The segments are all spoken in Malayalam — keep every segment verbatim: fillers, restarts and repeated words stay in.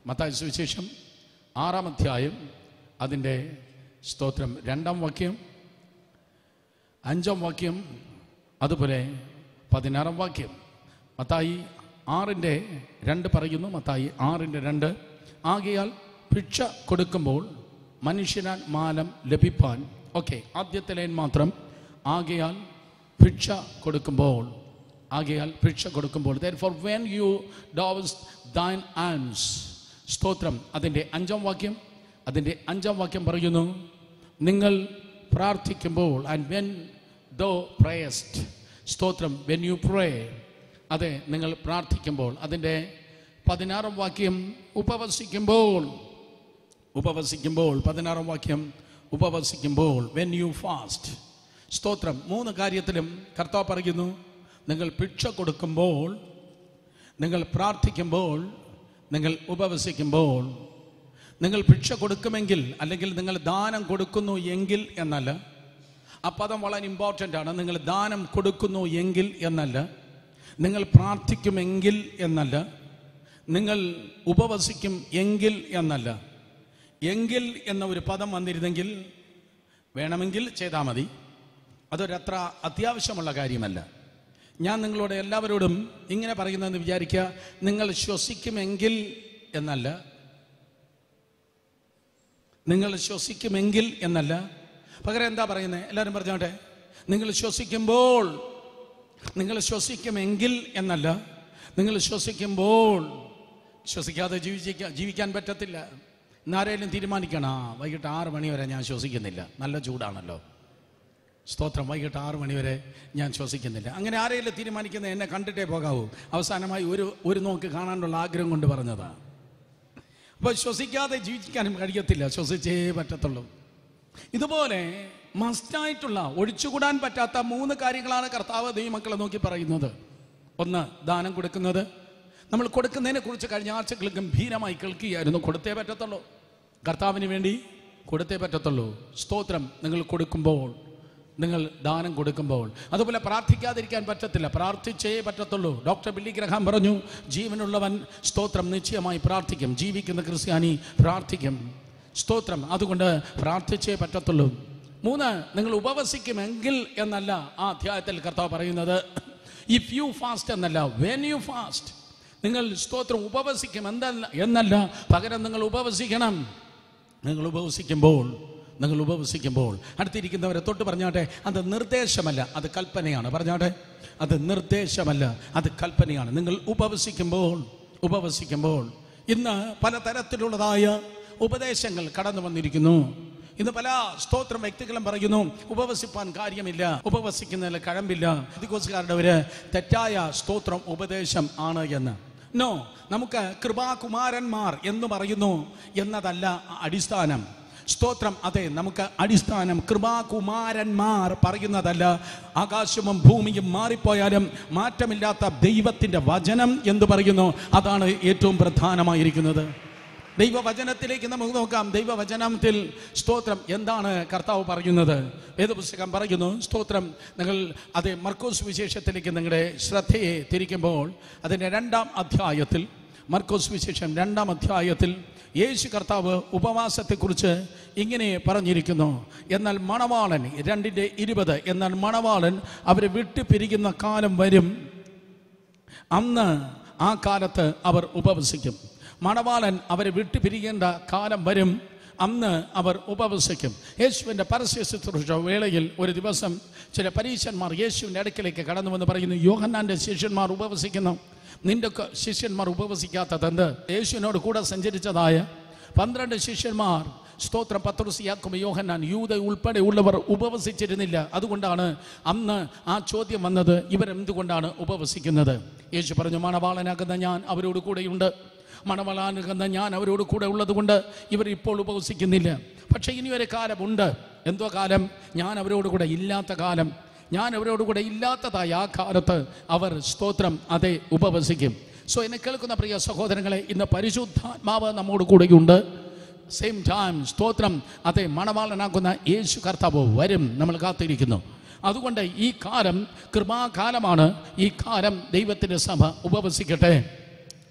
മത്തായി സുവിശേഷം ആറാം അധ്യായം അതിൻ്റെ സ്തോത്രം രണ്ടാം വാക്യം, അഞ്ചാം വാക്യം, അതുപോലെ പതിനാറാം വാക്യം. മത്തായി ആറിൻ്റെ രണ്ട് പറയുന്നു. മത്തായി ആറിൻ്റെ രണ്ട്, ആകയാൽ ഭിക്ഷ കൊടുക്കുമ്പോൾ മനുഷ്യനാൽ മാനം ലഭിപ്പാൻ. ഓക്കെ, ആദ്യത്തെ ലൈൻ മാത്രം. ആകയാൽ ഭിക്ഷ കൊടുക്കുമ്പോൾ, ആകയാൽ ഭിക്ഷ കൊടുക്കുമ്പോൾ therefore when you dost thine alms. സ്തോത്രം അതിൻ്റെ അഞ്ചാം വാക്യം, അതിൻ്റെ അഞ്ചാം വാക്യം പറയുന്നു, നിങ്ങൾ പ്രാർത്ഥിക്കുമ്പോൾ. And when thou prayest. സ്തോത്രം വെൻ യു പ്രേ. അതെ, നിങ്ങൾ പ്രാർത്ഥിക്കുമ്പോൾ. അതിൻ്റെ പതിനാറാം വാക്യം, ഉപവസിക്കുമ്പോൾ. ഉപവസിക്കുമ്പോൾ പതിനാറാം വാക്യം, ഉപവസിക്കുമ്പോൾ. When you fast. സ്തോത്രം മൂന്ന് കാര്യത്തിലും കർത്താവ് പറയുന്നു, നിങ്ങൾ ഭിക്ഷ കൊടുക്കുമ്പോൾ, നിങ്ങൾ പ്രാർത്ഥിക്കുമ്പോൾ, നിങ്ങൾ ഉപവസിക്കുമ്പോൾ. നിങ്ങൾ ഭിക്ഷ കൊടുക്കുമെങ്കിൽ, അല്ലെങ്കിൽ നിങ്ങൾ ദാനം കൊടുക്കുന്നു എങ്കിൽ എന്നല്ല. ആ പദം വളരെ ഇമ്പോർട്ടൻ്റ് ആണ്. നിങ്ങൾ ദാനം കൊടുക്കുന്നു എങ്കിൽ എന്നല്ല, നിങ്ങൾ പ്രാർത്ഥിക്കുമെങ്കിൽ എന്നല്ല, നിങ്ങൾ ഉപവസിക്കും എങ്കിൽ എന്നല്ല. എങ്കിൽ എന്ന ഒരു പദം വന്നിരുന്നെങ്കിൽ വേണമെങ്കിൽ ചെയ്താൽ മതി, അതൊരത്ര അത്യാവശ്യമുള്ള കാര്യമല്ല. ഞാൻ നിങ്ങളോട് എല്ലാവരോടും ഇങ്ങനെ പറയുന്നതെന്ന് വിചാരിക്കുക, നിങ്ങൾ ശ്വസിക്കുമെങ്കിൽ എന്നല്ല, നിങ്ങൾ ശ്വസിക്കുമെങ്കിൽ എന്നല്ല. പകരം എന്താ പറയുന്നത്? എല്ലാവരും പറഞ്ഞോട്ടെ, നിങ്ങൾ ശ്വസിക്കുമ്പോൾ. നിങ്ങൾ ശ്വസിക്കുമെങ്കിൽ എന്നല്ല, നിങ്ങൾ ശ്വസിക്കുമ്പോൾ. ശ്വസിക്കാതെ ജീവിക്കാൻ ജീവിക്കാൻ പറ്റത്തില്ല. ഇന്നാരേലും തീരുമാനിക്കണം, ആ വൈകിട്ട് ആറ് മണി വരെ ഞാൻ ശ്വസിക്കുന്നില്ല, നല്ല ചൂടാണല്ലോ, സ്തോത്രം, വൈകിട്ട് ആറ് മണി വരെ ഞാൻ ശ്വസിക്കുന്നില്ല. അങ്ങനെ ആരെങ്കിലും തീരുമാനിക്കുന്നത് എന്നെ കണ്ടിട്ടേ പോകാവൂ. അവസാനമായി ഒരു ഒരു നോക്ക് കാണാനുള്ള ആഗ്രഹം കൊണ്ട് പറഞ്ഞതാണ്. അപ്പോൾ ശ്വസിക്കാതെ ജീവിക്കാനും കഴിയത്തില്ല, ശ്വസിച്ചേ പറ്റത്തുള്ളൂ. ഇതുപോലെ മസ്റ്റായിട്ടുള്ള, ഒഴിച്ചുകൂടാൻ പറ്റാത്ത മൂന്ന് കാര്യങ്ങളാണ് കർത്താവ് ദൈവമക്കളെ നോക്കി പറയുന്നത്. ഒന്ന്, ദാനം കൊടുക്കുന്നത്. നമ്മൾ കൊടുക്കുന്നതിനെ കുറിച്ച് കഴിഞ്ഞ ആഴ്ചകൾ ഗംഭീരമായി കേൾക്കുകയായിരുന്നു. കൊടുത്തേ പറ്റത്തുള്ളൂ, കർത്താവിന് വേണ്ടി കൊടുത്തേ പറ്റത്തുള്ളൂ. സ്തോത്രം. നിങ്ങൾ കൊടുക്കുമ്പോൾ, നിങ്ങൾ ദാനം കൊടുക്കുമ്പോൾ. അതുപോലെ പ്രാർത്ഥിക്കാതിരിക്കാൻ പറ്റത്തില്ല, പ്രാർത്ഥിച്ചേ പറ്റത്തുള്ളൂ. ഡോക്ടർ ബില്ലി ഗ്രഹാം പറഞ്ഞു, ജീവനുള്ളവൻ സ്തോത്രം നിശ്ചയമായി പ്രാർത്ഥിക്കും, ജീവിക്കുന്ന ക്രിസ്ത്യാനി പ്രാർത്ഥിക്കും. സ്തോത്രം. അതുകൊണ്ട് പ്രാർത്ഥിച്ചേ പറ്റത്തുള്ളൂ. മൂന്ന്, നിങ്ങൾ ഉപവസിക്കുമെങ്കിൽ എന്നല്ല ആ അധ്യായത്തിൽ കർത്താവ് പറയുന്നത്. ഇഫ് യു ഫാസ്റ്റ് എന്നല്ല, വെൻ യു ഫാസ്റ്റ്. നിങ്ങൾ സ്തോത്രം ഉപവസിക്കും എന്തല്ല എന്നല്ല, പകരം നിങ്ങൾ ഉപവസിക്കണം. നിങ്ങൾ ഉപവസിക്കുമ്പോൾ, നിങ്ങൾ ഉപവസിക്കുമ്പോൾ. അടുത്തിരിക്കുന്നവരെ തൊട്ട് പറഞ്ഞാട്ടെ, അത് നിർദ്ദേശമല്ല, അത് കൽപ്പനയാണ്. പറഞ്ഞാട്ടെ, അത് നിർദ്ദേശമല്ല, അത് കൽപ്പനയാണ്. നിങ്ങൾ ഉപവസിക്കുമ്പോൾ, ഉപവസിക്കുമ്പോൾ. ഇന്ന് പലതരത്തിലുള്ളതായ ഉപദേശങ്ങൾ കടന്നു വന്നിരിക്കുന്നു. ഇന്ന് പല സ്തോത്രം വ്യക്തികളും പറയുന്നു, ഉപവസിപ്പാൻ കാര്യമില്ല, ഉപവസിക്കുന്നതിൽ കഴമ്പില്ല, അതികോസുകാരുടെ ഒരു തെറ്റായ സ്തോത്രം ഉപദേശം ആണ് എന്ന്. നോ, നമുക്ക് കൃപാകുമാരന്മാർ എന്ന് പറയുന്നു എന്നതല്ല അടിസ്ഥാനം. സ്തോത്രം. അതെ, നമുക്ക് അടിസ്ഥാനം കൃപാകുമാരന്മാർ പറയുന്നതല്ല. ആകാശവും ഭൂമിയും മാറിപ്പോയാലും മാറ്റമില്ലാത്ത ദൈവത്തിൻ്റെ വചനം എന്ന് പറയുന്നു, അതാണ് ഏറ്റവും പ്രധാനമായിരിക്കുന്നത്. ദൈവവചനത്തിലേക്ക് നമുക്ക് നോക്കാം. ദൈവവചനത്തിൽ സ്തോത്രം എന്താണ് കർത്താവ് പറയുന്നത്? വേദപുസ്തകം പറയുന്നു, സ്തോത്രം, നിങ്ങൾ അത് മർക്കോസ് വിശേഷത്തിലേക്ക് നിങ്ങളുടെ ശ്രദ്ധയെ തിരിക്കുമ്പോൾ അതിൻ്റെ രണ്ടാം അധ്യായത്തിൽ, മർക്കോസ് വിശേഷം രണ്ടാം അധ്യായത്തിൽ യേശു കർത്താവ് ഉപവാസത്തെക്കുറിച്ച് ഇങ്ങനെ പറഞ്ഞിരിക്കുന്നു. എന്നാൽ മണവാളൻ, രണ്ടിൻ്റെ ഇരുപത്, എന്നാൽ മണവാളൻ അവരെ വിട്ടു പിരിക്കുന്ന കാലം വരും, അന്ന് ആ കാലത്ത് അവർ ഉപവസിക്കും. മണവാളൻ അവരെ വിട്ടു പിരിയേണ്ട കാലം വരും, അന്ന് അവർ ഉപവസിക്കും. യേശുവിൻ്റെ പരസ്യ ശുശ്രൂഷ വേളയിൽ ഒരു ദിവസം ചില പരീശന്മാർ യേശുവിൻ്റെ അടുക്കലേക്ക് കടന്നു വന്ന് പറയുന്നു, യോഹന്നാൻ്റെ ശിഷ്യന്മാർ ഉപവസിക്കുന്നു, നിന്റെ ശിഷ്യന്മാർ ഉപവസിക്കാത്തതെന്ത്? യേശുവിനോട് കൂടെ സഞ്ചരിച്ചതായ പന്ത്രണ്ട് ശിഷ്യന്മാർ, സ്തോത്രം, പത്രോസ്, യാക്കോബ്, യോഹന്നാൻ, യൂദ ഉൾപ്പെടെ ഉള്ളവർ ഉപവസിച്ചിരുന്നില്ല. അതുകൊണ്ടാണ് അന്ന് ആ ചോദ്യം വന്നത്, ഇവരെന്തുകൊണ്ടാണ് ഉപവസിക്കുന്നത്? യേശു പറഞ്ഞു, മണവാളനാകുന്ന ഞാൻ അവരോട് കൂടെയുണ്ട്, മണവാളനാകുന്ന ഞാൻ അവരോട് കൂടെ ഉള്ളത് കൊണ്ട് ഇവർ ഇപ്പോൾ ഉപവസിക്കുന്നില്ല. പക്ഷേ ഇനി ഒരു കാലമുണ്ട്. എന്തോ കാലം? ഞാൻ അവരോട് കൂടെ ഇല്ലാത്ത കാലം. ഞാൻ അവരോട് കൂടെ ഇല്ലാത്തതായ ആ കാലത്ത് അവർ, സ്തോത്രം, അതെ, ഉപവസിക്കും. സോ എന്നെ കേൾക്കുന്ന പ്രിയ സഹോദരങ്ങളെ, ഇന്ന് പരിശുദ്ധാത്മാവ് നമ്മോട് കൂടെയുണ്ട്. സെയിം ടൈം, സ്തോത്രം, അതെ, മണവാളനാകുന്ന യേശു കർത്താവ് വരും, നമ്മൾ കാത്തിരിക്കുന്നു. അതുകൊണ്ട് ഈ കാലം കൃപാകാലമാണ്. ഈ കാലം ദൈവത്തിൻ്റെ സഭ ഉപവസിക്കട്ടെ.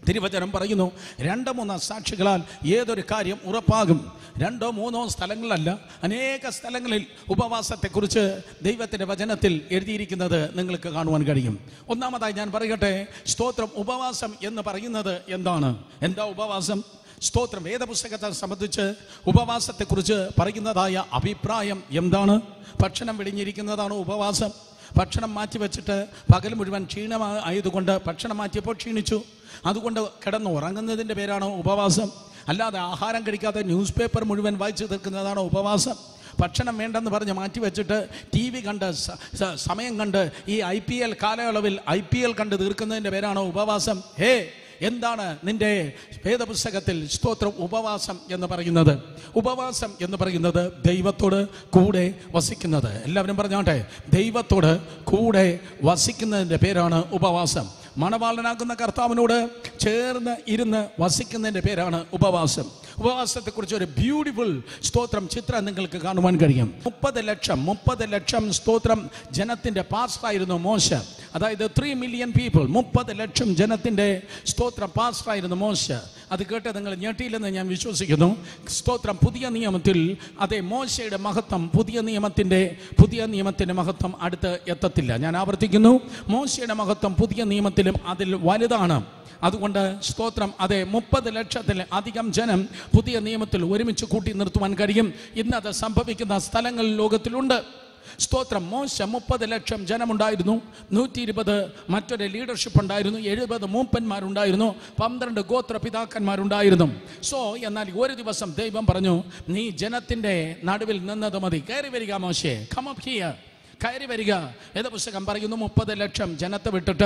തിരുവചനം പറയുന്നു, രണ്ടോ മൂന്നോ സാക്ഷികളാൽ ഏതൊരു കാര്യം ഉറപ്പാകും. രണ്ടോ മൂന്നോ സ്ഥലങ്ങളല്ല, അനേക സ്ഥലങ്ങളിൽ ഉപവാസത്തെക്കുറിച്ച് ദൈവത്തിൻ്റെ വചനത്തിൽ എഴുതിയിരിക്കുന്നത് നിങ്ങൾക്ക് കാണുവാൻ കഴിയും. ഒന്നാമതായി ഞാൻ പറയട്ടെ, സ്തോത്രം, ഉപവാസം എന്ന് പറയുന്നത് എന്താണ്? എന്താ ഉപവാസം? സ്തോത്രം, വേദപുസ്തകത്തെ സംബന്ധിച്ച് ഉപവാസത്തെക്കുറിച്ച് പറയുന്നതായ അഭിപ്രായം എന്താണ്? ഭക്ഷണം വെടിഞ്ഞിരിക്കുന്നതാണ് ഉപവാസം. ഭക്ഷണം മാറ്റി വെച്ചിട്ട് പകൽ മുഴുവൻ ക്ഷീണമായതുകൊണ്ട് ഭക്ഷണം മാറ്റിയപ്പോൾ ക്ഷീണിച്ചു, അതുകൊണ്ട് കിടന്ന് ഉറങ്ങുന്നതിൻ്റെ പേരാണ് ഉപവാസം. അല്ലാതെ ആഹാരം കഴിക്കാതെ ന്യൂസ് പേപ്പർ മുഴുവൻ വായിച്ചു തീർക്കുന്നതാണ് ഉപവാസം. ഭക്ഷണം വേണ്ടെന്ന് പറഞ്ഞ് മാറ്റി വെച്ചിട്ട് ടി വി കണ്ട് സമയം കണ്ട് ഈ ഐ പി എൽ കാലയളവിൽ ഐ പി എൽ കണ്ട് തീർക്കുന്നതിൻ്റെ പേരാണ് ഉപവാസം. ഹേ, എന്താണ് നിന്റെ വേദപുസ്തകത്തിൽ സ്തോത്രം ഉപവാസം എന്ന് പറയുന്നത്? ഉപവാസം എന്ന് പറയുന്നത് ദൈവത്തോട് കൂടെ വസിക്കുന്നത്. എല്ലാവരും പറഞ്ഞോട്ടെ, ദൈവത്തോട് കൂടെ വസിക്കുന്നതിൻ്റെ പേരാണ് ഉപവാസം. മണവാളനാകുന്ന കർത്താവിനോട് ചേർന്ന് ഇരുന്ന് വസിക്കുന്നതിൻ്റെ പേരാണ് ഉപവാസം. ഉപവാസത്തെക്കുറിച്ച് ഒരു ബ്യൂട്ടിഫുൾ സ്തോത്രം ചിത്രം നിങ്ങൾക്ക് കാണുവാൻ കഴിയും. മുപ്പത് ലക്ഷം മുപ്പത് ലക്ഷം സ്തോത്രം ജനത്തിൻ്റെ പാസ്റ്ററായിരുന്നു മോശ. അതായത് ത്രീ മില്യൺ പീപ്പിൾ, മുപ്പത് ലക്ഷം ജനത്തിൻ്റെ സ്തോത്രം പാസ്റ്ററായിരുന്നു മോശ. അത് കേട്ട് നിങ്ങൾ ഞെട്ടിയില്ലെന്ന് ഞാൻ വിശ്വസിക്കുന്നു. സ്തോത്രം, പുതിയ നിയമത്തിൽ അതേ മോശയുടെ മഹത്വം പുതിയ നിയമത്തിൻ്റെ പുതിയ നിയമത്തിൻ്റെ മഹത്വം അടുത്ത് എത്തത്തില്ല. ഞാൻ ആവർത്തിക്കുന്നു, മോശയുടെ മഹത്വം പുതിയ നിയമത്തിലും അതിൽ വലുതാണ്. അതുകൊണ്ട് സ്തോത്രം, അതെ, മുപ്പത് ലക്ഷത്തിൽ അധികം ജനം പുതിയ നിയമത്തിൽ ഒരുമിച്ച് കൂട്ടി നിർത്തുവാൻ കഴിയും. ഇന്നത് സംഭവിക്കുന്ന സ്ഥലങ്ങൾ ലോകത്തിലുണ്ട്. സ്തോത്രം, മോശ മുപ്പത് ലക്ഷം ജനമുണ്ടായിരുന്നു, നൂറ്റി ഇരുപത് മറ്റൊരു ലീഡർഷിപ്പ് ഉണ്ടായിരുന്നു, എഴുപത് മൂപ്പന്മാരുണ്ടായിരുന്നു, പന്ത്രണ്ട് ഗോത്ര പിതാക്കന്മാരുണ്ടായിരുന്നു. സോ എന്നാൽ ഒരു ദിവസം ദൈവം പറഞ്ഞു, നീ ജനത്തിൻ്റെ നടുവിൽ നിന്നത് മതി, കയറി വരിക മോശേ, കം അപ്പ് ഹിയർ, കയറി വരിക. ഏത് പുസ്തകം പറയുന്നു? മുപ്പത് ലക്ഷം ജനത്തെ വിട്ടിട്ട്,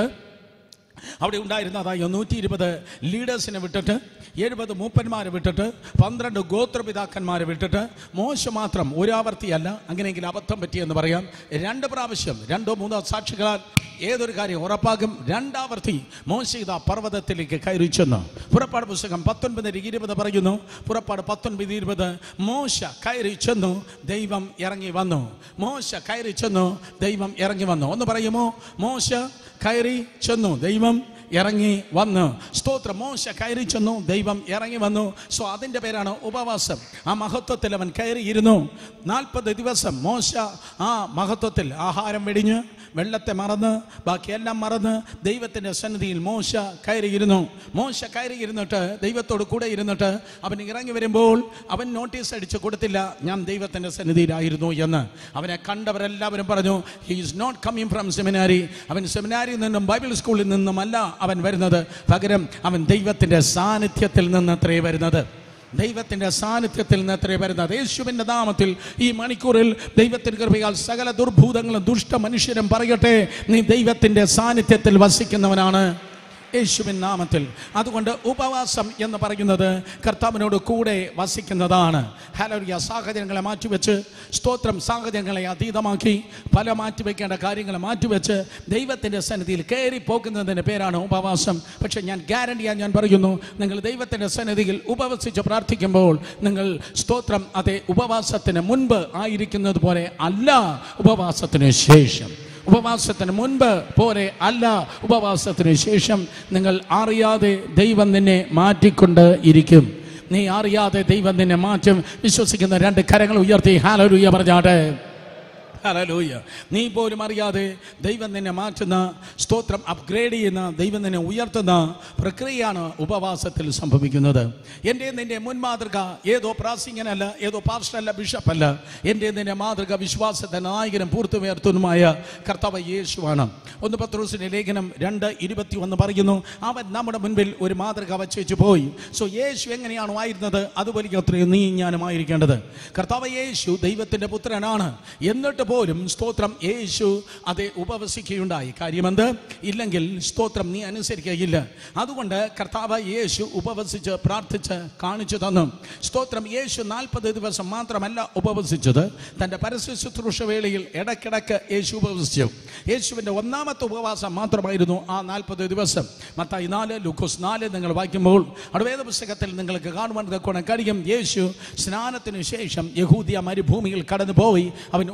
അവിടെ ഉണ്ടായിരുന്നതായ നൂറ്റി ഇരുപത് ലീഡേഴ്സിനെ വിട്ടിട്ട്, എഴുപത് മൂപ്പന്മാരെ വിട്ടിട്ട്, പന്ത്രണ്ട് ഗോത്രപിതാക്കന്മാരെ വിട്ടിട്ട്, മോശ മാത്രം ഒരാവർത്തിയല്ല, അങ്ങനെയെങ്കിൽ അബദ്ധം പറ്റിയെന്ന് പറയാം, രണ്ട് പ്രാവശ്യം, രണ്ടോ മൂന്നോ സാക്ഷികളാൽ ഏതൊരു കാര്യം ഉറപ്പാകും. രണ്ടാവർത്തി മോശ ഇതാ പർവ്വതത്തിലേക്ക് കയറി ചെന്നു. പുറപ്പാട് പുസ്തകം പത്തൊൻപത് ഇരുപത് പറയുന്നു, പുറപ്പാട് പത്തൊൻപത് ഇരുപത്, മോശ കയറി ചെന്നു, ദൈവം ഇറങ്ങി വന്നു. മോശ കയറി ചെന്നു, ദൈവം ഇറങ്ങി വന്നു. ഒന്ന് പറയുമോ? മോശ കയറി ചെന്നു, ദൈവം ഇറങ്ങി വന്നു. സ്തോത്രം, മോശ കയറി ചെന്നു, ദൈവം ഇറങ്ങി വന്നു. സോ അതിൻ്റെ പേരാണ് ഉപവാസം. ആ മഹത്വത്തിൽ അവൻ കയറിയിരുന്നു. നാൽപ്പത് ദിവസം മോശ ആ മഹത്വത്തിൽ ആഹാരം വെടിഞ്ഞ് വെള്ളത്തെ മറന്ന് ബാക്കിയെല്ലാം മറന്ന് ദൈവത്തിൻ്റെ സന്നിധിയിൽ മോശ കയറിയിരുന്നു. മോശ കയറിയിരുന്നിട്ട് ദൈവത്തോട് കൂടെ ഇരുന്നിട്ട് അവൻ ഇറങ്ങി വരുമ്പോൾ അവൻ നോട്ടീസ് അടിച്ച് കൊടുത്തില്ല, ഞാൻ ദൈവത്തിൻ്റെ സന്നിധിയിലായിരുന്നു എന്ന്. അവനെ കണ്ടവരെല്ലാവരും പറഞ്ഞു, he is not coming from seminary. അവൻ സെമിനാരിയിൽ നിന്നും ബൈബിൾ സ്കൂളിൽ നിന്നുമല്ല അവൻ വരുന്നത്, പകരം അവൻ ദൈവത്തിൻ്റെ സാന്നിധ്യത്തിൽ നിന്നത്രേ വരുന്നത്. ദൈവത്തിൻ്റെ സാന്നിധ്യത്തിൽ നിന്ന് എത്രയും വരുന്നത്. യേശുവിൻ്റെ നാമത്തിൽ ഈ മണിക്കൂറിൽ ദൈവത്തിൻ്റെ കൃപയാൽ സകല ദുർഭൂതങ്ങളും ദുഷ്ട മനുഷ്യരും പറയട്ടെ, നീ ദൈവത്തിൻ്റെ സാന്നിധ്യത്തിൽ വസിക്കുന്നവനാണ് യേശുവിൻ നാമത്തിൽ. അതുകൊണ്ട് ഉപവാസം എന്ന് പറയുന്നത് കർത്താവിനോട് കൂടെ വസിക്കുന്നതാണ്. ഹല്ലേലൂയ. സാഹചര്യങ്ങളെ മാറ്റിവെച്ച്, സ്തോത്രം, സാഹചര്യങ്ങളെ അതീതമാക്കി പല മാറ്റിവെക്കേണ്ട കാര്യങ്ങളെ മാറ്റിവെച്ച് ദൈവത്തിൻ്റെ സന്നിധിയിൽ കയറി പോകുന്നതിൻ്റെ പേരാണ് ഉപവാസം. പക്ഷെ ഞാൻ ഗ്യാരണ്ടിയാൻ ഞാൻ പറയുന്നു, നിങ്ങൾ ദൈവത്തിൻ്റെ സന്നിധിയിൽ ഉപവസിച്ച് പ്രാർത്ഥിക്കുമ്പോൾ നിങ്ങൾ സ്തോത്രം, അതേ, ഉപവാസത്തിന് മുൻപ് ആയിരിക്കുന്നത് പോലെ അല്ല ഉപവാസത്തിന് ശേഷം. ഉപവാസത്തിന് മുൻപ് പോലെ അല്ല ഉപവാസത്തിന് ശേഷം. നിങ്ങൾ അറിയാതെ ദൈവം നിന്നെ മാറ്റിക്കൊണ്ട് ഇരിക്കും. നീ അറിയാതെ ദൈവം നിന്നെ മാറ്റും. വിശ്വസിക്കുന്ന രണ്ട് കരങ്ങൾ ഉയർത്തി ഹല്ലേലൂയ പറഞ്ഞാട്ടെ. ഹല്ലേലൂയ. നീ പോലും അറിയാതെ ദൈവം നിന്നെ മാറ്റുന്ന, സ്തോത്രം, അപ്ഗ്രേഡ് ചെയ്യുന്ന, ദൈവം നിന്നെ ഉയർത്തുന്ന പ്രക്രിയയാണ് ഉപവാസത്തിൽ സംഭവിക്കുന്നത്. എൻ്റെ നിന്റെ മുൻ മാതൃക ഏതോ പ്രാസംഗികനല്ല, ഏതോ പാസ്റ്ററല്ല, ബിഷപ്പല്ല. എൻ്റെ നിന്റെ മാതൃക വിശ്വാസത്തെ നായകനും പൂർത്തിയുയർത്തുന്നതുമായ കർത്താവ് യേശുവാണ്. ഒന്ന് പത്രോസിന്റെ ലേഖനം രണ്ട് ഇരുപത്തി ഒന്ന് പറയുന്നു, അവൻ നമ്മുടെ മുൻപിൽ ഒരു മാതൃക വച്ചു പോയി. സോ യേശു എങ്ങനെയാണോ ആയിരുന്നത് അതുപോലെ അത്രയും നീ ഞാനും ആയിരിക്കേണ്ടത്. കർത്താവ് യേശു ദൈവത്തിൻ്റെ പുത്രനാണ്. എന്നിട്ട് പോലും സ്തോത്രം യേശു അതേ ഉപവസിക്കുകയുണ്ടായി. കാര്യമെന്ത്? ഇല്ലെങ്കിൽ സ്തോത്രം നീ അനുസരിക്കുകയില്ല. അതുകൊണ്ട് കർത്താവ് യേശു ഉപവസിച്ച് പ്രാർത്ഥിച്ച് കാണിച്ചു തന്നു. സ്തോത്രം, യേശു നാൽപ്പത് ദിവസം മാത്രമല്ല ഉപവസിച്ചത്, തൻ്റെ പരസ്യ ശുശ്രൂഷ വേളയിൽ ഇടയ്ക്കിടയ്ക്ക് യേശു ഉപവസിച്ചു. യേശുവിൻ്റെ ഒന്നാമത്തെ ഉപവാസം മാത്രമായിരുന്നു ആ നാൽപ്പത് ദിവസം. മത്തായി നാല്, ലൂക്കോസ് നാല് നിങ്ങൾ വായിക്കുമ്പോൾ അവിടെ വേദപുസ്തകത്തിൽ നിങ്ങൾക്ക് കാണുവാൻ കഴിയും, യേശു സ്നാനത്തിനു ശേഷം യഹൂദിയ മരുഭൂമിയിൽ കടന്നുപോയി അവൻ ഉപവസിച്ചു.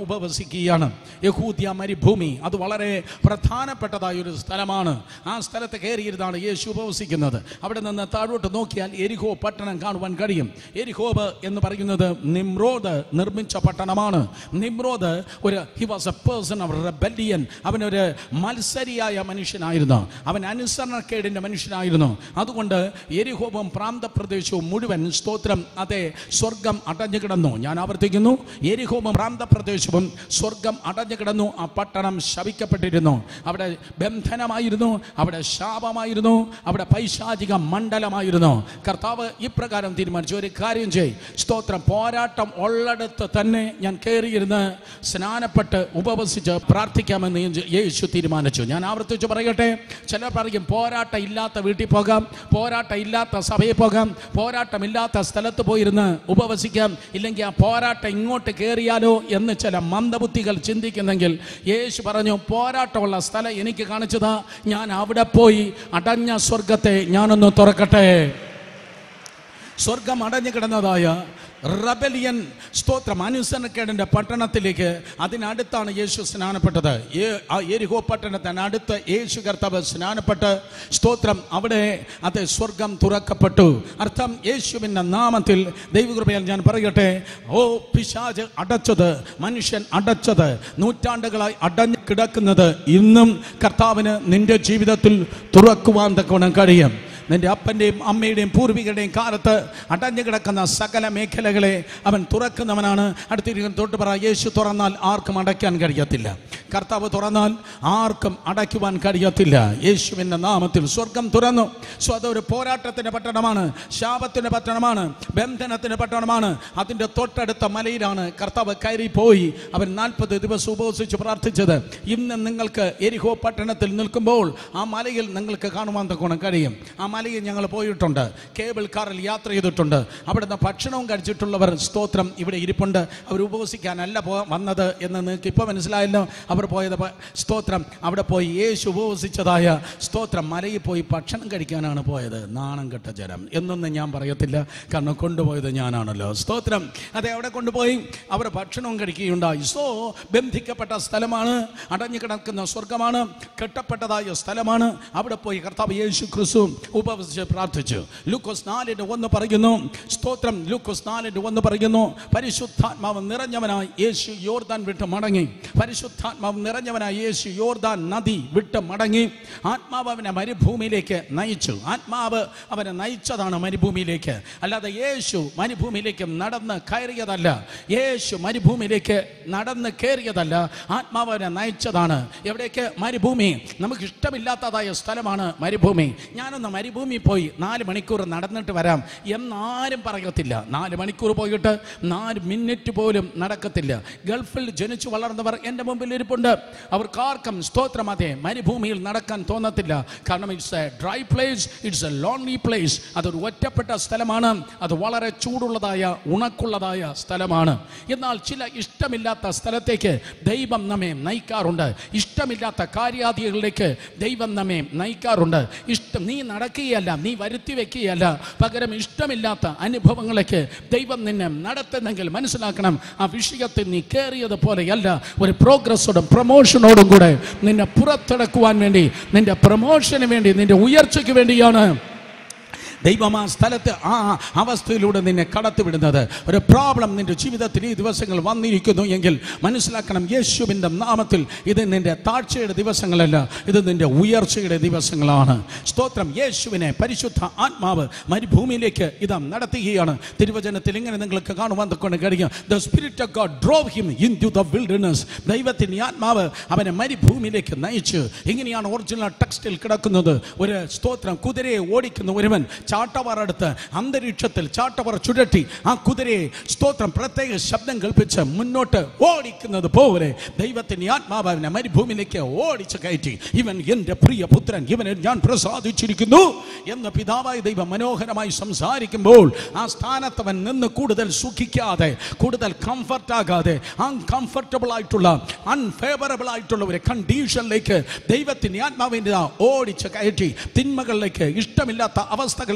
ഉപവസിക്കുകയാണ്. യഹൂദ്യ മരുഭൂമി അത് വളരെ പ്രധാനപ്പെട്ടതായ ഒരു സ്ഥലമാണ്. ആ സ്ഥലത്ത് കയറിയിരുന്നാണ് യേശു ഉപവസിക്കുന്നത്. അവിടെ നിന്ന് താഴോട്ട് നോക്കിയാൽ എരിഹോ പട്ടണം കാണുവാൻ കഴിയും. എരിഹോബ് എന്ന് പറയുന്നത് നിമ്രോദ് നിർമ്മിച്ച പട്ടണമാണ്. നിമ്രോദ് ഒരു he was a person of rebellion. അവനൊരു മത്സരിയായ മനുഷ്യനായിരുന്നു. അവൻ അനുസരണക്കേടിൻ്റെ മനുഷ്യനായിരുന്നു. അതുകൊണ്ട് എരിഹോബും പ്രാന്തപ്രദേശവും മുഴുവൻ സ്തോത്രം അതെ സ്വർഗം അടഞ്ഞു കിടന്നു. ഞാൻ ആവർത്തിക്കുന്നു, എരിഹോബും പ്രാന്തപ്രദേശവും സ്വർഗം അടഞ്ഞു കിടന്നു. ആ പട്ടണം ശപിക്കപ്പെട്ടിരുന്നു. അവിടെ ബന്ധനമായിരുന്നു, അവിടെ ശാപമായിരുന്നു, അവിടെ പൈശാചിക മണ്ഡലമായിരുന്നു. കർത്താവ് ഇപ്രകാരം തീരുമാനിച്ചു, ഒരു കാര്യം ചെയ്, സ്തോത്രം പോരാട്ടം ഉള്ളിടത്ത് തന്നെ ഞാൻ കയറിയിരുന്ന് സ്നാനപ്പെട്ട് ഉപവസിച്ച് പ്രാർത്ഥിക്കാമെന്ന് യേശു തീരുമാനിച്ചു. ഞാൻ ആവർത്തിച്ച് പറയട്ടെ, ചിലർ പറയും പോരാട്ടം ഇല്ലാത്ത വീട്ടിൽ പോകാം, പോരാട്ടം ഇല്ലാത്ത സഭയിൽ പോകാം, പോരാട്ടമില്ലാത്ത സ്ഥലത്ത് പോയിരുന്ന് ഉപവസിക്കാം, ഇല്ലെങ്കിൽ ആ പോരാട്ടം ഇങ്ങോട്ട് കയറിയാലോ എന്ന് ചില മന്ദബുദ്ധികൾ ചിന്തിക്കുന്നെങ്കിൽ യേശു പറഞ്ഞു, പോരാട്ടമുള്ള സ്ഥലം എനിക്ക് കാണിച്ചതാ, ഞാൻ അവിടെ പോയി അടഞ്ഞ സ്വർഗത്തെ ഞാനൊന്ന് തുറക്കട്ടെ. സ്വർഗം അടഞ്ഞു കിടന്നതായ റബലിയൻ സ്തോത്രം അനുസരണക്കേടിൻ്റെ പട്ടണത്തിലേക്ക് അതിനടുത്താണ് യേശു സ്നാനപ്പെട്ടത്. ആ എരിഹോ പട്ടണത്തിനടുത്ത് യേശു കർത്താവ് സ്നാനപ്പെട്ട് സ്തോത്രം അവിടെ അത് സ്വർഗം തുറക്കപ്പെട്ടു. അർത്ഥം യേശുവിൻ്റെ നാമത്തിൽ ദൈവകൃപയാൽ ഞാൻ പറയട്ടെ, ഓ പിശാച് അടച്ചത്, മനുഷ്യൻ അടച്ചത്, നൂറ്റാണ്ടുകളായി അടഞ്ഞു കിടക്കുന്നത് ഇന്നും കർത്താവിന് നിന്റെ ജീവിതത്തിൽ തുറക്കുവാൻ തക്കവണ്ണം കഴിയും. നിന്റെ അപ്പൻ്റെയും അമ്മയുടെയും പൂർവികരുടെയും കാലത്ത് അടഞ്ഞു കിടക്കുന്ന സകല മേഖലകളെ അവൻ തുറക്കുന്നവനാണ്. അടുത്തിരിക്കുന്ന തൊട്ട് പറ, യേശു തുറന്നാൽ ആർക്കും അടയ്ക്കാൻ കഴിയത്തില്ല. കർത്താവ് തുറന്നാൽ ആർക്കും അടയ്ക്കുവാൻ കഴിയത്തില്ല. യേശുവിൻ്റെ നാമത്തിൽ സ്വർഗം തുറന്നു. സോ അതൊരു പോരാട്ടത്തിൻ്റെ പട്ടണമാണ്, ശാപത്തിൻ്റെ പട്ടണമാണ്, ബന്ധനത്തിൻ്റെ പട്ടണമാണ്. അതിൻ്റെ തൊട്ടടുത്ത മലയിലാണ് കർത്താവ് കയറി പോയി അവൻ നാൽപ്പത് ദിവസം ഉപവസിച്ച് പ്രാർത്ഥിച്ചത്. ഇന്ന് നിങ്ങൾക്ക് എരിഹോ പട്ടണത്തിൽ നിൽക്കുമ്പോൾ ആ മലയിൽ നിങ്ങൾക്ക് കാണുവാൻ തക്കോണം കഴിയും. ആ മലയിൽ ഞങ്ങൾ പോയിട്ടുണ്ട്, കേബിൾ കാറിൽ യാത്ര ചെയ്തിട്ടുണ്ട്. അവിടുന്ന് ഭക്ഷണവും കഴിച്ചിട്ടുള്ളവർ സ്തോത്രം ഇവിടെ ഇരിപ്പുണ്ട്. അവർ ഉപവസിക്കാനല്ല പോ വന്നത് എന്ന് നിങ്ങൾക്ക് ഇപ്പോൾ മനസ്സിലായല്ലോ. അവർ പോയത് സ്തോത്രം അവിടെ പോയി യേശു ഉപവസിച്ചതായ സ്തോത്രം മലയിൽ പോയി ഭക്ഷണം കഴിക്കാനാണ് പോയത്. നാണം കെട്ട ജനം എന്നൊന്നും ഞാൻ പറയത്തില്ല, കാരണം കൊണ്ടുപോയത് ഞാനാണല്ലോ. സ്തോത്രം അതെ, അവിടെ കൊണ്ടുപോയി അവർ ഭക്ഷണവും കഴിക്കുകയുണ്ടായി. സോ ബന്ധിക്കപ്പെട്ട സ്ഥലമാണ്, അടഞ്ഞു കിടക്കുന്ന സ്വർഗമാണ്, കെട്ടപ്പെട്ടതായ സ്ഥലമാണ്. അവിടെ പോയി കർത്താവ് യേശു ക്രിസ്തു ഉപവസിച്ച് പ്രാർത്ഥിച്ചു. ലൂക്കോസ് നാലിന്റെ ഒന്ന് പറയുന്നു, സ്തോത്രം ലൂക്കോസ് നാലിന്റെ ഒന്ന് പറയുന്നു, പരിശുദ്ധാത്മാവ് നിറഞ്ഞവനായി യേശു യോർദാൻ വിട്ട് മടങ്ങി. പരിശുദ്ധാത്മാവ് നിറഞ്ഞവനായി യേശു യോർദാൻ നദി വിട്ട് മടങ്ങി. ആത്മാവ് അവനെ മരുഭൂമിയിലേക്ക് നയിച്ചു. ആത്മാവ് അവനെ നയിച്ചതാണ് മരുഭൂമിയിലേക്ക്, അല്ലാതെ യേശു മരുഭൂമിയിലേക്ക് നടന്ന് കയറിയതല്ല. യേശു മരുഭൂമിയിലേക്ക് നടന്ന് കയറിയതല്ല, ആത്മാവ് അവനെ നയിച്ചതാണ്. എവിടേക്ക്? മരുഭൂമി. നമുക്ക് ഇഷ്ടമില്ലാത്തതായ സ്ഥലമാണ് മരുഭൂമി. ഞാനൊന്ന് മരുഭൂമി പോയി നാല് മണിക്കൂർ നടന്നിട്ട് വരാം എന്നാരും പറയത്തില്ല. നാല് മണിക്കൂർ പോയിട്ട് നാല് മിനിറ്റ് പോലും നടക്കത്തില്ല. ഗൾഫിൽ ജനിച്ചു വളർന്നവർ എൻ്റെ മുമ്പിൽ ഇരിപ്പുണ്ട്. അവർക്കാർക്കും സ്തോത്രം അതെ മരുഭൂമിയിൽ നടക്കാൻ തോന്നത്തില്ല. കാരണം it's a dry place, it's a lonely place. അതൊരു ഒറ്റപ്പെട്ട സ്ഥലമാണ്, അത് വളരെ ചൂടുള്ളതായ ഉണക്കുള്ളതായ സ്ഥലമാണ്. എന്നാൽ ചില ഇഷ്ടമില്ലാത്ത സ്ഥലത്തേക്ക് ദൈവം നമ്മെ നയിക്കാറുണ്ട്. ഇഷ്ടമില്ലാത്ത കാര്യാദികളിലേക്ക് ദൈവം നമ്മെ നയിക്കാറുണ്ട്. ഇഷ്ടം നീ നടക്കുകയല്ല, നീ വരുത്തി വെക്കുകയല്ല, പകരം ഇഷ്ടമില്ലാത്ത അനുഭവങ്ങളിലേക്ക് ദൈവം നിന്നെ നടത്തുന്നെങ്കിൽ മനസ്സിലാക്കണം, ആ വിഷയത്തിൽ നീ കയറിയത് പോലെയല്ല. ഒരു പ്രോഗ്രസ്സോടും പ്രൊമോഷനോടും കൂടെ നിന്നെ പുറത്തെടുക്കുവാൻ വേണ്ടി, നിന്റെ പ്രൊമോഷന് വേണ്ടി, നിന്റെ ഉയർച്ചയ്ക്ക് വേണ്ടിയാണ് ദൈവം ആ സ്ഥലത്ത് ആ അവസ്ഥയിലൂടെ നിന്നെ കടത്തിവിടുന്നത്. ഒരു പ്രോബ്ലം നിന്റെ ജീവിതത്തിൽ ഈ ദിവസങ്ങൾ വന്നിരിക്കുന്നു എങ്കിൽ മനസ്സിലാക്കണം, യേശുവിൻ്റെ നാമത്തിൽ ഇത് നിന്റെ താഴ്ചയുടെ ദിവസങ്ങളല്ല, ഇത് നിന്റെ ഉയർച്ചയുടെ ദിവസങ്ങളാണ്. സ്തോത്രം. യേശുവിനെ പരിശുദ്ധ ആത്മാവ് മരുഭൂമിയിലേക്ക് ഇതാ നടത്തുകയാണ്. തിരുവചനത്തിൽ ഇങ്ങനെ നിങ്ങൾക്ക് കാണുവാൻ കൊണ്ട് കഴിയും, the spirit of God drove him into the wilderness. ദൈവത്തിൻ്റെ ആത്മാവ് അവനെ മരുഭൂമിയിലേക്ക് നയിച്ചു. ഇങ്ങനെയാണ് ഒറിജിനൽ ടെക്സ്റ്റിൽ കിടക്കുന്നത്. ഒരു സ്തോത്രം കുതിരയെ ഓടിക്കുന്ന ഒരുവൻ ചാട്ടവറെടുത്ത് അന്തരീക്ഷത്തിൽ ചാട്ടവറ ചുഴറ്റി ആ കുതിരയെ സ്തോത്രം പ്രത്യേക ശബ്ദം കൽപ്പിച്ച് മുന്നോട്ട് ഓടിക്കുന്നത് പോലെ ദൈവത്തിന്റെ ആത്മാവ് അവനെ മരുഭൂമിയിലേക്ക് ഓടിച്ച് കയറ്റി. ഇവൻ എൻ്റെ പ്രിയ പുത്രൻ, ഇവനെ ഞാൻ പ്രസാദിച്ചിരിക്കുന്നു എന്ന് പിതാവായ ദൈവം മനോഹരമായി സംസാരിക്കുമ്പോൾ ആ സ്ഥാനത്തവൻ നിന്ന് കൂടുതൽ സുഖിക്കാതെ, കൂടുതൽ കംഫർട്ട് ആകാതെ, അൺകംഫർട്ടബിൾ ആയിട്ടുള്ള അൺഫേവറബിൾ ആയിട്ടുള്ള ഒരു കണ്ടീഷനിലേക്ക് ദൈവത്തിന്റെ ആത്മാവിൻ്റെ ഓടിച്ച് കയറ്റി. തിന്മകളിലേക്ക്, ഇഷ്ടമില്ലാത്ത അവസ്ഥകൾ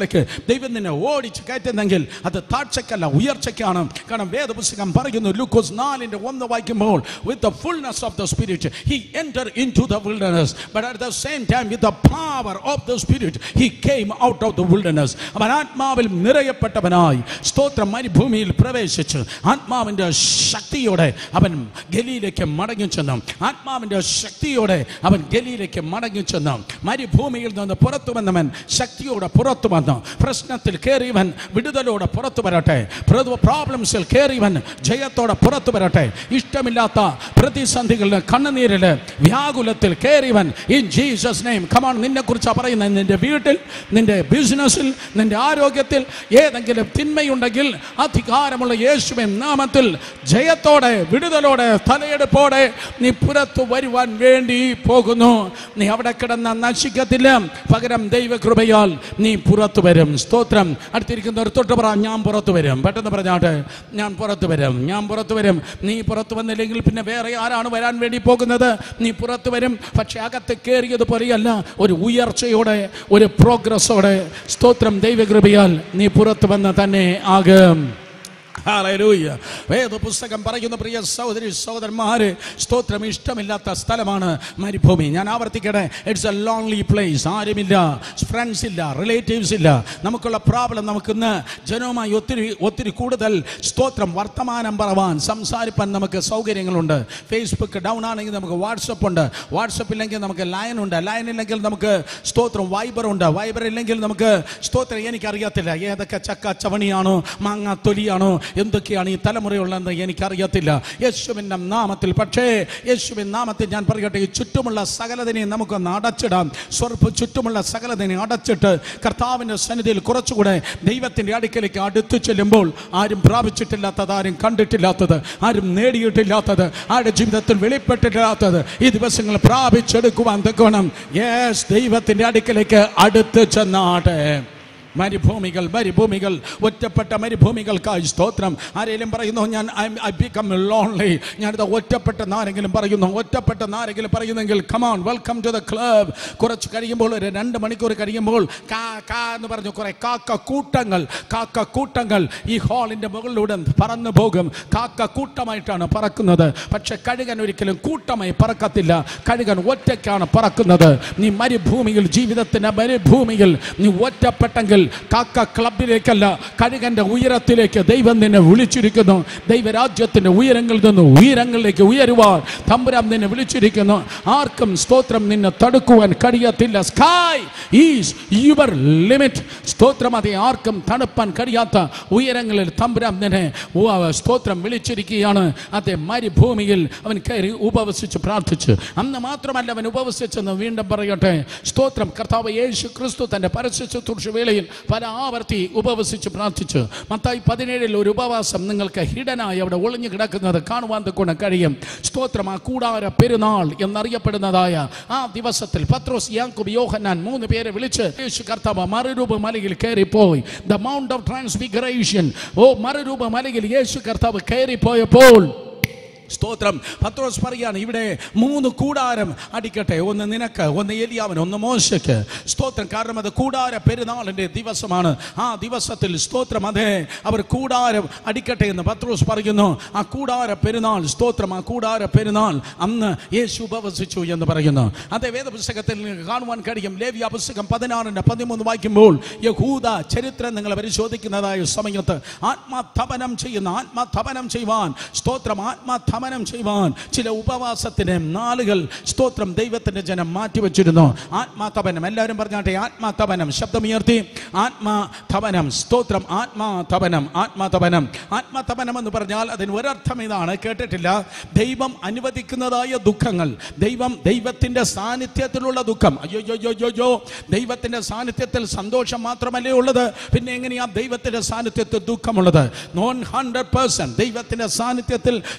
അവസ്ഥയിലേക്ക് ദൈവം നിന്നെ ഓടിച്ച് കയറ്റുന്നെങ്കിൽ അത് താഴ്ചക്കല്ല, ഉയർച്ചയ്ക്കാണ്. കാരണം വേദപുസ്തകം പറയുന്നു, ലൂക്കോസ് നാലിന്റെ ഒന്ന് വായിക്കുമ്പോൾ, with the fullness of the spirit he entered into the wilderness, but at the same time with the power of the spirit he came out of the wilderness. അവൻ ആത്മാവിൽ നിറയപ്പെട്ടവനായി സ്തോത്രം മരുഭൂമിയിൽ പ്രവേശിച്ച് ആത്മാവിന്റെ ശക്തിയോടെ അവൻ ഗലീലയ്ക്ക് മടങ്ങി ചെന്നു. ആത്മാവിന്റെ ശക്തിയോടെ അവൻ ഗലീലയ്ക്ക് മടങ്ങി ചെന്നു. മരുഭൂമിയിൽ നിന്ന് പുറത്തു വന്നവൻ ശക്തിയോടെ പുറത്തു വന്നു. പ്രശ്നത്തിൽ കയറിയവൻ വിടുതലോടെ പുറത്തു വരട്ടെ. പ്രോബ്ലംസിൽ കയറിയവൻ ജയത്തോടെ പുറത്തു വരട്ടെ. ഇഷ്ടമില്ലാത്ത പ്രതിസന്ധികളിൽ, കണ്ണുനീരിൽ, വ്യാകുലത്തിൽ കയറിയവൻ ഇൻ ജീസസ് നെയിം. കമോൺ, നിന്നെ കുറിച്ചാണ് പറയുന്നത്. നിന്റെ വീട്ടിൽ, നിന്റെ ബിസിനസ്സിൽ, നിന്റെ ആരോഗ്യത്തിൽ ഏതെങ്കിലും തിന്മയുണ്ടെങ്കിൽ അധികാരമുള്ള യേശുവിൻ നാമത്തിൽ ജയത്തോടെ, വിടുതലോടെ, തലയെടുപ്പോടെ നീ പുറത്തു വരുവാൻ വേണ്ടി പോകുന്നു. നീ അവിടെ കിടന്ന നശിക്കത്തില്ല, പകരം ദൈവകൃപയാൽ നീ പുറത്തു വരും. സ്തോത്രം. അടുത്തിരിക്കുന്നവർ തൊട്ട് പറ, ഞാൻ പുറത്തു വരും. പെട്ടെന്ന് പറഞ്ഞാട്ടെ, ഞാൻ പുറത്തു വരും, ഞാൻ പുറത്തു വരും. നീ പുറത്തു വന്നില്ലെങ്കിൽ പിന്നെ വേറെ ആരാണ് വരാൻ വേണ്ടി പോകുന്നത്? നീ പുറത്തു വരും. പക്ഷെ അകത്ത് കയറിയതുപോലെയല്ല, ഒരു ഉയർച്ചയോടെ, ഒരു പ്രോഗ്രസ്സോടെ സ്തോത്രം ദൈവകൃപയാൽ നീ പുറത്തു വന്ന് തന്നെ ആകും. ഹല്ലേലൂയ. വേദപുസ്തകം പറയുന്ന പ്രിയ സഹോദരി സഹോദരന്മാരെ, സ്തോത്രം ഇഷ്ടമില്ലാത്ത സ്ഥലമാണ് മരുഭൂമി. ഞാൻ ആവർത്തിക്കട്ടെ, ഇറ്റ്സ് എ ലോൺലി പ്ലേസ്. ആരുമില്ല, ഫ്രണ്ട്സ് ഇല്ല, റിലേറ്റീവ്സ് ഇല്ല. നമുക്കുള്ള പ്രോബ്ലം, നമുക്കിന്ന് ജനവുമായി ഒത്തിരി ഒത്തിരി കൂടുതൽ സ്തോത്രം വർത്തമാനം പറവാൻ, സംസാരിപ്പാൻ നമുക്ക് സൗകര്യങ്ങളുണ്ട്. ഫേസ്ബുക്ക് ഡൗൺ ആണെങ്കിൽ നമുക്ക് വാട്സപ്പ് ഉണ്ട്, വാട്സപ്പ് ഇല്ലെങ്കിൽ നമുക്ക് ലൈൻ ഉണ്ട്, ലൈൻ ഇല്ലെങ്കിൽ നമുക്ക് സ്തോത്രം വൈബർ ഉണ്ട്, വൈബർ ഇല്ലെങ്കിൽ നമുക്ക് സ്തോത്രം എനിക്കറിയത്തില്ല ഏതൊക്കെ ചക്ക ചവണിയാണോ മാങ്ങ തൊലിയാണോ എന്തൊക്കെയാണ് ഈ തലമുറയുള്ളതെന്ന് എനിക്കറിയത്തില്ല. യേശുവിൻ്റെ നാമത്തിൽ, പക്ഷേ യേശുവിൻ നാമത്തിൽ ഞാൻ പറയട്ടെ, ഈ ചുറ്റുമുള്ള സകലതിനെയും നമുക്കൊന്ന് അടച്ചിടാം. സ്വർപ്പ് ചുറ്റുമുള്ള സകലതിനെ അടച്ചിട്ട് കർത്താവിൻ്റെ സന്നിധിയിൽ കുറച്ചുകൂടെ ദൈവത്തിൻ്റെ അടുക്കലേക്ക് അടുത്തു ചെല്ലുമ്പോൾ, ആരും പ്രാപിച്ചിട്ടില്ലാത്തത്, ആരും കണ്ടിട്ടില്ലാത്തത്, ആരും നേടിയിട്ടില്ലാത്തത്, ആരുടെ ജീവിതത്തിൽ വെളിപ്പെട്ടിട്ടില്ലാത്തത് ഈ ദിവസങ്ങൾ പ്രാപിച്ചെടുക്കുവാൻ തക്കോണം യേസ് ദൈവത്തിൻ്റെ അടുക്കലേക്ക് അടുത്ത് ചെന്നാട്ടെ. മരുഭൂമികൾ, മരുഭൂമികൾ, ഒറ്റപ്പെട്ട മരുഭൂമികൾക്കായി സ്തോത്രം. ആരെങ്കിലും പറയുന്നു, ഞാൻ ഐ ബിക്കം ലോൺലി, ഞാനിത് ഒറ്റപ്പെട്ടെന്ന് ആരെങ്കിലും പറയുന്നു, ഒറ്റപ്പെട്ടെന്ന് ആരെങ്കിലും പറയുന്നെങ്കിൽ come on, welcome to the club. കുറച്ച് കഴിയുമ്പോൾ, ഒരു രണ്ട് മണിക്കൂർ കഴിയുമ്പോൾ കാ കാ എന്ന് പറഞ്ഞു കുറെ കാക്ക കൂട്ടങ്ങൾ, കാക്ക കൂട്ടങ്ങൾ ഈ ഹാളിൻ്റെ മുകളിലൂടെ പറന്നു പോകും. കാക്ക കൂട്ടമായിട്ടാണ് പറക്കുന്നത്. പക്ഷെ കഴുകൻ ഒരിക്കലും കൂട്ടമായി പറക്കത്തില്ല. കഴുകൻ ഒറ്റയ്ക്കാണ് പറക്കുന്നത്. നീ മരുഭൂമിയിൽ, ജീവിതത്തിൻ്റെ മരുഭൂമിയിൽ നീ ഒറ്റപ്പെട്ടെങ്കിൽ കാക്ക ക്ലബിലേക്കല്ല, കഴുകന്റെ ഉയരത്തിലേക്ക് ദൈവം നിന്നെ വിളിച്ചിരിക്കുന്നു. ദൈവരാജ്യത്തിന്റെ ഉയരങ്ങളിൽ നിന്ന് ഉയരങ്ങളിലേക്ക് ഉയരുവാൻ തമ്പുരാൻ നിന്നെ വിളിച്ചിരിക്കുന്നു. ആർക്കും സ്തോത്രം നിന്നെ തടുക്കുവാൻ കഴിയത്തില്ല. Sky is your limit. സ്തോത്രം. അതെ, ആർക്കും തടുപ്പാൻ കഴിയാത്ത ഉയരങ്ങളിൽ തമ്പുരാൻ നിന്നെ സ്തോത്രം വിളിച്ചിരിക്കുകയാണ്. അതെ, മരുഭൂമിയിൽ അവൻ കയറി ഉപവസിച്ച് പ്രാർത്ഥിച്ച്. അന്ന് മാത്രമല്ല അവൻ ഉപവസിച്ചെന്ന് വീണ്ടും പറയട്ടെ. സ്തോത്രം. കർത്താവ് യേശു ക്രിസ്തു തന്റെ പരസ്യ ശുശ്രൂഷ വേളയിൽ പല ആവർത്തി ഉപവസിച്ച് പ്രാർത്ഥിച്ചു. മത്തായി പതിനേഴിൽ ഒരു ഉപവാസം നിങ്ങൾക്ക് ഹിഡനായി അവിടെ ഒളിഞ്ഞു കിടക്കുന്നത് കാണുവാൻ കൊണ്ട് കഴിയും. സ്തോത്രം. ആ കൂടാര പെരുന്നാൾ എന്നറിയപ്പെടുന്നതായ ആ ദിവസത്തിൽ പത്രോസ്, യാക്കോബ്, യോഹന്നാൻ മൂന്ന് പേരെ വിളിച്ച് യേശു കർത്താവ് മറുരൂപ മലയിൽ കയറിപ്പോയി. The mount of transfiguration. ഓ, മറുരൂപ മലയിൽ യേശു കർത്താവ് കയറിപ്പോയപ്പോൾ സ്തോത്രം പത്രോസ് പറയാണ്, ഇവിടെ മൂന്ന് കൂടാരം അടിക്കട്ടെ, ഒന്ന് നിനക്ക്, ഒന്ന് എലിയാവിന്, ഒന്ന് മോശയ്ക്ക്. സ്തോത്രം. കാരണം അത് കൂടാര പെരുന്നാളിൻ്റെ ദിവസമാണ്. ആ ദിവസത്തിൽ സ്തോത്രം അതെ അവർ കൂടാരം അടിക്കട്ടെ എന്ന് പത്രോസ് പറയുന്നു. ആ കൂടാര പെരുന്നാൾ, സ്തോത്രം, ആ കൂടാര പെരുന്നാൾ അന്ന് യേശു ഉപവസിച്ചു എന്ന് പറയുന്നു. അതേ വേദപുസ്തകത്തിൽ കാണുവാൻ കഴിയും. ലേവ്യ പുസ്തകം പതിനാറിൻ്റെ പതിമൂന്ന് വായിക്കുമ്പോൾ, യഹൂദ ചരിത്രം നിങ്ങൾ പരിശോധിക്കുന്നതായ സമയത്ത് ആത്മാതപനം ചെയ്യുന്ന, ആത്മാതപനം ചെയ്യുവാൻ, സ്തോത്രം, ആത്മാ ധമനം ചെയ്യുവാൻ ചില ഉപവാസത്തിന് നാളുകൾ സ്തോത്രം ദൈവത്തിന്റെ ജനം മാറ്റിവെച്ചിരുന്നു. ആത്മാതപനം. എല്ലാവരും പറഞ്ഞാട്ടെ, ആത്മാതപനം. ശബ്ദമുയർത്തി. ആത്മാതപനം. സ്തോത്രം. ആത്മാതപനം. ആത്മാതപനം. ആത്മാതപനം എന്ന് പറഞ്ഞാൽ അതിന് ഒരർത്ഥം ഇതാണ്, കേട്ടിട്ടില്ല, ദൈവം അനുവദിക്കുന്നതായ ദുഃഖങ്ങൾ. ദൈവം ദൈവത്തിന്റെ സാന്നിധ്യത്തിലുള്ള ദുഃഖം. അയ്യോ യോ യോ യോ ദൈവത്തിന്റെ സാന്നിധ്യത്തിൽ സന്തോഷം മാത്രമല്ലേ ഉള്ളത്, പിന്നെ എങ്ങനെയാ ദൈവത്തിന്റെ സാന്നിധ്യത്തിൽ ദുഃഖമുള്ളത്? നോൺ ഹൺഡ്രഡ് പേഴ്സെന്റ് ദൈവത്തിന്റെ സാന്നിധ്യത്തിൽ സന്തോഷം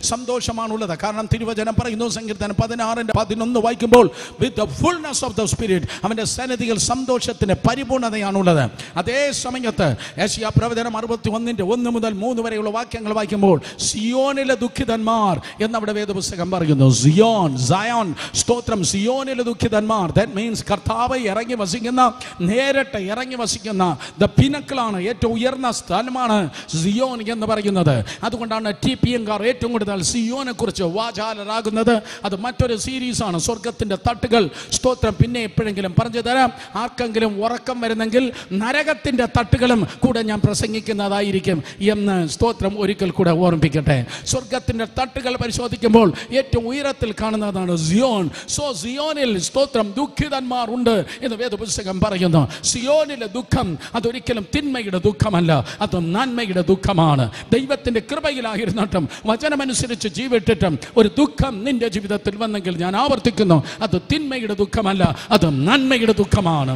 സന്തോഷമാണുള്ളത്. കാരണം തിരുവചനം പറയുന്നു, സങ്കീർത്തനം പതിനാറിന്റെ പതിനൊന്ന് വായിക്കുമ്പോൾ, with the fullness of the spirit, അവന്റെ സന്നിധിയിൽ സന്തോഷത്തിന്റെ പരിപൂർണതയാണുള്ളത്. അതേ സമയത്ത് യെശയ്യാ പ്രവചനം അറുപത്തി ഒന്നിന്റെ ഒന്ന് മുതൽ മൂന്ന് വരെയുള്ള വാക്യങ്ങൾ വായിക്കുമ്പോൾ, സിയോനിലെ ദുഃഖിതന്മാർ എന്നവിടെ വേദപുസ്തകം പറയുന്നു. സിയോൻ, സയോൻ, സ്തോത്രം, സിയോനിലെ ദുഃഖിതന്മാർ. ദാറ്റ് മീൻസ് കർത്താവ് ഇറങ്ങി വസിക്കുന്ന, നേരിട്ട് ഇറങ്ങി വസിക്കുന്ന ദ പിനക്കിളാണ്, ഏറ്റവും ഉയർന്ന സ്ഥലമാണ് സിയോൻ എന്ന് പറയുന്നത്. അതുകൊണ്ടാണ് ടി പി എംകാർ ഏറ്റവും കൂടുതൽ സിയോനെ കുറിച്ച് വാചാലരാകുന്നത്. അത് മറ്റൊരു സീരീസാണ്, സ്വർഗത്തിന്റെ തട്ടുകൾ. സ്തോത്രം, പിന്നെ എപ്പോഴെങ്കിലും പറഞ്ഞു തരാം. ആർക്കെങ്കിലും ഉറക്കം വരുന്നെങ്കിൽ നരകത്തിന്റെ തട്ടുകളും കൂടെ ഞാൻ പ്രസംഗിക്കുന്നതായിരിക്കും എന്ന് സ്തോത്രം ഒരിക്കൽ കൂടെ ഓർമ്മിപ്പിക്കട്ടെ. സ്വർഗത്തിന്റെ തട്ടുകൾ പരിശോധിക്കുമ്പോൾ ഏറ്റവും ഉയരത്തിൽ കാണുന്നതാണ് സിയോൻ. സോ സിയോനിൽ സ്തോത്രം ദുഃഖിതന്മാർ ഉണ്ട് എന്ന് വേദപുസ്തകം പറയുന്നു. സിയോനിലെ ദുഃഖം അതൊരിക്കലും തിന്മയുടെ ദുഃഖമല്ല, അത് നന്മയുടെ ദുഃഖമാണ്. ദൈവത്തിന്റെ കൃപയിലായിരുന്നിട്ടും വചനമനുസരിച്ച് ജീവിട്ടിട്ടും ഒരു ദുഃഖം നിന്റെ ജീവിതത്തിൽ വന്നെങ്കിൽ ഞാൻ ആവർത്തിക്കുന്നു, അത് തിന്മയുടെ ദുഃഖമല്ല, അത് നന്മയുടെ ദുഃഖമാണ്.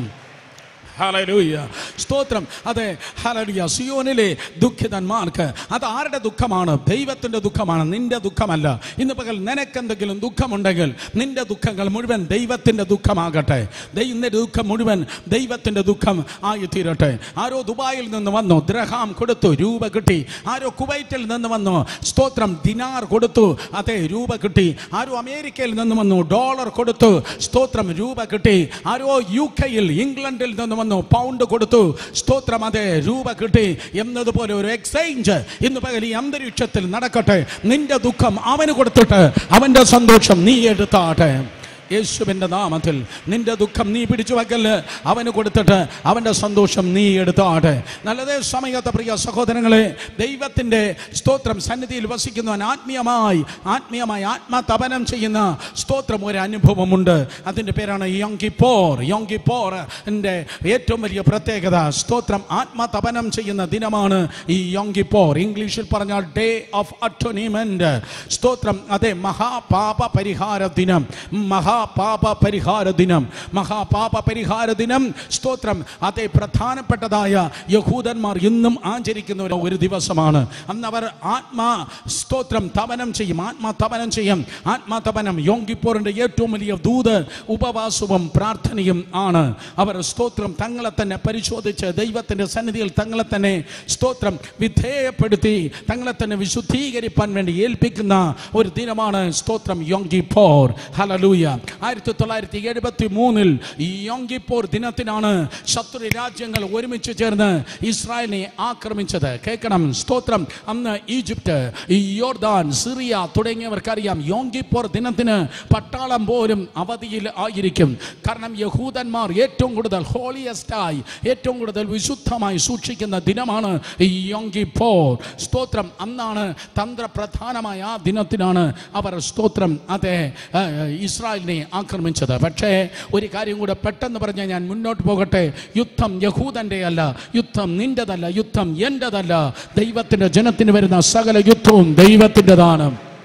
ഹല്ലേലൂയ, സ്തോത്രം. അതെ, ഹല്ലേലൂയ. സിയോനിലെ ദുഃഖിതന്മാർക്ക് അത് ആരുടെ ദുഃഖമാണ്? ദൈവത്തിന്റെ ദുഃഖമാണ്, നിന്റെ ദുഃഖമല്ല. ഇന്ന് പകൽ നിനക്കെന്തെങ്കിലും ദുഃഖമുണ്ടെങ്കിൽ നിന്റെ ദുഃഖങ്ങൾ മുഴുവൻ ദൈവത്തിന്റെ ദുഃഖമാകട്ടെ. നിന്റെ ദുഃഖം മുഴുവൻ ദൈവത്തിന്റെ ദുഃഖം ആയി തീരട്ടെ. ആരോ ദുബായിൽ നിന്ന് വന്നു, ദിർഹാം കൊടുത്തു, രൂപ കിട്ടി. ആരോ കുവൈറ്റിൽ നിന്ന് വന്നു, സ്തോത്രം, ദിനാർ കൊടുത്തു, അതെ, രൂപ കിട്ടി. ആരോ അമേരിക്കയിൽ നിന്ന് വന്നു, ഡോളർ കൊടുത്തു, സ്തോത്രം, രൂപ കിട്ടി. ആരോ യു കെയിൽ, ഇംഗ്ലണ്ടിൽ നിന്ന് വന്നു, പൗണ്ട് കൊടുത്തു, സ്തോത്രം, അതെ, രൂപ കിട്ടി. എന്നതുപോലെ ഒരു എക്സ്ചേഞ്ച് ഇന്ന് പകൽ ഈ അന്തരീക്ഷത്തിൽ നടക്കട്ടെ. നിന്റെ ദുഃഖം അവന് കൊടുത്തിട്ട് അവന്റെ സന്തോഷം നീ എടുത്താട്ടെ. യേശുവിൻ്റെ നാമത്തിൽ നിന്റെ ദുഃഖം നീ പിടിച്ചു വയ്ക്കല്, അവന് കൊടുത്തിട്ട് അവൻ്റെ സന്തോഷം നീ എടുത്താട്ടെ. നല്ലതേ സമയത്ത് പ്രിയ സഹോദരങ്ങളെ, ദൈവത്തിൻ്റെ സ്തോത്രം സന്നിധിയിൽ വസിക്കുന്നവൻ ആത്മീയമായി ആത്മീയമായി ആത്മതപനം ചെയ്യുന്ന സ്തോത്രം ഒരു അനുഭവമുണ്ട്. അതിൻ്റെ പേരാണ് യോം കിപ്പോർ. യോം കിപ്പോർ എൻ്റെ ഏറ്റവും വലിയ പ്രത്യേകത, സ്തോത്രം, ആത്മതപനം ചെയ്യുന്ന ദിനമാണ് ഈ യോം കിപ്പോർ. ഇംഗ്ലീഷിൽ പറഞ്ഞാൽ ഡേ ഓഫ് അറ്റോണിമെന്റ്. സ്തോത്രം, അതെ, മഹാപാപ പരിഹാര ദിനം. മഹാ പാപ പരിഹാര ദിനം, മഹാപാപ പരിഹാര ദിനം. സ്തോത്രം, അതേ, പ്രധാനപ്പെട്ടതായ യഹൂദന്മാർ ഇന്നും ആചരിക്കുന്ന ഒരു ദിവസമാണ്. അന്ന് അവർ ആത്മാ സ്തോത്രം തപനം ചെയ്യും, ആത്മാ തപനം ചെയ്യും. ആത്മാ തപനം യോം കിപ്പോറിന്റെ ഏറ്റവും വലിയ ദൂത് ഉപവാസവും പ്രാർത്ഥനയും ആണ്. അവർ സ്തോത്രം തങ്ങളെ തന്നെ പരിശോധിച്ച് ദൈവത്തിന്റെ സന്നിധിയിൽ തങ്ങളെ തന്നെ സ്തോത്രം വിധേയപ്പെടുത്തി തങ്ങളെ തന്നെ വിശുദ്ധീകരിപ്പാൻ വേണ്ടി ഏൽപ്പിക്കുന്ന ഒരു ദിനമാണ് സ്തോത്രം യോം കിപ്പോർ. ഹല്ലേലൂയ. ആയിരത്തി തൊള്ളായിരത്തി എഴുപത്തി മൂന്നിൽ ഈ യോം കിപ്പോർ ദിനത്തിനാണ് ശത്രു രാജ്യങ്ങൾ ഒരുമിച്ച് ചേർന്ന് ഇസ്രായേലിനെ ആക്രമിച്ചത്. കേൾക്കണം, സ്തോത്രം. അന്ന് ഈജിപ്റ്റ്, യോർദാൻ, സിറിയ തുടങ്ങിയവർക്കറിയാം യോം കിപ്പോർ ദിനത്തിന് പട്ടാളം പോലും അവധിയിൽ ആയിരിക്കും. കാരണം യഹൂദന്മാർ ഏറ്റവും കൂടുതൽ ഹോളിയസ്റ്റായി, ഏറ്റവും കൂടുതൽ വിശുദ്ധമായി സൂക്ഷിക്കുന്ന ദിനമാണ് ഈ യോം കിപ്പോർ. സ്തോത്രം, അന്നാണ് തന്ത്രപ്രധാനമായ ആ ദിനത്തിനാണ് അവർ സ്തോത്രം അതെ ഇസ്രായേലിനെ ആക്രമിച്ചത്. പക്ഷേ ഒരു കാര്യം കൂടെ പെട്ടെന്ന് പറഞ്ഞാൽ ഞാൻ മുന്നോട്ട് പോകട്ടെ. യുദ്ധം യഹൂദന്റെ അല്ല, യുദ്ധം നിന്റെതല്ല, യുദ്ധം എന്റെതല്ല. ദൈവത്തിന്റെ ജനത്തിന് വരുന്ന സകല യുദ്ധവും ദൈവത്തിൻ്റെതാണ്.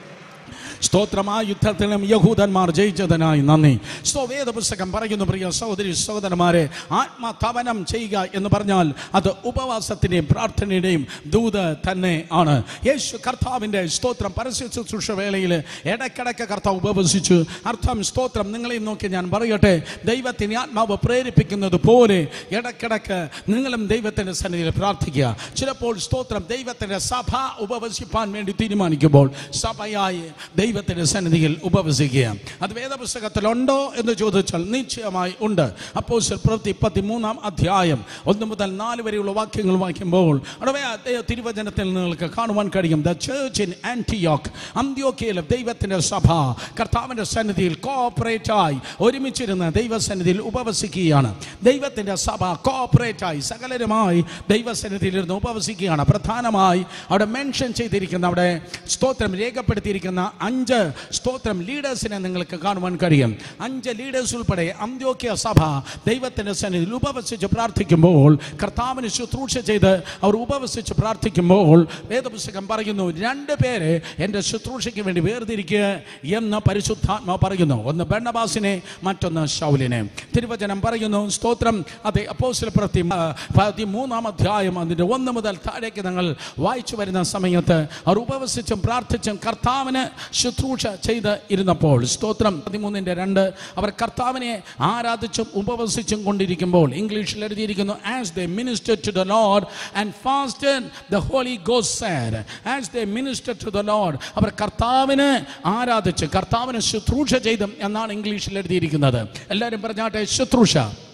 സ്തോത്രം. ആ യുദ്ധത്തിലും യഹൂദന്മാർ ജയിച്ചതിനായി നന്ദി. സോ വേദപുസ്തകം പറയുന്നു, പ്രിയ സഹോദരി സഹോദരന്മാരെ, ആത്മതപനം ചെയ്യുക എന്ന് പറഞ്ഞാൽ അത് ഉപവാസത്തിൻ്റെയും പ്രാർത്ഥനയുടെയും ദൂത് തന്നെ ആണ്. യേശു കർത്താവിൻ്റെ സ്തോത്രം പരസ്യ ശുശ്രൂഷ വേളയിൽ ഇടയ്ക്കിടയ്ക്ക് കർത്താവ് ഉപവസിച്ചു. അർത്ഥം, സ്തോത്രം, നിങ്ങളെ നോക്കി ഞാൻ പറയട്ടെ, ദൈവത്തിന് ആത്മാവ് പ്രേരിപ്പിക്കുന്നത് പോലെ ഇടയ്ക്കിടയ്ക്ക് നിങ്ങളും ദൈവത്തിൻ്റെ സന്നിധിയിൽ പ്രാർത്ഥിക്കുക. ചിലപ്പോൾ സ്തോത്രം ദൈവത്തിൻ്റെ സഭ ഉപവസിപ്പാൻ വേണ്ടി തീരുമാനിക്കുമ്പോൾ സഭയായി ദൈവത്തിന്റെ സന്നിധിയിൽ ഉപവസിക്കുക. അത് വേദപുസ്തകത്തിലുണ്ടോ എന്ന് ചോദിച്ചാൽ നിശ്ചയമായി ഉണ്ട്. അപ്പോസ്തല പ്രവൃത്തി പതിമൂന്നാം അധ്യായം ഒന്ന് മുതൽ നാല് വരെയുള്ള വാക്യങ്ങൾ വായിക്കുമ്പോൾ അവിടെ തിരുവചനത്തിൽ നിങ്ങൾക്ക് കാണുവാൻ കഴിയും. ദ ചർച്ച് ഇൻ ആന്റിയോക്ക്, അന്ത്യോക്യയിലെ ദൈവത്തിന്റെ സഭ കർത്താവിന്റെ സന്നിധിയിൽ കോഓപ്പറേറ്റായി ഒരുമിച്ചിരുന്ന് ദൈവസന്നിധിയിൽ ഉപവസിക്കുകയാണ്. ദൈവത്തിന്റെ സഭ കോഓപ്പറേറ്റായി സകലരുമായി ദൈവസന്നിധിയിൽ ഇരുന്ന് ഉപവസിക്കുകയാണ്. പ്രധാനമായി അവിടെ മെൻഷൻ ചെയ്തിരിക്കുന്ന, അവിടെ സ്തോത്രം രേഖപ്പെടുത്തിയിരിക്കുന്ന അഞ്ച് സ്തോത്രം ലീഡേഴ്സിനെ നിങ്ങൾക്ക് കാണുവാൻ കഴിയും. അഞ്ച് ലീഡേഴ്സ് ഉൾപ്പെടെ അന്ത്യോക്യ സഭ ദൈവത്തിൻ്റെ സന്നിധിയിൽ ഉപവസിച്ച് പ്രാർത്ഥിക്കുമ്പോൾ, കർത്താവിന് ശുശ്രൂഷ ചെയ്ത് അവർ ഉപവസിച്ച് പ്രാർത്ഥിക്കുമ്പോൾ വേദപുസ്തകം പറയുന്നു, രണ്ട് പേരെ എൻ്റെ ശുശ്രൂഷയ്ക്ക് വേണ്ടി വേർതിരിക്കുക എന്ന് പരിശുദ്ധാത്മാവ് പറയുന്നു. ഒന്ന് ബർണ്ണബാസിനെ, മറ്റൊന്ന് ശൗലിനെ. തിരുവചനം പറയുന്നു സ്തോത്രം അതെ അപ്പോസ്തലപ്രവൃത്തി പതിമൂന്നാം അധ്യായം അതിൻ്റെ ഒന്ന് മുതൽ താഴേക്ക് ഞങ്ങൾ വായിച്ചു വരുന്ന സമയത്ത് അവർ ഉപവസിച്ചും പ്രാർത്ഥിച്ചും കർത്താവിന് ശുശ്രൂഷ ചെയ്ത് ഇരുന്നപ്പോൾ സ്തോത്രം പതിമൂന്നിൻ്റെ രണ്ട് അവർ കർത്താവിനെ ആരാധിച്ചും ഉപവസിച്ചും കൊണ്ടിരിക്കുമ്പോൾ, ഇംഗ്ലീഷിൽ എഴുതിയിരിക്കുന്നു, as they ministered to the Lord and fasted the Holy Ghost said, as they ministered to the Lord, അവർ കർത്താവിന് ആരാധിച്ച് കർത്താവിന് ശുശ്രൂഷ ചെയ്തും എന്നാണ് ഇംഗ്ലീഷിൽ എഴുതിയിരിക്കുന്നത്. എല്ലാവരും പറഞ്ഞാട്ടെ ശുശ്രൂഷ.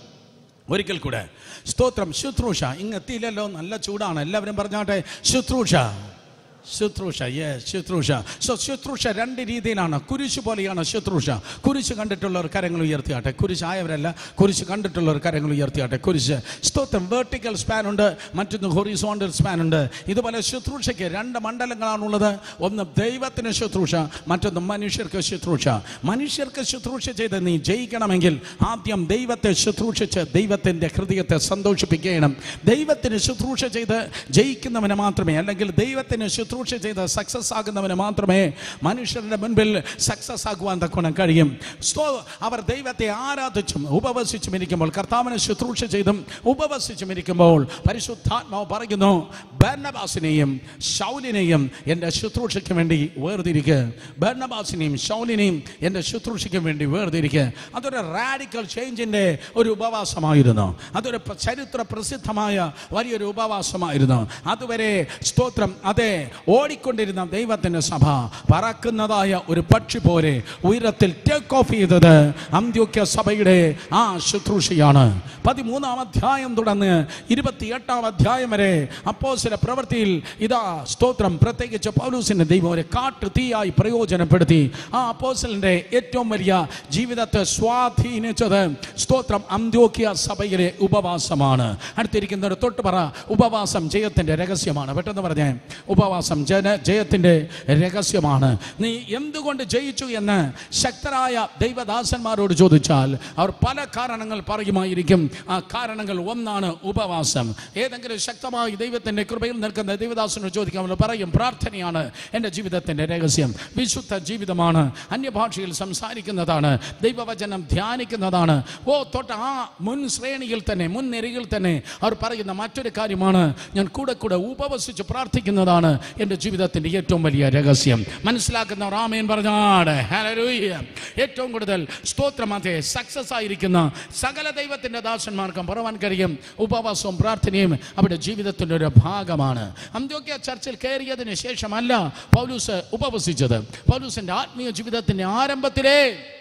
ഒരിക്കൽ കൂടെ സ്തോത്രം ശുശ്രൂഷ. ഇങ്ങെത്തിയില്ലല്ലോ, നല്ല ചൂടാണ്. എല്ലാവരും പറഞ്ഞാട്ടെ ശുശ്രൂഷ. ശുശ്രൂഷ, യെസ് ശുശ്രൂഷ. സോ ശുശ്രൂഷ രണ്ട് രീതിയിലാണ്. കുരിശ് പോലെയാണ് ശുശ്രൂഷ. കുരിശ് കണ്ടിട്ടുള്ളവർ കരങ്ങൾ ഉയർത്തിയാട്ടെ. കുരിശ് ആയവരല്ല, കുരിശ് കണ്ടിട്ടുള്ളവർ കരങ്ങൾ ഉയർത്തിയാട്ടെ. കുരിശ് സ്തോത്രം വെർട്ടിക്കൽ സ്പാൻ ഉണ്ട്, മറ്റൊന്ന് ഹൊറിസോണ്ടൽ സ്പാൻ ഉണ്ട്. ഇതുപോലെ ശുശ്രൂഷയ്ക്ക് രണ്ട് മണ്ഡലങ്ങളാണുള്ളത്. ഒന്ന് ദൈവത്തിന് ശുശ്രൂഷ, മറ്റൊന്ന് മനുഷ്യർക്ക് ശുശ്രൂഷ. മനുഷ്യർക്ക് ശുശ്രൂഷ ചെയ്ത് നീ ജയിക്കണമെങ്കിൽ ആദ്യം ദൈവത്തെ ശുശ്രൂഷിച്ച് ദൈവത്തിൻ്റെ ഹൃദയത്തെ സന്തോഷിപ്പിക്കണം. ദൈവത്തിന് ശുശ്രൂഷ ചെയ്ത് ജയിക്കുന്നവന് മാത്രമേ, അല്ലെങ്കിൽ ദൈവത്തിന് ശുശ്രൂഷ ചെയ്ത് സക്സസ് ആകുന്നവന് മാത്രമേ മനുഷ്യരുടെ മുൻപിൽ സക്സസ് ആകുവാൻ തക്കോണം കഴിയും. സോ അവർ ദൈവത്തെ ആരാധിച്ചും ഉപവസിച്ചും ഇരിക്കുമ്പോൾ, കർത്താവിനെ ശുശ്രൂഷ ചെയ്തും ഉപവസിച്ചും ഇരിക്കുമ്പോൾ പരിശുദ്ധാത്മാവ് പറയുന്നു, ബർണ്ണബാസിനെയും ശൗലിനെയും എൻ്റെ ശുശ്രൂഷയ്ക്ക് വേണ്ടി വേർതിരിക്കുക. ബർണ്ണബാസിനെയും ശൗലിനെയും എൻ്റെ ശുശ്രൂഷയ്ക്ക് വേണ്ടി വേർതിരിക്കുക. അതൊരു റാഡിക്കൽ ചേഞ്ചിൻ്റെ ഒരു ഉപവാസമായിരുന്നു. അതൊരു ചരിത്ര പ്രസിദ്ധമായ വലിയൊരു ഉപവാസമായിരുന്നു. അതുവരെ സ്തോത്രം അതെ ഓടിക്കൊണ്ടിരുന്ന ദൈവത്തിൻ്റെ സഭ പറക്കുന്നതായ ഒരു പക്ഷി പോലെ ഉയരത്തിൽ ടേക്ക് ഓഫ് ചെയ്തത് അന്ത്യോക്യ സഭയുടെ ആ ശുശ്രൂഷയാണ്. പതിമൂന്നാം അധ്യായം തുടർന്ന് ഇരുപത്തിയെട്ടാം അധ്യായം വരെ അപ്പോസ്തല പ്രവൃത്തിയിൽ ഇതാ സ്തോത്രം പ്രത്യേകിച്ച് പൗലോസിന്റെ ദൈവം ഒരു കാട്ടു തീയായി പ്രയോജനപ്പെടുത്തി ആ അപ്പോസ്തലന്റെ ഏറ്റവും വലിയ ജീവിതത്തെ സ്വാധീനിച്ചത് സ്തോത്രം അന്ത്യോക്യ സഭയിലെ ഉപവാസമാണ്. അടുത്തിരിക്കുന്നവർ തൊട്ട് പറ, ഉപവാസം ജയത്തിന്റെ രഹസ്യമാണ്. പെട്ടെന്ന് പറഞ്ഞേ, ഉപവാസം ജന ജയത്തിന്റെ രഹസ്യമാണ്. നീ എന്തുകൊണ്ട് ജയിച്ചു എന്ന് ശക്തരായ ദൈവദാസന്മാരോട് ചോദിച്ചാൽ അവർ പല കാരണങ്ങൾ പറയുമായിരിക്കും. ആ കാരണങ്ങൾ ഒന്നാണ് ഉപവാസം. ഏതെങ്കിലും ശക്തമായി ദൈവത്തിന്റെ കൃപയിൽ നിൽക്കുന്ന ദൈവദാസനോട് ചോദിക്കാൻ പറയും, പ്രാർത്ഥനയാണ് എൻ്റെ ജീവിതത്തിന്റെ രഹസ്യം, വിശുദ്ധ ജീവിതമാണ്, അന്യഭാഷയിൽ സംസാരിക്കുന്നതാണ്, ദൈവവചനം ധ്യാനിക്കുന്നതാണ്. ഓ തൊട്ട് ആ മുൻ ശ്രേണിയിൽ തന്നെ മുൻനിരയിൽ തന്നെ അവർ പറയുന്ന മറ്റൊരു കാര്യമാണ്, ഞാൻ കൂടെ കൂടെ ഉപവസിച്ച് പ്രാർത്ഥിക്കുന്നതാണ് എൻ്റെ ജീവിതത്തിൻ്റെ ഏറ്റവും വലിയ രഹസ്യം. മനസ്സിലാക്കുന്നവർ ആമേൻ പറഞ്ഞാട്. ഹല്ലേലൂയ. ഏറ്റവും കൂടുതൽ സ്തോത്രം അതേ സക്സസ് ആയിരിക്കുന്ന സകല ദൈവത്തിൻ്റെ ദാസന്മാർക്കും പറയാൻ കഴിയും, ഉപവാസവും പ്രാർത്ഥനയും അവരുടെ ജീവിതത്തിൻ്റെ ഒരു ഭാഗമാണ്. അന്ത്യോക്യ ചർച്ചിൽ കയറിയതിന് ശേഷമല്ല പൗലോസ് ഉപവസിച്ചത്. പൗലോസിൻ്റെ ആത്മീയ ജീവിതത്തിൻ്റെ ആരംഭത്തിലേ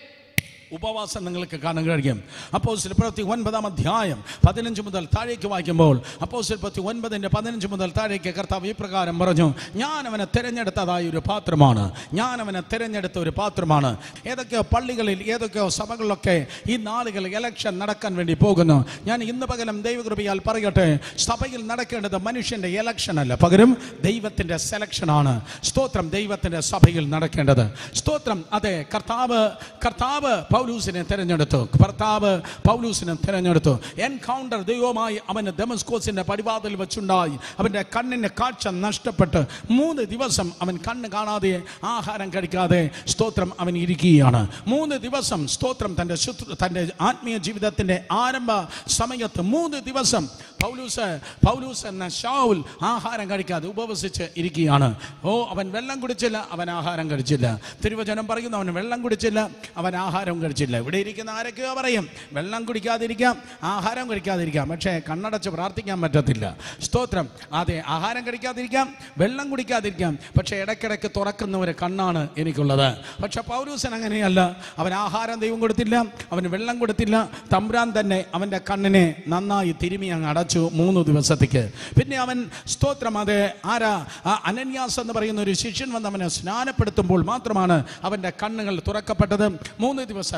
ഉപവാസം നിങ്ങൾക്ക് കാണാൻ കഴിയും. അപ്പോസ്തല പ്രവൃത്തി ഒൻപതാം അധ്യായം പതിനഞ്ച് മുതൽ താഴേക്ക് വായിക്കുമ്പോൾ അപ്പോസ്തല പ്രവൃത്തി ഒൻപതിൻ്റെ പതിനഞ്ച് മുതൽ താഴേക്ക് കർത്താവ് ഈ പ്രകാരം പറഞ്ഞു, ഞാൻ അവനെ തിരഞ്ഞെടുത്തതായ ഒരു പാത്രമാണ്, ഞാൻ അവനെ തിരഞ്ഞെടുത്ത ഒരു പാത്രമാണ്. ഏതൊക്കെയോ പള്ളികളിൽ ഏതൊക്കെയോ സഭകളിലൊക്കെ ഈ നാളുകൾ ഇലക്ഷൻ നടക്കാൻ വേണ്ടി പോകുന്നു. ഞാൻ ഇന്ന് പകരം ദൈവകൃപയാൽ പറയട്ടെ, സഭയിൽ നടക്കേണ്ടത് മനുഷ്യൻ്റെ ഇലക്ഷൻ അല്ല, പകരം ദൈവത്തിൻ്റെ സെലക്ഷനാണ്. സ്തോത്രം ദൈവത്തിൻ്റെ സഭയിൽ നടക്കേണ്ടത്. സ്തോത്രം അതെ കർത്താവ് കർത്താവ് പൗലൂസിനെ തിരഞ്ഞെടുത്തു. കർത്താവ് പൗലൂസിനെ തിരഞ്ഞെടുത്തു. എൻകൗണ്ടർ ദൈവമായി അവന് ദമസ്കോസിന്റെ പടിവാതിൽ വെച്ചുണ്ടായി. അവന്റെ കണ്ണിന് കാഴ്ച നഷ്ടപ്പെട്ട് മൂന്ന് ദിവസം അവൻ കണ്ണ് കാണാതെ ആഹാരം കഴിക്കാതെ സ്തോത്രം അവൻ ഇരിക്കുകയാണ്. മൂന്ന് ദിവസം സ്തോത്രം തൻ്റെ തൻ്റെ ആത്മീയ ജീവിതത്തിന്റെ ആരംഭ സമയത്ത് മൂന്ന് ദിവസം പൗലൂസ് പൗലൂസ് എന്ന ശൗൽ ആഹാരം കഴിക്കാതെ ഉപവസിച്ച് ഇരിക്കുകയാണ്. ഓ അവൻ വെള്ളം കുടിച്ചില്ല, അവൻ ആഹാരം കഴിച്ചില്ല. തിരുവചനം പറയുന്നു അവൻ വെള്ളം കുടിച്ചില്ല, അവൻ ആഹാരം കഴിച്ചില്ല. ഇവിടെ ഇരിക്കുന്ന ആരൊക്കെയോ പറയും വെള്ളം കുടിക്കാതിരിക്കാം, ആഹാരം കഴിക്കാതിരിക്കാം, പക്ഷേ കണ്ണടച്ച് പ്രാർത്ഥിക്കാൻ പറ്റത്തില്ല. സ്തോത്രം അതെ ആഹാരം കഴിക്കാതിരിക്കാം, വെള്ളം കുടിക്കാതിരിക്കാം, പക്ഷേ ഇടയ്ക്കിടയ്ക്ക് തുറക്കുന്ന ഒരു കണ്ണാണ് എനിക്കുള്ളത്. പക്ഷെ പൗലൂസൻ അങ്ങനെയല്ല. അവൻ ആഹാരം ദൈവം കൊടുത്തില്ല, അവന് വെള്ളം കൊടുത്തില്ല. തമ്പുരാൻ തന്നെ അവൻ്റെ കണ്ണിനെ നന്നായി തിരുമി അങ്ങ് അടച്ചു മൂന്ന് ദിവസത്തേക്ക്. പിന്നെ അവൻ സ്തോത്രം അത് ആരാ അനന്യാസ് എന്ന് പറയുന്ന ഒരു ശിഷ്യൻ വന്ന് അവനെ സ്നാനപ്പെടുത്തുമ്പോൾ മാത്രമാണ് അവൻ്റെ കണ്ണുകൾ തുറക്കപ്പെട്ടത്. മൂന്ന് ദിവസം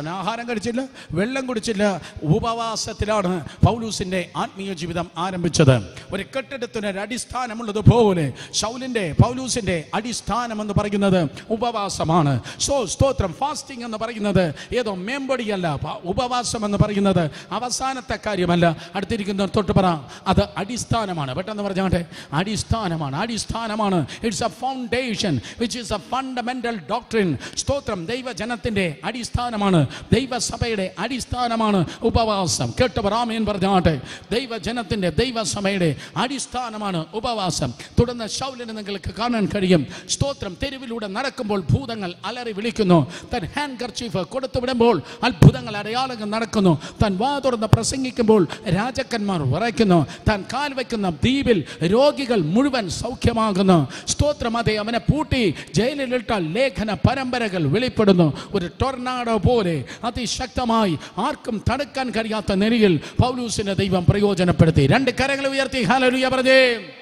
അവൻ ആഹാരം കഴിച്ചില്ല, വെള്ളം കുടിച്ചില്ല. ഉപവാസത്തിലാണ് പൗലൂസിന്റെ ആത്മീയ ജീവിതം ആരംഭിച്ചത്. ഒരു കെട്ടിടത്തിന് ഒരു അടിസ്ഥാനമുള്ളതുപോലെ ശൗലിന്റെ പൗലൂസിന്റെ അടിസ്ഥാനം എന്ന് പറയുന്നത് ഉപവാസമാണ്. സോ സ്തോത്രം. ഫാസ്റ്റിംഗ് എന്ന് പറയുന്നത് ഏതോ മേമ്പടിയല്ല. ഉപവാസം എന്ന് പറയുന്നത് അവസാനത്തെ കാര്യമല്ല. അടുത്തിരിക്കുന്ന തൊട്ട് പറ, അത് അടിസ്ഥാനമാണ്. പെട്ടെന്ന് പറഞ്ഞാട്ടെ, അടിസ്ഥാനമാണ്, അടിസ്ഥാനമാണ്. It's a foundation which is a fundamental doctrine. സ്തോത്രം. ദൈവജനത്തിന്റെ അടിസ്ഥാനമാണ്, ദൈവസഭയുടെ അടിസ്ഥാനമാണ് ഉപവാസം. കേട്ടവർ ആമേൻ പറഞ്ഞാട്ടെ. ദൈവജനത്തിന്റെ ദൈവസഭയുടെ അടിസ്ഥാനമാണ് ഉപവാസം. തുടർന്ന് ശൗലിനെ നിങ്ങൾക്ക് കാണാൻ കഴിയും. സ്തോത്രം. തെരുവിലൂടെ നടക്കുമ്പോൾ ഭൂതങ്ങൾ അലറി വിളിക്കുന്നു. തൻ ഹാൻഡ് കർച്ചീഫ് കൊടുത്തു വിടുമ്പോൾ അത്ഭുതങ്ങൾ, അടയാളങ്ങൾ നടക്കുന്നു. താൻ വാ തുറന്ന് പ്രസംഗിക്കുമ്പോൾ രാജാക്കന്മാർ വിറയ്ക്കുന്നു. താൻ കാൽ വയ്ക്കുന്ന ദ്വീപിൽ രോഗികൾ മുഴുവൻ സൗഖ്യമാകുന്നു. സ്തോത്രം. അതെ, അവനെ പൂട്ടി ജയിലിലിട്ടാൽ ലേഖന പരമ്പരകൾ വെളിപ്പെടുന്നു. ഒരു ടൊർണാഡോ പോലെ അതിശക്തമായി ആർക്കും തടുക്കാൻ കഴിയാത്ത നിലയിൽ പൗലൂസിനെ ദൈവം പ്രയോജനപ്പെടുത്തി. രണ്ട് കരങ്ങൾ ഉയർത്തി ഹല്ലേലൂയ പറഞ്ഞേ.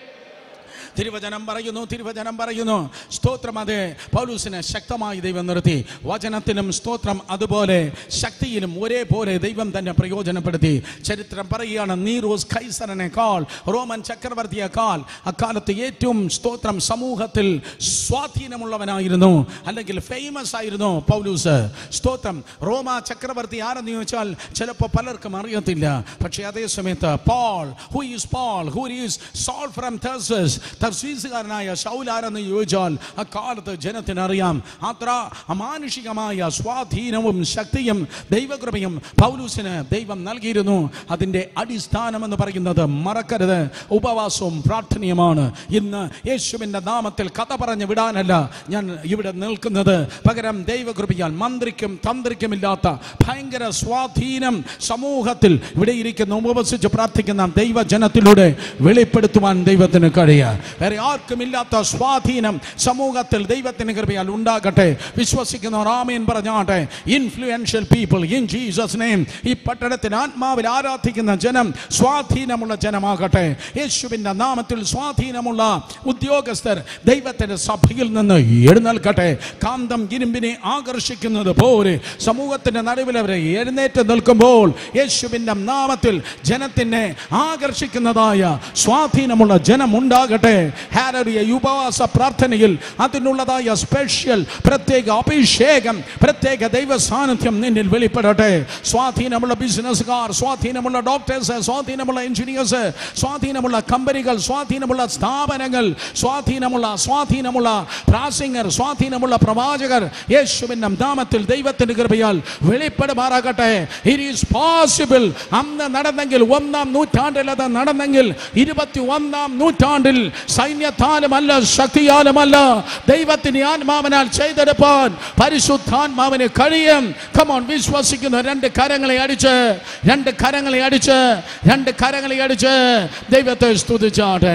തിരുവചനം പറയുന്നു, തിരുവചനം പറയുന്നു. സ്തോത്രം. അതെ, പൗലൂസിനെ ശക്തമായി ദൈവം നിർത്തി. വചനത്തിലും സ്തോത്രം അതുപോലെ ശക്തിയിലും ഒരേപോലെ ദൈവം തന്നെ പ്രയോജനപ്പെടുത്തി. ചരിത്രം പറയുകയാണ്, നീറോസ് കൈസറിനേക്കാൾ, റോമൻ ചക്രവർത്തിയേക്കാൾ അക്കാലത്ത് ഏറ്റവും സ്തോത്രം സമൂഹത്തിൽ സ്വാധീനമുള്ളവനായിരുന്നു, അല്ലെങ്കിൽ ഫേമസ് ആയിരുന്നു പൗലൂസ്. സ്തോത്രം. റോമ ചക്രവർത്തി ആരെന്ന് ചോദിച്ചാൽ ചിലപ്പോൾ പലർക്കും അറിയത്തില്ല. പക്ഷേ അതേ സമയത്ത് Paul, who is Paul, who is Saul from Tarsus, തർസീസുകാരനായ ശൗൽ ആരെന്ന് ചോദിച്ചാൽ അക്കാലത്ത് ജനത്തിനറിയാം. അത്ര അമാനുഷികമായ സ്വാധീനവും ശക്തിയും ദൈവകൃപയും പൗലൂസിന് ദൈവം നൽകിയിരുന്നു. അതിൻ്റെ അടിസ്ഥാനം എന്ന് പറയുന്നത് മറക്കരുത്, ഉപവാസവും പ്രാർത്ഥനയുമാണ്. ഇന്ന് യേശുവിൻ്റെ നാമത്തിൽ കഥ പറഞ്ഞു വിടാനല്ല ഞാൻ ഇവിടെ നിൽക്കുന്നത്. പകരം ദൈവകൃപയാൽ മന്ത്രിക്കും തന്ത്രിക്കുമില്ലാത്ത ഭയങ്കര സ്വാധീനം സമൂഹത്തിൽ ഇവിടെ ഇരിക്കുന്ന ഉപവസിച്ച് പ്രാർത്ഥിക്കുന്ന ദൈവജനത്തിലൂടെ വെളിപ്പെടുത്തുവാൻ ദൈവത്തിന് കഴിയുക. വേറെ ആർക്കുമില്ലാത്ത സ്വാധീനം സമൂഹത്തിൽ ദൈവത്തിന്റെ കൃപയാൽ ഉണ്ടാകട്ടെ. വിശ്വസിക്കുന്നവർ ആമേൻ പറഞ്ഞാട്ടെ. Influential people in Jesus name. ഈ പട്ടണത്തിൽ ആത്മാവിൽ ആരാധിക്കുന്ന ജനം സ്വാധീനമുള്ള ജനമാകട്ടെ. യേശുവിന്റെ നാമത്തിൽ സ്വാധീനമുള്ള ഉദ്യോഗസ്ഥർ ദൈവത്തിന്റെ സഭയിൽ നിന്ന് എഴുന്നേൽക്കട്ടെ. കാന്തം ഇരുമ്പിനെ ആകർഷിക്കുന്നത് പോലെ സമൂഹത്തിന്റെ നടുവിൽ അവരെ എഴുന്നേറ്റ് നിൽക്കുമ്പോൾ യേശുവിന്റെ നാമത്തിൽ ജനത്തിനെ ആകർഷിക്കുന്നതായ സ്വാധീനമുള്ള ജനം ഉണ്ടാകട്ടെ. ഹല്ലേലൂയ. ഉപവാസ പ്രാർത്ഥനയിൽ അതിനുള്ളതായ സ്പെഷ്യൽ പ്രത്യേക അഭിഷേകം, പ്രത്യേക ദൈവ സാന്നിധ്യം നിന്നിൽ വെളിപ്പെടട്ടെ. സ്വാധീനമുള്ള ബിസിനസ്സുകാർ, സ്വാധീനമുള്ള ഡോക്ടേഴ്സ്, സ്വാധീനമുള്ള എഞ്ചിനീയേഴ്സ്, സ്വാധീനമുള്ള കമ്പനികൾ, സ്വാധീനമുള്ള സ്ഥാപനങ്ങൾ, സ്വാധീനമുള്ള സ്വാധീനമുള്ള പ്രാസിംഗർ, സ്വാധീനമുള്ള പ്രവാചകർ യേശുവിന്റെ നാമത്തിൽ ദൈവത്തിന്റെ കൃപയാൽ വെളിപ്പെടുമാറാകട്ടെ. It is possible. അന്ന് നടന്നെങ്കിൽ, ഒന്നാം നൂറ്റാണ്ടിൽ അത് നടന്നെങ്കിൽ, ഇരുപത്തി ഒന്നാം നൂറ്റാണ്ടിൽ സൈന്യത്താലുമല്ല ശക്തിയാലുമല്ല ദൈവത്തിന്റെ ആത്മാവിനാൽ ചെയ്തെടുപ്പാൻ പരിശുദ്ധാത്മാവിന് കഴിയും. കമോൺ. വിശ്വസിക്കുന്ന രണ്ട് കരങ്ങളെ അടിച്ച്, രണ്ട് കരങ്ങളെ അടിച്ച്, രണ്ട് കരങ്ങളെ അടിച്ച് ദൈവത്തെ സ്തുതിച്ചാട്ടെ.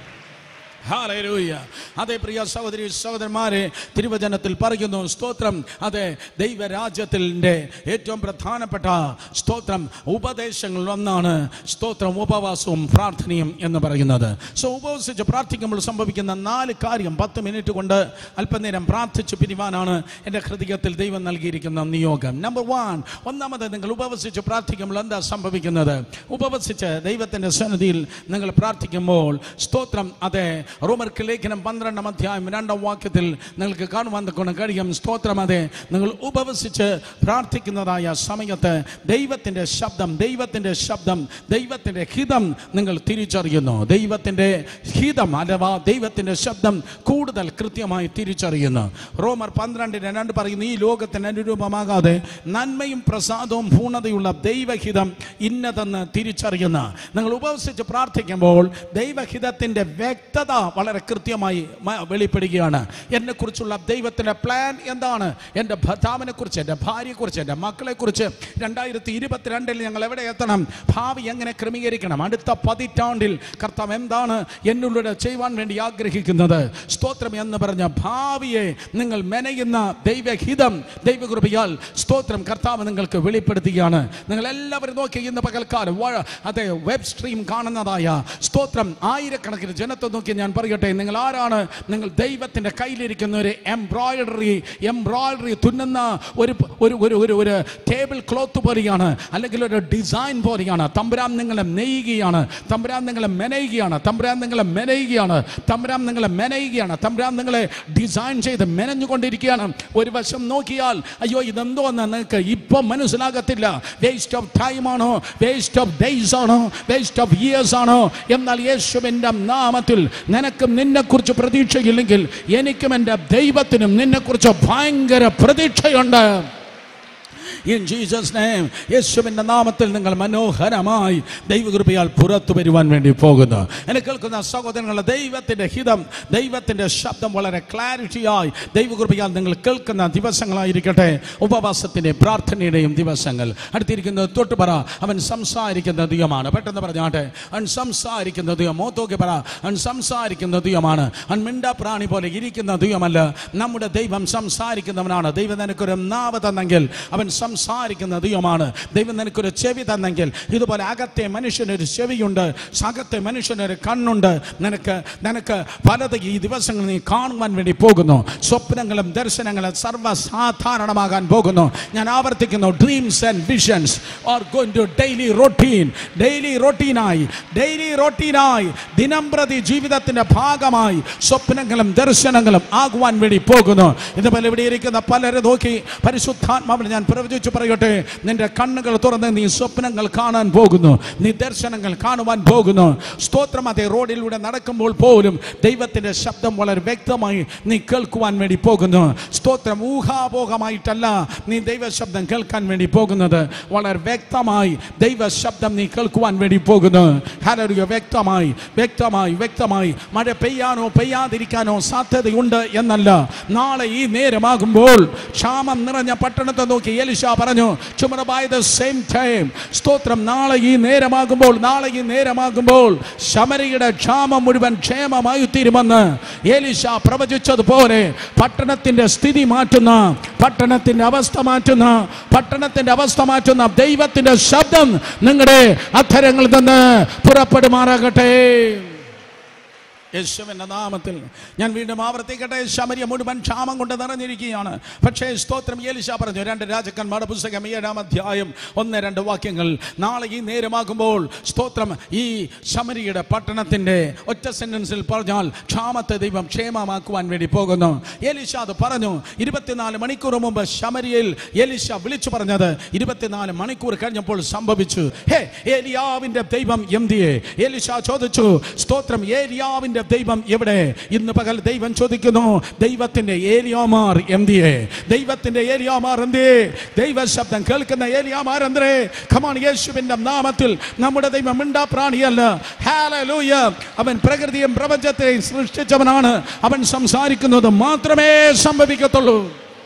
ഹല്ലേലൂയ. അതേ പ്രിയ സഹോദരി സഹോദരന്മാരെ, തിരുവചനത്തിൽ പറയുന്നു സ്തോത്രം. അതെ, ദൈവരാജ്യത്തിൻ്റെ ഏറ്റവും പ്രധാനപ്പെട്ട സ്തോത്രം ഉപദേശങ്ങളിൽ ഒന്നാണ് സ്തോത്രം ഉപവാസവും പ്രാർത്ഥനയും എന്ന് പറയുന്നത്. സോ ഉപവസിച്ച് പ്രാർത്ഥിക്കുമ്പോൾ സംഭവിക്കുന്ന നാല് കാര്യം പത്ത് മിനിറ്റ് കൊണ്ട് അല്പനേരം പ്രാർത്ഥിച്ച് പിരിവാനാണ് എൻ്റെ ഹൃദയത്തിൽ ദൈവം നൽകിയിരിക്കുന്ന നിയോഗം. നമ്പർ വൺ, ഒന്നാമത് നിങ്ങൾ ഉപവസിച്ച് പ്രാർത്ഥിക്കുമ്പോൾ എന്താ സംഭവിക്കുന്നത്? ഉപവസിച്ച് ദൈവത്തിൻ്റെ സന്നിധിയിൽ നിങ്ങൾ പ്രാർത്ഥിക്കുമ്പോൾ സ്തോത്രം. അതെ, റോമർക്ക് ലേഖനം പന്ത്രണ്ടാം അധ്യായം രണ്ടാം വാക്യത്തിൽ നിങ്ങൾക്ക് കാണുവാൻ കഴിയും. സ്തോത്രം. അതെ, നിങ്ങൾ ഉപവസിച്ച് പ്രാർത്ഥിക്കുന്നതായ സമയത്ത് ദൈവത്തിൻ്റെ ശബ്ദം, ദൈവത്തിൻ്റെ ശബ്ദം, ദൈവത്തിൻ്റെ ഹിതം നിങ്ങൾ തിരിച്ചറിയുന്നു. ദൈവത്തിൻ്റെ ഹിതം അഥവാ ദൈവത്തിൻ്റെ ശബ്ദം കൂടുതൽ കൃത്യമായി തിരിച്ചറിയുന്നു. റോമർ പന്ത്രണ്ടിന് രണ്ട് പറയുന്നു, ഈ ലോകത്തിന് അനുരൂപമാകാതെ നന്മയും പ്രസാദവും പൂർണ്ണതയുള്ള ദൈവഹിതം ഇന്നതെന്ന് തിരിച്ചറിയുന്ന നിങ്ങൾ ഉപവസിച്ച് പ്രാർത്ഥിക്കുമ്പോൾ ദൈവഹിതത്തിൻ്റെ വ്യക്തത വളരെ കൃത്യമായി വെളിപ്പെടുകയാണ്. എന്നെക്കുറിച്ചുള്ള ദൈവത്തിൻ്റെ പ്ലാൻ എന്താണ്? എൻ്റെ ഭർത്താവിനെ കുറിച്ച്, എൻ്റെ ഭാര്യയെക്കുറിച്ച്, എൻ്റെ മക്കളെക്കുറിച്ച് രണ്ടായിരത്തി ഇരുപത്തിരണ്ടിൽ ഞങ്ങൾ എവിടെ എത്തണം, ഭാവി എങ്ങനെ ക്രമീകരിക്കണം, അടുത്ത പതിറ്റാണ്ടിൽ കർത്താവ് എന്താണ് എന്നിലൂടെ ചെയ്യുവാൻ വേണ്ടി ആഗ്രഹിക്കുന്നത്. സ്തോത്രം എന്ന് പറഞ്ഞ ഭാവിയെ നിങ്ങൾ മെനയുന്ന ദൈവഹിതം ദൈവകൃപയാൽ സ്തോത്രം കർത്താവ് നിങ്ങൾക്ക് വെളിപ്പെടുത്തുകയാണ്. നിങ്ങൾ എല്ലാവരും നോക്കി ഇന്ന് പകൽക്കാലം അതെ വെബ് സ്ട്രീം കാണുന്നതായ സ്തോത്രം ആയിരക്കണക്കിന് ജനത്തെ നോക്കി ഞാൻ ഞാൻ പറയട്ടെ, നിങ്ങൾ ആരാണ്? നിങ്ങൾ ദൈവത്തിൻ്റെ കയ്യിലിരിക്കുന്ന ഒരു എംബ്രോയിഡറി എംബ്രോയിഡറി തുന്നുന്ന ഒരു ഒരു ഒരു ഒരു ഒരു ടേബിൾ ക്ലോത്ത് പോലെയാണ്, അല്ലെങ്കിൽ ഒരു ഡിസൈൻ പോലെയാണ്. തമ്പുരാൻ നിങ്ങളെ നെയ്യുകയാണ്, തമ്പുരാൻ നിങ്ങളെ മെനയുകയാണ്, തമ്പുരാൻ നിങ്ങളെ മെനയുകയാണ്, തമ്പുരാൻ നിങ്ങളെ മെനയുകയാണ്, തമ്പുരാൻ നിങ്ങളെ ഡിസൈൻ ചെയ്ത് മെനഞ്ഞുകൊണ്ടിരിക്കുകയാണ്. ഒരു വശം നോക്കിയാൽ അയ്യോ ഇതെന്തോന്ന് നിങ്ങൾക്ക് ഇപ്പം മനസ്സിലാകത്തില്ല. വേസ്റ്റ് ഓഫ് ടൈം ആണോ, വേസ്റ്റ് ഓഫ് ഡേയ്സ് ആണോ, വേസ്റ്റ് ഓഫ് ഇയേഴ്സ് ആണോ? എന്നാൽ യേശുവിൻ്റെ നാമത്തിൽ നിനക്കും നിന്നെക്കുറിച്ച് പ്രതീക്ഷയില്ലെങ്കിൽ എനിക്കും എൻ്റെ ദൈവത്തിനും നിന്നെക്കുറിച്ച് ഭയങ്കര പ്രതീക്ഷയുണ്ട്. In Jesus' name, യേശുവിൻ്റെ നാമത്തിൽ നിങ്ങൾ മനോഹരമായി ദൈവകൃപയാൽ പുറത്തു വരുവാൻ വേണ്ടി പോകുന്നു. എന്നെ കേൾക്കുന്ന സഹോദരങ്ങളെ, ദൈവത്തിൻ്റെ ഹിതം, ദൈവത്തിൻ്റെ ശബ്ദം വളരെ ക്ലാരിറ്റിയായി ദൈവകൃപയാൽ നിങ്ങൾ കേൾക്കുന്ന ദിവസങ്ങളായിരിക്കട്ടെ. ഉപവാസത്തിൻ്റെ പ്രാർത്ഥനയുടെയും ദിവസങ്ങൾ അടുത്തിരിക്കുന്നത്. തൊട്ട് പറ, അവൻ സംസാരിക്കുന്ന ദൈവമാണ്. പെട്ടെന്ന് പറഞ്ഞാട്ടെ, അവൻ സംസാരിക്കുന്ന ദൈവം. മോത്തോക്കി പറ, അവൻ സംസാരിക്കുന്ന ദൈവമാണ്. അവൻ മിണ്ടാ പ്രാണി പോലെ ഇരിക്കുന്ന ദൈവമല്ല. നമ്മുടെ ദൈവം സംസാരിക്കുന്നവനാണ്. ദൈവം നിനക്കൊരു നാവ് തന്നെങ്കിൽ അവൻ സംസാരിക്കുന്ന ദൈവമാണ്. ദൈവം നിനക്കൊരു ചെവി തന്നെങ്കിൽ, ഇതുപോലെ അകത്തെ മനുഷ്യനൊരു ചെവിയുണ്ട്, അകത്തെ മനുഷ്യനൊരു കണ്ണുണ്ട്. നിനക്ക് നിനക്ക് പലത് ഈ ദിവസങ്ങൾ നീ കാണുവാൻ വേണ്ടി പോകുന്നു. സ്വപ്നങ്ങളും ദർശനങ്ങളും സർവ്വസാധാരണമാകാൻ പോകുന്നു. ഞാൻ ആവർത്തിക്കുന്നു, dreams and visions are going to daily routine daily റൊട്ടീനായി ഡെയിലി റൊട്ടീനായി ദിനം പ്രതി ജീവിതത്തിന്റെ ഭാഗമായി സ്വപ്നങ്ങളും ദർശനങ്ങളും ആകുവാൻ വേണ്ടി പോകുന്നു. ഇതുപോലെ ഇവിടെ ഇരിക്കുന്ന പലരെ നോക്കി പരിശുദ്ധാത്മാവിൽ ഞാൻ പ്രവചിച്ചു പറയട്ടെ, നിന്റെ കണ്ണുകൾ തുറന്ന് നീ സ്വപ്നങ്ങൾ കാണാൻ പോകുന്നു, നീ ദർശനങ്ങൾ കാണുവാൻ പോകുന്നു. സ്തോത്രം. അതേ റോഡിലൂടെ നടക്കുമ്പോൾ പോലും ദൈവത്തിന്റെ ശബ്ദം വളരെ വ്യക്തമായി നീ കേൾക്കുവാൻ വേണ്ടി പോകുന്നു. സ്തോത്രം. ഊഹാപോഹമായിട്ടല്ല നീ ദൈവശബ്ദം കേൾക്കാൻ വേണ്ടി പോകുന്നത്, വളരെ വ്യക്തമായി ദൈവശബ്ദം നീ കേൾക്കുവാൻ വേണ്ടി പോകുന്നു. ഹല്ലേലൂയ. വ്യക്തമായി വ്യക്തമായി വ്യക്തമായി മഴ പെയ്യാനോ പെയ്യാതിരിക്കാനോ സാധ്യതയുണ്ട് എന്നല്ല. നാളെ ഈ നേരമാകുമ്പോൾ ക്ഷാമം നിറഞ്ഞ പട്ടണത്തെ നോക്കി എലിശ പറഞ്ഞു, ചുമര ബൈ ദ സെയിം ടൈം. സ്തോത്രം. നാളെ ഈ നേരമാകുമ്പോൾ നാളെ ഈ നേരമാകുമ്പോൾ ശമരിയുടെ ക്ഷാമം മുഴുവൻ ക്ഷേമമായി തീരുമെന്ന് എലിശ പ്രവചിച്ചതുപോലെ പട്ടണത്തിന്റെ സ്ഥിതി മാറ്റുന്ന, പട്ടണത്തിന്റെ അവസ്ഥ മാറ്റുന്ന പട്ടണത്തിന്റെ അവസ്ഥ മാറ്റുന്ന ദൈവത്തിന്റെ ശബ്ദം നിങ്ങളുടെ അധരങ്ങളിൽ നിന്ന് പുറപ്പെടുമാറാകട്ടെ. യേശുവിൻ്റെ നാമത്തിൽ ഞാൻ വീണ്ടും ആവർത്തിക്കട്ടെ. ശമരിയ മുഴുവൻ ക്ഷാമം കൊണ്ട് നിറഞ്ഞിരിക്കുകയാണ്. പക്ഷേ സ്തോത്രം. എലിശ പറഞ്ഞു, രണ്ട് രാജാക്കന്മാരുടെ പുസ്തകം ഏഴാം അധ്യായം ഒന്ന് രണ്ട് വാക്യങ്ങൾ. നാളെ ഈ നേരമാകുമ്പോൾ സ്തോത്രം ഈ ശമരിയുടെ പട്ടണത്തിന്റെ ഒറ്റ സെന്റൻസിൽ പറഞ്ഞാൽ ക്ഷാമത്തെ ദൈവം ക്ഷേമമാക്കുവാൻ വേണ്ടി പോകുന്നു. എലിശ അത് പറഞ്ഞു. ഇരുപത്തിനാല് മണിക്കൂർ മുമ്പ് ശമരിയയിൽ എലിശ വിളിച്ചു പറഞ്ഞത് ഇരുപത്തിനാല് മണിക്കൂർ കഴിഞ്ഞപ്പോൾ സംഭവിച്ചു. ഹേ, ഏലിയാവിന്റെ ദൈവം എന്തിയെ? എലിശ ചോദിച്ചു. സ്തോത്രം. ഏലിയാവിന്റെ ദൈവം എവിടെ? ഇന്ന് പകൽ ദൈവം ചോദിക്കുന്നു, ദൈവത്തിന്റെ ഏലിയാമാർ എന്തിയെ? ദൈവത്തിന്റെ ഏലിയാമാർ എന്തിയെ? ദൈവ ശബ്ദം കേൾക്കുന്ന ഏലിയാമാർ എന്തേ? കമാൺ. യേശുവിന്റെ നാമത്തിൽ നമ്മുടെ ദൈവം മിണ്ടാ പ്രാണിയല്ല. ഹല്ലേലൂയ. അവൻ പ്രകൃതിയും പ്രപഞ്ചത്തെയും സൃഷ്ടിച്ചവനാണ്. അവൻ സംസാരിക്കുന്നത് മാത്രമേ സംഭവിക്കത്തുള്ളൂ.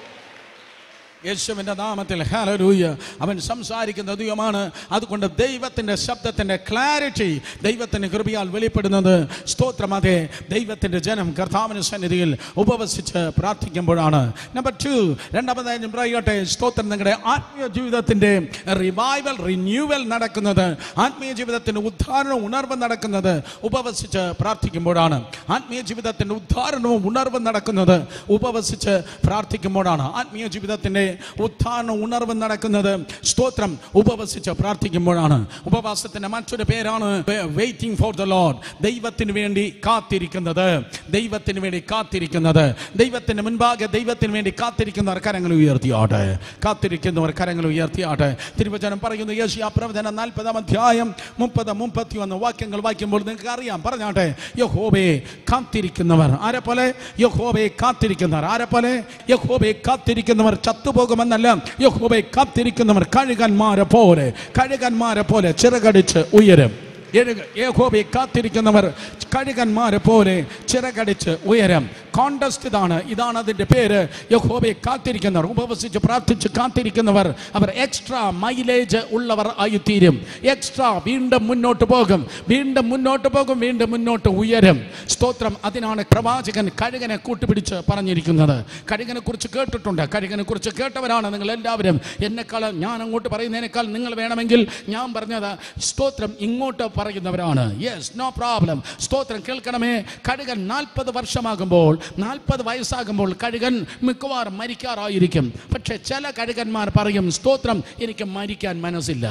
യേശുവിൻ്റെ നാമത്തിൽ. ഹല്ലേലൂയ. അവൻ സംസാരിക്കുന്ന ദൈവമാണ്. അതുകൊണ്ട് ദൈവത്തിൻ്റെ ശബ്ദത്തിൻ്റെ ക്ലാരിറ്റി ദൈവത്തിൻ്റെ കൃപയാൽ വെളിപ്പെടുന്നത്. സ്തോത്രം. അതെ, ദൈവത്തിൻ്റെ ജനം കർത്താവിൻ്റെ സന്നിധിയിൽ ഉപവസിച്ച് പ്രാർത്ഥിക്കുമ്പോഴാണ്. നമ്പർ ടു, രണ്ടാമതായി ഞാൻ പറയട്ടെ, സ്തോത്രം. നിങ്ങളുടെ ആത്മീയ ജീവിതത്തിൻ്റെ റിവൈവൽ, റിന്യൂവൽ നടക്കുന്നത്, ആത്മീയ ജീവിതത്തിൻ്റെ ഉദ്ധാരണവും ഉണർവ് നടക്കുന്നത് ഉപവസിച്ച് പ്രാർത്ഥിക്കുമ്പോഴാണ്. ആത്മീയ ജീവിതത്തിൻ്റെ ഉദ്ധാരണവും ഉണർവ് നടക്കുന്നത് ഉപവസിച്ച് പ്രാർത്ഥിക്കുമ്പോഴാണ്. ആത്മീയ ജീവിതത്തിൻ്റെ ഉത്ഥാന ഉണർവ് നടക്കുന്നത് സ്തോത്രം ഉപവസിച്ച് പ്രാർത്ഥിക്കുമ്പോഴാണ്. ഉപവാസത്തിന്റെ മറ്റൊരു പേരാണ് വെയിറ്റിംഗ് ഫോർ ദ ലോർഡ്. ദൈവത്തിന് വേണ്ടി കാത്തിരിക്കുന്നത്. ദൈവത്തിന് വേണ്ടി കാത്തിരിക്കുന്നത്. ദൈവത്തിന് മുൻപാകെ ദൈവത്തിന് വേണ്ടി കാത്തിരിക്കുന്നവർ കരങ്ങൾ ഉയർത്തിയാട്ടെ. കാത്തിരിക്കുന്നവർ കരങ്ങൾ ഉയർത്തിയാട്ടെ. തിരുവചനം പറയുന്നു, യെശയ്യാ പ്രവചനം നാൽപ്പതാം അധ്യായം മുപ്പത് മുപ്പത്തി ഒന്ന് വാക്യങ്ങൾ വായിക്കുമ്പോൾ നിങ്ങൾക്ക് അറിയാം. പറഞ്ഞാട്ടെ. യഹോവയെ കാത്തിരിക്കുന്നവർ ആരെ പോലെ? യഹോവയെ കാത്തിരിക്കുന്നവർ ആരെ പോലെ? യഹോവയെ കാത്തിരിക്കുന്നവർ ചത്തുപോ പോകുമെന്നല്ല. യഹോവയെ കാത്തിരിക്കുന്നവർ കഴുകന്മാരെ പോലെ കഴുകന്മാരെ പോലെ ചിറകടിച്ച് ഉയരും. യഹോവയെ കാത്തിരിക്കുന്നവർ കഴുകന്മാരെ പോലെ ചിറകടിച്ച് ഉയരും. കോണ്ടസ്റ്റ് ഇതാണ് ഇതാണ് അതിൻ്റെ പേര്. യഹോവയെ കാത്തിരിക്കുന്നവർ, ഉപവസിച്ച് പ്രാർത്ഥിച്ച് കാത്തിരിക്കുന്നവർ, അവർ എക്സ്ട്രാ മൈലേജ് ഉള്ളവർ ആയിത്തീരും. എക്സ്ട്രാ വീണ്ടും മുന്നോട്ട് പോകും, വീണ്ടും മുന്നോട്ട് പോകും, വീണ്ടും മുന്നോട്ട് ഉയരും. സ്തോത്രം. അതിനാണ് പ്രവാചകൻ കഴുകനെ കൂട്ടുപിടിച്ച് പറഞ്ഞിരിക്കുന്നത്. കഴുകനെ കുറിച്ച് കേട്ടിട്ടുണ്ട്, കഴുകനെ കുറിച്ച് കേട്ടവരാണ് നിങ്ങൾ എല്ലാവരും. എന്നെക്കാൾ ഞാൻ അങ്ങോട്ട് പറയുന്നതിനേക്കാൾ നിങ്ങൾ വേണമെങ്കിൽ ഞാൻ പറഞ്ഞത് സ്തോത്രം ഇങ്ങോട്ട് പറയുന്നവരാണ്. Yes, no problem. സ്തോത്രം. കേൾക്കണമേ, കഴുകൻ നാൽപ്പത് വർഷമാകുമ്പോൾ, നാൽപ്പത് വയസ്സാകുമ്പോൾ കഴുകൻ മിക്കവാറും മരിക്കാറായിരിക്കും. പക്ഷെ ചില കഴുകന്മാർ പറയും, സ്തോത്രം, എനിക്ക് മരിക്കാൻ മനസ്സില്ല.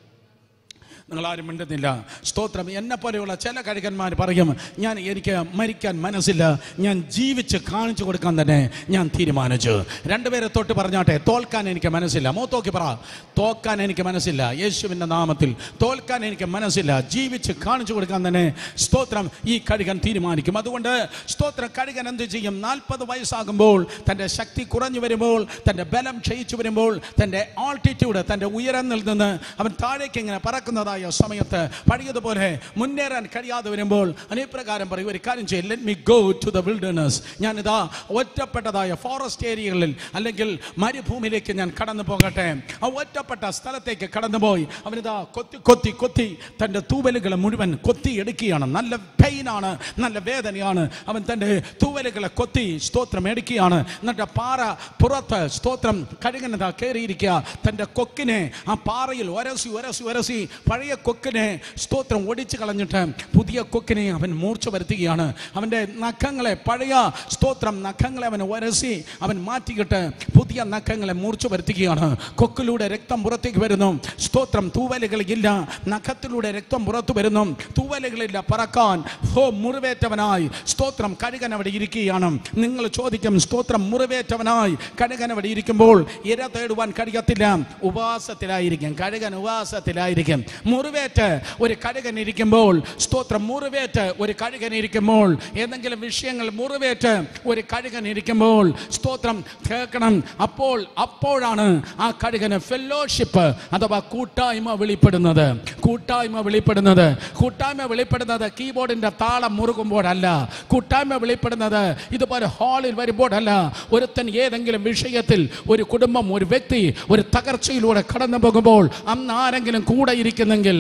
നിങ്ങളാരും മിണ്ടുന്നില്ല. സ്തോത്രം. എന്നെ പോലെയുള്ള ചില കഴുകന്മാർ പറയും, ഞാൻ എനിക്ക് മരിക്കാൻ മനസ്സില്ല, ഞാൻ ജീവിച്ച് കാണിച്ചു കൊടുക്കാൻ തന്നെ ഞാൻ തീരുമാനിച്ചു. രണ്ടുപേരെ തൊട്ട് പറഞ്ഞാട്ടെ, തോൽക്കാൻ എനിക്ക് മനസ്സില്ല. മൂത്തോക്കി പറ, തോൽക്കാൻ എനിക്ക് മനസ്സില്ല. യേശുവിൻ്റെ നാമത്തിൽ തോൽക്കാൻ എനിക്ക് മനസ്സില്ല, ജീവിച്ച് കാണിച്ചു കൊടുക്കാൻ തന്നെ സ്തോത്രം ഈ കഴുകൻ തീരുമാനിക്കും. അതുകൊണ്ട് സ്തോത്രം, കഴുകൻ എന്ത് ചെയ്യും? നാൽപ്പത് വയസ്സാകുമ്പോൾ, തൻ്റെ ശക്തി കുറഞ്ഞു വരുമ്പോൾ, തൻ്റെ ബലം ക്ഷയിച്ചു വരുമ്പോൾ, തൻ്റെ ആൾട്ടിറ്റ്യൂഡ്, തൻ്റെ ഉയരത്തിൽ നിന്ന് അവൻ താഴേക്ക് ഇങ്ങനെ പറക്കുന്നതായി സമയത്ത് പഴയതുപോലെ മുന്നേറാൻ കഴിയാതെ വരുമ്പോൾ അനേപ്രകാരം പറയും, ഒരു കാര്യം ചെയ്യും, let me go to the wilderness. ഞാനിതാ ഒറ്റപ്പെട്ടതായ ഫോറസ്റ്റ് ഏരിയകളിൽ അല്ലെങ്കിൽ മരുഭൂമിയിലേക്ക് ഞാൻ കടന്നു പോകട്ടെ. ആ ഒറ്റപ്പെട്ട സ്ഥലത്തേക്ക് കടന്നുപോയി അവനിതാ കൊത്തി കൊത്തി കൊത്തി തൻ്റെ തൂവലുകളെ മുഴുവൻ കൊത്തി എടുക്കുകയാണ്. നല്ല പെയിനാണ്, നല്ല വേദനയാണ്. അവൻ തൻ്റെ തൂവലുകളെ കൊത്തി സ്തോത്രം എടുക്കുകയാണ്. എന്നിട്ട് പാറ പുറത്ത് സ്തോത്രം കഴുകനതാ കയറിയിരിക്കുക. തൻ്റെ കൊക്കിനെ ആ പാറയിൽ ഒരസി ഒരസി ഒരസി പഴയ കൊക്കിനെ സ്തോത്രം ഒടിച്ചു കളഞ്ഞിട്ട് പുതിയ കൊക്കിനെ അവൻ മൂർച്ച വരുത്തുകയാണ്. അവൻ്റെ നഖങ്ങളെ, പഴയ സ്തോത്രം നഖങ്ങളെ അവൻ ഒരസി അവൻ മാറ്റിക്കിട്ട് പുതിയ നഖങ്ങളെ മൂർച്ച വരുത്തുകയാണ്. കൊക്കിലൂടെ രക്തം പുറത്തേക്ക് വരുന്നു. സ്തോത്രം. തൂവലുകളില്ല, നഖത്തിലൂടെ രക്തം പുറത്തു വരുന്നു. തൂവലുകളില്ല പറക്കാൻ. ഹോ, മുറിവേറ്റവനായി സ്തോത്രം കഴുകൻ അവിടെ ഇരിക്കുകയാണ്. നിങ്ങൾ ചോദിക്കും, സ്തോത്രം, മുറിവേറ്റവനായി കഴുകൻ അവിടെ ഇരിക്കുമ്പോൾ ഇര തേടുവാൻ കഴിയത്തില്ല, ഉപവാസത്തിലായിരിക്കും. കഴുകൻ ഉപവാസത്തിലായിരിക്കും. മുറിവേറ്റ് ഒരു കഴുകൻ ഇരിക്കുമ്പോൾ, സ്തോത്രം, മുറിവേറ്റ് ഒരു കഴുകൻ ഇരിക്കുമ്പോൾ, ഏതെങ്കിലും വിഷയങ്ങൾ മുറിവേറ്റ് ഒരു കഴുകൻ ഇരിക്കുമ്പോൾ, സ്തോത്രം കേൾക്കണം, അപ്പോൾ അപ്പോഴാണ് ആ കഴുകന് ഫെല്ലോഷിപ്പ് അഥവാ കൂട്ടായ്മ വെളിപ്പെടുന്നത്. കൂട്ടായ്മ വെളിപ്പെടുന്നത് കൂട്ടായ്മ വെളിപ്പെടുന്നത് കീബോർഡിന്റെ താളം മുറുകുമ്പോഴല്ല. കൂട്ടായ്മ വെളിപ്പെടുന്നത് ഇതുപോലെ ഹാളിൽ വരുമ്പോഴല്ല. ഒരുത്തൻ ഏതെങ്കിലും വിഷയത്തിൽ, ഒരു കുടുംബം, ഒരു വ്യക്തി ഒരു തകർച്ചയിലൂടെ കടന്നു പോകുമ്പോൾ അന്ന് ആരെങ്കിലും കൂടെ ഇരിക്കുന്നെങ്കിൽ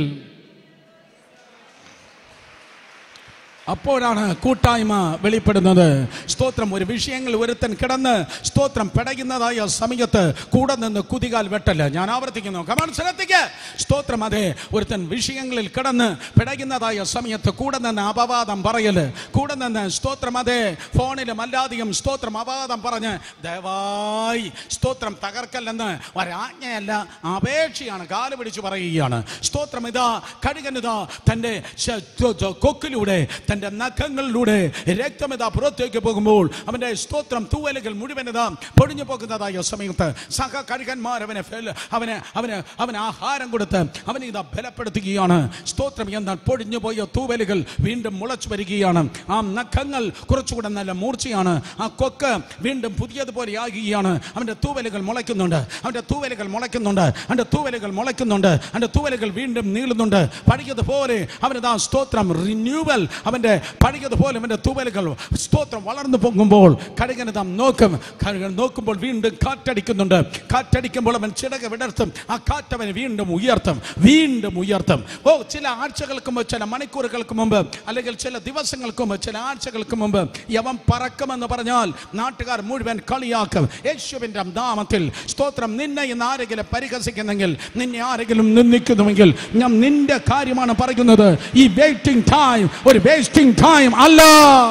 അപ്പോഴാണ് കൂട്ടായ്മ വെളിപ്പെടുന്നത്. സ്തോത്രം. ഒരു വിഷയങ്ങൾ ഒരുത്തൻ കിടന്ന് സ്തോത്രം പെടയുന്നതായ സമയത്ത് കൂടെ നിന്ന് കുതികാൽ വെട്ടല്. ഞാൻ ആവർത്തിക്കുന്നു, കമാൻ ശ്രദ്ധിക്ക്. സ്തോത്രം. അതെ, ഒരുത്തൻ വിഷയങ്ങളിൽ കിടന്ന് പെടയുന്നതായ സമയത്ത് കൂടെ നിന്ന് അപവാദം പറയല്, കൂടെ നിന്ന് സ്തോത്രം, അതെ, ഫോണിലും അല്ലാതെയും സ്തോത്രം അപവാദം പറഞ്ഞ് ദയവായി സ്തോത്രം തകർക്കല്ലെന്ന് ഒരാജ്ഞയല്ല, അപേക്ഷയാണ്, കാല് പിടിച്ചു പറയുകയാണ്. സ്തോത്രം. ഇതാ കഴുകനിതാ തൻ്റെ കൊക്കിലൂടെ, തൻ്റെ നഖങ്ങളിലൂടെ രക്തമിതാ പുറത്തേക്ക് പോകുമ്പോൾ അവൻ്റെ സ്തോത്രം തൂവലുകൾ മുഴുവൻ ഇതാ പൊടിഞ്ഞു പോകുന്നതായ സമയത്ത് സഹ കഴുകന്മാർ അവനെ അവന് അവന് അവന് ആഹാരം കൊടുത്ത് അവനെ ഇതാ ബലപ്പെടുത്തുകയാണ്. സ്തോത്രം. എന്നാൽ പൊടിഞ്ഞു പോയ തൂവലുകൾ വീണ്ടും മുളച്ചു വരികയാണ്. ആ നഖങ്ങൾ കുറച്ചുകൂടെ നല്ല മൂർച്ചയാണ്. ആ കൊക്ക് വീണ്ടും പുതിയതുപോലെ ആകുകയാണ്. അവൻ്റെ തൂവലുകൾ മുളയ്ക്കുന്നുണ്ട്, അവൻ്റെ തൂവലുകൾ മുളയ്ക്കുന്നുണ്ട്, അവൻ്റെ തൂവലുകൾ മുളയ്ക്കുന്നുണ്ട്, അവൻ്റെ തൂവലുകൾ വീണ്ടും നീളുന്നുണ്ട്. പഴയതുപോലെ അവനിതാ സ്തോത്രം റിന്യൂവൽ, അവൻ്റെ പഴയതുപോലെ അവൻ്റെ തൂവലുകൾ സ്തോത്രം വളർന്നു പോകുമ്പോൾ കഴുകൻ താം നോക്കും. കഴുകൻ നോക്കുമ്പോൾ വീണ്ടും കാറ്റടിക്കുന്നുണ്ട്. കാറ്റടിക്കുമ്പോൾ അവൻ ചിറക് വിടർത്തും. ആ കാറ്റവൻ വീണ്ടും ഉയർത്തും, വീണ്ടും ഉയർത്തും. ഓ, ചില ആഴ്ചകൾക്ക് മുമ്പ്, ചില മണിക്കൂറുകൾക്ക് മുമ്പ്, അല്ലെങ്കിൽ ചില ദിവസങ്ങൾക്ക് മുമ്പ്, ചില ആഴ്ചകൾക്ക് മുമ്പ് യവൻ പറക്കുമെന്ന് പറഞ്ഞാൽ നാട്ടുകാർ മുഴുവൻ കളിയാക്കും. യേശുവിൻ്റെ നാമത്തിൽ സ്തോത്രം. നിന്നെ ഇന്ന് ആരെങ്കിലും പരിഹസിക്കുന്നെങ്കിൽ, നിന്നെ ആരെങ്കിലും നിന്ദിക്കുന്നുവെങ്കിൽ, ഞാൻ നിന്റെ കാര്യമാണ് പറയുന്നത്. ഈ വെയിറ്റിംഗ് ടൈം ഒരു വേസ്റ്റിംഗ് ടൈം അല്ല.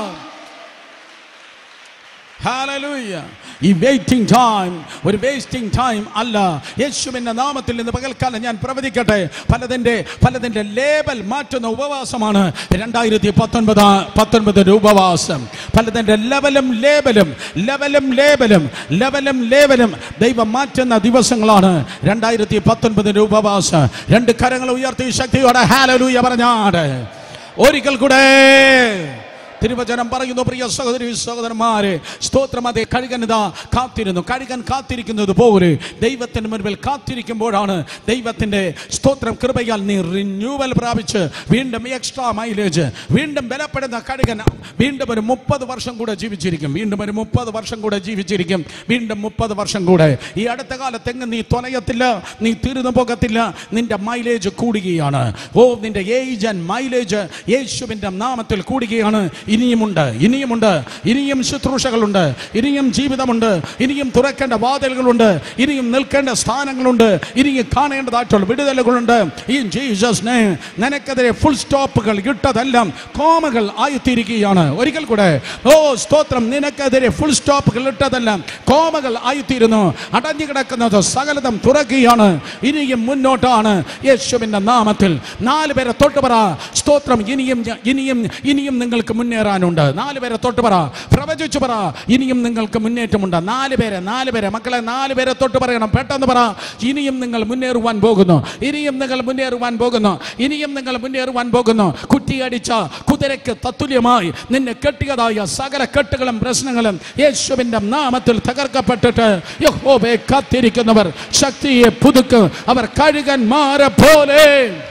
ഹല്ലേലൂയ. ഈ വെയിറ്റിംഗ് ടൈം ഒരു വേസ്റ്റിംഗ് ടൈം അല്ല. യേശുവിൻ്റെ നാമത്തിൽ ഇന്ന് പകൽക്കാലം ഞാൻ പ്രവചിക്കട്ടെ, പലതിൻ്റെ പലതിൻ്റെ ലേബൽ മാറ്റുന്ന ഉപവാസമാണ് രണ്ടായിരത്തി പത്തൊൻപത് പത്തൊൻപതിൻ്റെ ഉപവാസം. പലതിൻ്റെ ലെവലും ലേബലും ലെവലും ലേബലും ലെവലും ലേബലും ദൈവം മാറ്റുന്ന ദിവസങ്ങളാണ് രണ്ടായിരത്തി പത്തൊൻപതിൻ്റെ ഉപവാസം. രണ്ട് കരങ്ങൾ ഉയർത്തി ശക്തിയോടെ ഹല്ലേലൂയ പറഞ്ഞാട് ഒരിക്കൽ കൂടെ തിരുവചനം പറയുന്നു, പ്രിയ സഹോദരി സഹോദരന്മാരെ, സ്തോത്രം, അതേ കഴുകനിതാ കാത്തിരുന്നു. കഴുകൻ കാത്തിരിക്കുന്നത് പോലെ ദൈവത്തിന് മുൻപിൽ കാത്തിരിക്കുമ്പോഴാണ് ദൈവത്തിന്റെ സ്തോത്രം കൃപയാൽ നീ റിന്യൂവൽ പ്രാപിച്ച് വീണ്ടും എക്സ്ട്രാ മൈലേജ്, വീണ്ടും ബലപ്പെടുന്ന കഴുകൻ വീണ്ടും ഒരു മുപ്പത് വർഷം കൂടെ ജീവിച്ചിരിക്കും. വീണ്ടും ഒരു മുപ്പത് വർഷം കൂടെ ജീവിച്ചിരിക്കും. വീണ്ടും മുപ്പത് വർഷം കൂടെ. ഈ അടുത്ത കാലത്തെങ്ങും നീ തൊലയത്തില്ല, നീ തീർന്നു പോകത്തില്ല. നിന്റെ മൈലേജ് കൂടുകയാണ്. ഓ, നിന്റെ ഏജ് ആൻഡ് മൈലേജ് യേശുവിന്റെ നാമത്തിൽ കൂടുകയാണ്. ഇനിയുമുണ്ട്, ഇനിയുമുണ്ട്, ഇനിയും ശുശ്രൂഷകളുണ്ട്, ഇനിയും ജീവിതമുണ്ട്, ഇനിയും തുറക്കേണ്ട വാതിലുകളുണ്ട്, ഇനിയും നിൽക്കേണ്ട സ്ഥാനങ്ങളുണ്ട്, ഇനിയും കാണേണ്ടതായിട്ടുള്ള വിടുതലുകളുണ്ട്. ഈ ജീസസ് നെയിം നിനക്കെതിരെ ഫുൾ സ്റ്റോപ്പുകൾ ഇട്ടതെല്ലാം കോമകൾ ആയിത്തീരുകയാണ്. ഒരിക്കൽ കൂടെ, ഓ സ്തോത്രം, നിനക്കെതിരെ ഫുൾ സ്റ്റോപ്പുകൾ ഇട്ടതെല്ലാം കോമകൾ ആയിത്തീരുന്നു. അടഞ്ഞു കിടക്കുന്നത് സകലതും തുറക്കുകയാണ്. ഇനിയും മുന്നോട്ടാണ് യേശുവിന്റെ നാമത്തിൽ. നാല് പേരെ തൊട്ട് പറ, സ്തോത്രം, ഇനിയും ഇനിയും ഇനിയും നിങ്ങൾക്ക് മുന്നേറാനുണ്ട്. നാല് പേരെ തൊട്ട് പറ, പ്രവചിച്ചു പറ, ഇനിയും നിങ്ങൾക്ക് മുന്നേറ്റമുണ്ട്. നാല് പേരെ നാല് പേരെ മക്കളെ നാല് പേരെ തൊട്ട് പറയണം. പെട്ടെന്ന് പറ, ഇനിയും നിങ്ങൾ മുന്നേറുവാൻ പോകുന്നു, ഇനിയും നിങ്ങൾ മുന്നേറുവാൻ പോകുന്നു, ഇനിയും നിങ്ങൾ മുന്നേറുവാൻ പോകുന്നു. കുറ്റിയടിച്ച കുതിരയ്ക്ക് തത്തുല്യമായി നിന്നെ കെട്ടിയതായ സകല കെട്ടുകളും പ്രശ്നങ്ങളും യേശുവിന്റെ നാമത്തിൽ തകർക്കപ്പെട്ടിട്ട് യഹോവയെ കാത്തിരിക്കുന്നവർ ശക്തിയെ പുതുക്കും. അവർ കഴുകന്മാരെ പോലെ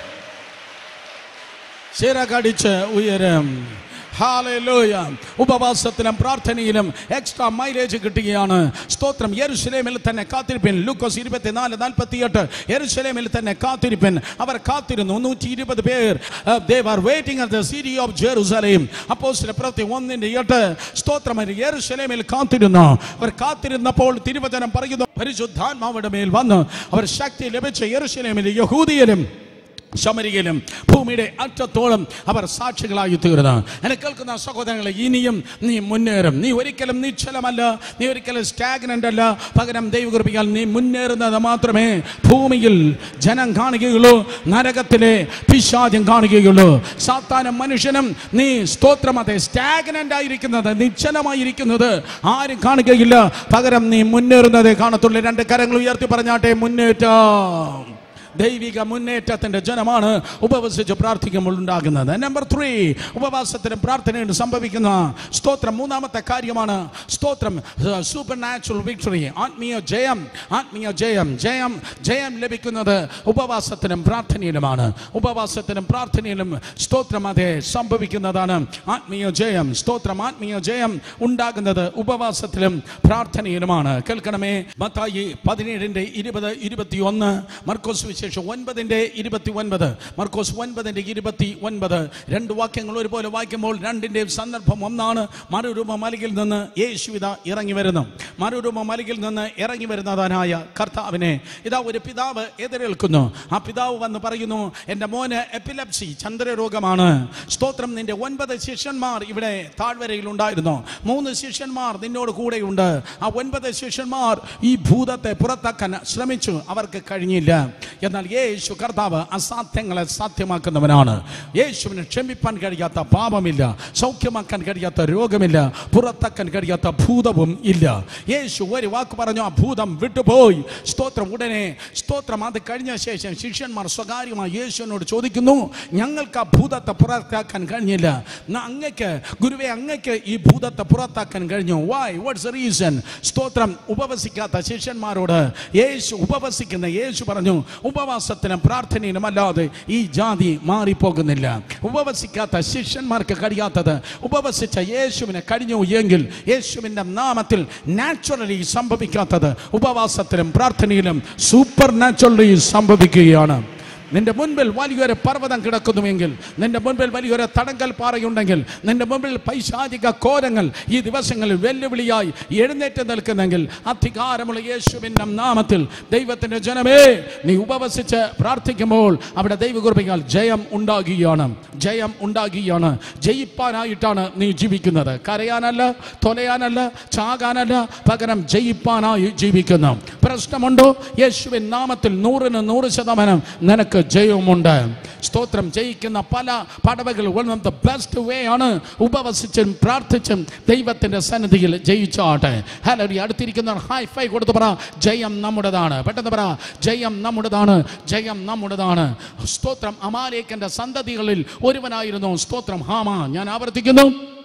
ചിറകടിച്ച് ഉയരും. ഹല്ലേലൂയ. ഉപവാസത്തിലും പ്രാർത്ഥനയിലും എക്സ്ട്രാ മൈലേജ് കിട്ടുകയാണ്. സ്തോത്രം. യെരുശലേമിൽ തന്നെ കാത്തിരിപ്പിൻ. ലൂക്കോസ് ഇരുപത്തിനാല് നാൽപ്പത്തിയെട്ട്. യെരുശലേമിൽ തന്നെ കാത്തിരിപ്പിൻ. അവർ കാത്തിരുന്നു. നൂറ്റി ഇരുപത് പേർ. They were waiting at the city of Jerusalem. അപ്പോസ്തല പ്രവൃത്തി ഒന്നിന്റെ എട്ട്. സ്തോത്രം. യെരുശലേമിൽ കാത്തിരുന്നു. അവർ കാത്തിരുന്നപ്പോൾ തിരുവചനം പറയുന്നു, പരിശുദ്ധാത്മാവിന്റെ മേൽ വന്നു അവർ ശക്തി ലഭിച്ച യെരുശലേമിൽ യഹൂദിയിലും ശമരിയിലും ഭൂമിയുടെ അറ്റത്തോളം അവർ സാക്ഷികളായി തീർന്നു. എന്നെ കേൾക്കുന്ന സഹോദരങ്ങളെ, ഇനിയും നീ മുന്നേറും. നീ ഒരിക്കലും നിശ്ചലമല്ല, നീ ഒരിക്കലും സ്റ്റാഗ്നന്റ് അല്ല. പകരം ദൈവകൃപയാൽ നീ മുന്നേറുന്നത് മാത്രമേ ഭൂമിയിൽ ജനം കാണുകയുള്ളൂ, നരകത്തിലെ പിശാചം കാണുകയുള്ളൂ. സാത്താനും മനുഷ്യനും നീ സ്തോത്രം അതെ സ്റ്റാഗ്നന്റ് ആയിരിക്കുന്നത്, നിശ്ചലമായിരിക്കുന്നത് ആരും കാണുകയില്ല. പകരം നീ മുന്നേറുന്നതേ കാണത്തുള്ളൂ. രണ്ട് കരങ്ങൾ ഉയർത്തി പറഞ്ഞാട്ടെ, മുന്നേറ്റം. ദൈവിക മുന്നേറ്റത്തിന്റെ ജനമാണ് ഉപവസിച്ച് പ്രാർത്ഥിക്കുമ്പോൾ ഉണ്ടാകുന്നത്. നമ്പർ ത്രീ, ഉപവാസത്തിനും പ്രാർത്ഥനയും സംഭവിക്കുന്ന സ്തോത്രം മൂന്നാമത്തെ കാര്യമാണ് സ്തോത്രം സൂപ്പർ നാച്ചുറൽ വിക്ടറി. ആത്മീയ ജയം. ആത്മീയ ജയം ജയം ജയം ലഭിക്കുന്നത് ഉപവാസത്തിനും പ്രാർത്ഥനയിലുമാണ്. ഉപവാസത്തിനും പ്രാർത്ഥനയിലും സ്തോത്രം അതെ സംഭവിക്കുന്നതാണ് ആത്മീയ ജയം. സ്തോത്രം. ആത്മീയ ജയം ഉണ്ടാകുന്നത് ഉപവാസത്തിലും പ്രാർത്ഥനയിലുമാണ്. കേൾക്കണമേ, മത്തായി പതിനേഴിന്റെ ഇരുപത് ഇരുപത്തി ഒന്ന്, മർക്കോസ് വിശേഷം ഒൻപതിന്റെ ഇരുപത്തി ഒൻപത്, മർക്കോസ് ഒൻപതിന്റെ ഇരുപത്തി ഒൻപത്. രണ്ട് വാക്യങ്ങൾ ഒരുപോലെ വായിക്കുമ്പോൾ രണ്ടിന്റെയും സന്ദർഭം ഒന്നാണ്. മറുരൂപ മലയിൽ നിന്ന് യേശുവിത ഇറങ്ങി വരുന്നു. മറുരൂപ മലയിൽ നിന്ന് ഇറങ്ങി വരുന്നതായ കർത്താവിനെ ഇതാ ഒരു പിതാവ് എതിരേൽക്കുന്നു. ആ പിതാവ് വന്ന് പറയുന്നു, എൻ്റെ മോന് എപ്പിലെപ്സി, ചന്ദ്രരോഗമാണ്. സ്തോത്രം. നിന്റെ ഒൻപത് ശിഷ്യന്മാർ ഇവിടെ താഴ്വരയിൽ ഉണ്ടായിരുന്നു. മൂന്ന് ശിഷ്യന്മാർ നിന്നോട് കൂടെയുണ്ട്. ആ ഒൻപത് ശിഷ്യന്മാർ ഈ ഭൂതത്തെ പുറത്താക്കാൻ ശ്രമിച്ചു, അവർക്ക് കഴിഞ്ഞില്ല. എന്നാൽ യേശു കർത്താവ് അസാധ്യങ്ങളെ സാധ്യമാക്കുന്നവനാണ്. യേശുവിന് ക്ഷമിപ്പാൻ കഴിയാത്ത പാപമില്ല, സൗഖ്യമാക്കാൻ കഴിയാത്ത രോഗമില്ല, പുറത്താക്കാൻ കഴിയാത്ത ഭൂതവും ഇല്ല. യേശു ഒരു വാക്ക് പറഞ്ഞു, ആ ഭൂതം വിട്ടുപോയി. സ്തോത്രം. ഉടനെ സ്തോത്രം അത് കഴിഞ്ഞ ശേഷം ശിഷ്യന്മാർ സ്വകാര്യമായി യേശുവിനോട് ചോദിക്കുന്നു, ഞങ്ങൾക്ക് ആ ഭൂതത്തെ പുറത്താക്കാൻ കഴിഞ്ഞില്ല. അങ്ങക്ക് ഗുരുവേ, അങ്ങക്ക് ഈ ഭൂതത്തെ പുറത്താക്കാൻ കഴിഞ്ഞു. വൈ? What's the reason? സ്തോത്രം. ഉപവസിക്കാത്ത ശിഷ്യന്മാരോട് യേശു ഉപവസിക്കുന്ന യേശു പറഞ്ഞു, ഉപവാസത്തിനും പ്രാർത്ഥനയിലും അല്ലാതെ ഈ ജാതി മാറിപ്പോകുന്നില്ല. ഉപവസിക്കാത്ത ശിഷ്യന്മാർക്ക് കഴിയാത്തത് ഉപവസിച്ച യേശുവിനെ കഴിഞ്ഞു എങ്കിൽ യേശുവിന്റെ നാമത്തിൽ നാച്ചുറലി സംഭവിക്കാത്തത് ഉപവാസത്തിലും പ്രാർത്ഥനയിലും സൂപ്പർ നാച്ചുറലി സംഭവിക്കുകയാണ്. നിന്റെ മുൻപിൽ വലിയൊരു പർവ്വതം കിടക്കുന്നുവെങ്കിൽ, നിന്റെ മുൻപിൽ വലിയൊരു തടങ്കൽ പാറയുണ്ടെങ്കിൽ, നിന്റെ മുൻപിൽ പൈശാചിക കോരങ്ങൾ ഈ ദിവസങ്ങളിൽ വെല്ലുവിളിയായി എഴുന്നേറ്റ് നിൽക്കുന്നെങ്കിൽ, അധികാരമുള്ള യേശുവിന്റെ നാമത്തിൽ ദൈവത്തിന്റെ ജനമേ, നീ ഉപവസിച്ച് പ്രാർത്ഥിക്കുമ്പോൾ അവിടെ ദൈവകൃപയാൽ ജയം ഉണ്ടാകുകയാണ്. ജയം ഉണ്ടാകുകയാണ്. ജയിപ്പാനായിട്ടാണ് നീ ജീവിക്കുന്നത്. കരയാനല്ല, തൊലയാനല്ല, ചാകാനല്ല, പകരം ജയിപ്പാനായി ജീവിക്കുന്നു. പ്രശ്നമുണ്ടോ? യേശുവിൻ നാമത്തിൽ നൂറിന് നൂറ് ശതമാനം നിനക്ക് ജയമുണ്ട്. സ്തോത്രം. ജയിക്കുന്ന പല പടവുകൾ one of the best way ആണ് ഉപവസിച്ചും പ്രാർത്ഥിച്ചും ദൈവത്തിന്റെ സന്നിധിയിൽ ജയിച്ചാട്ടെ. ഹല്ലേലൂയ. അടുത്തിരിക്കുന്ന ഹൈ ഫൈ കൊടുത്ത് പറ, ജയം നമ്മുടേതാണ്. പെട്ടെന്ന് പറ, ജയം നമ്മുടേതാണ്, ജയം നമ്മുടേതാണ്. സ്തോത്രം. അമാലേക്കിന്റെ സന്തതികളിൽ ഒരുവനായിരുന്നു സ്തോത്രം ഹാമാൻ. ഞാൻ ആവർത്തിക്കുന്നു,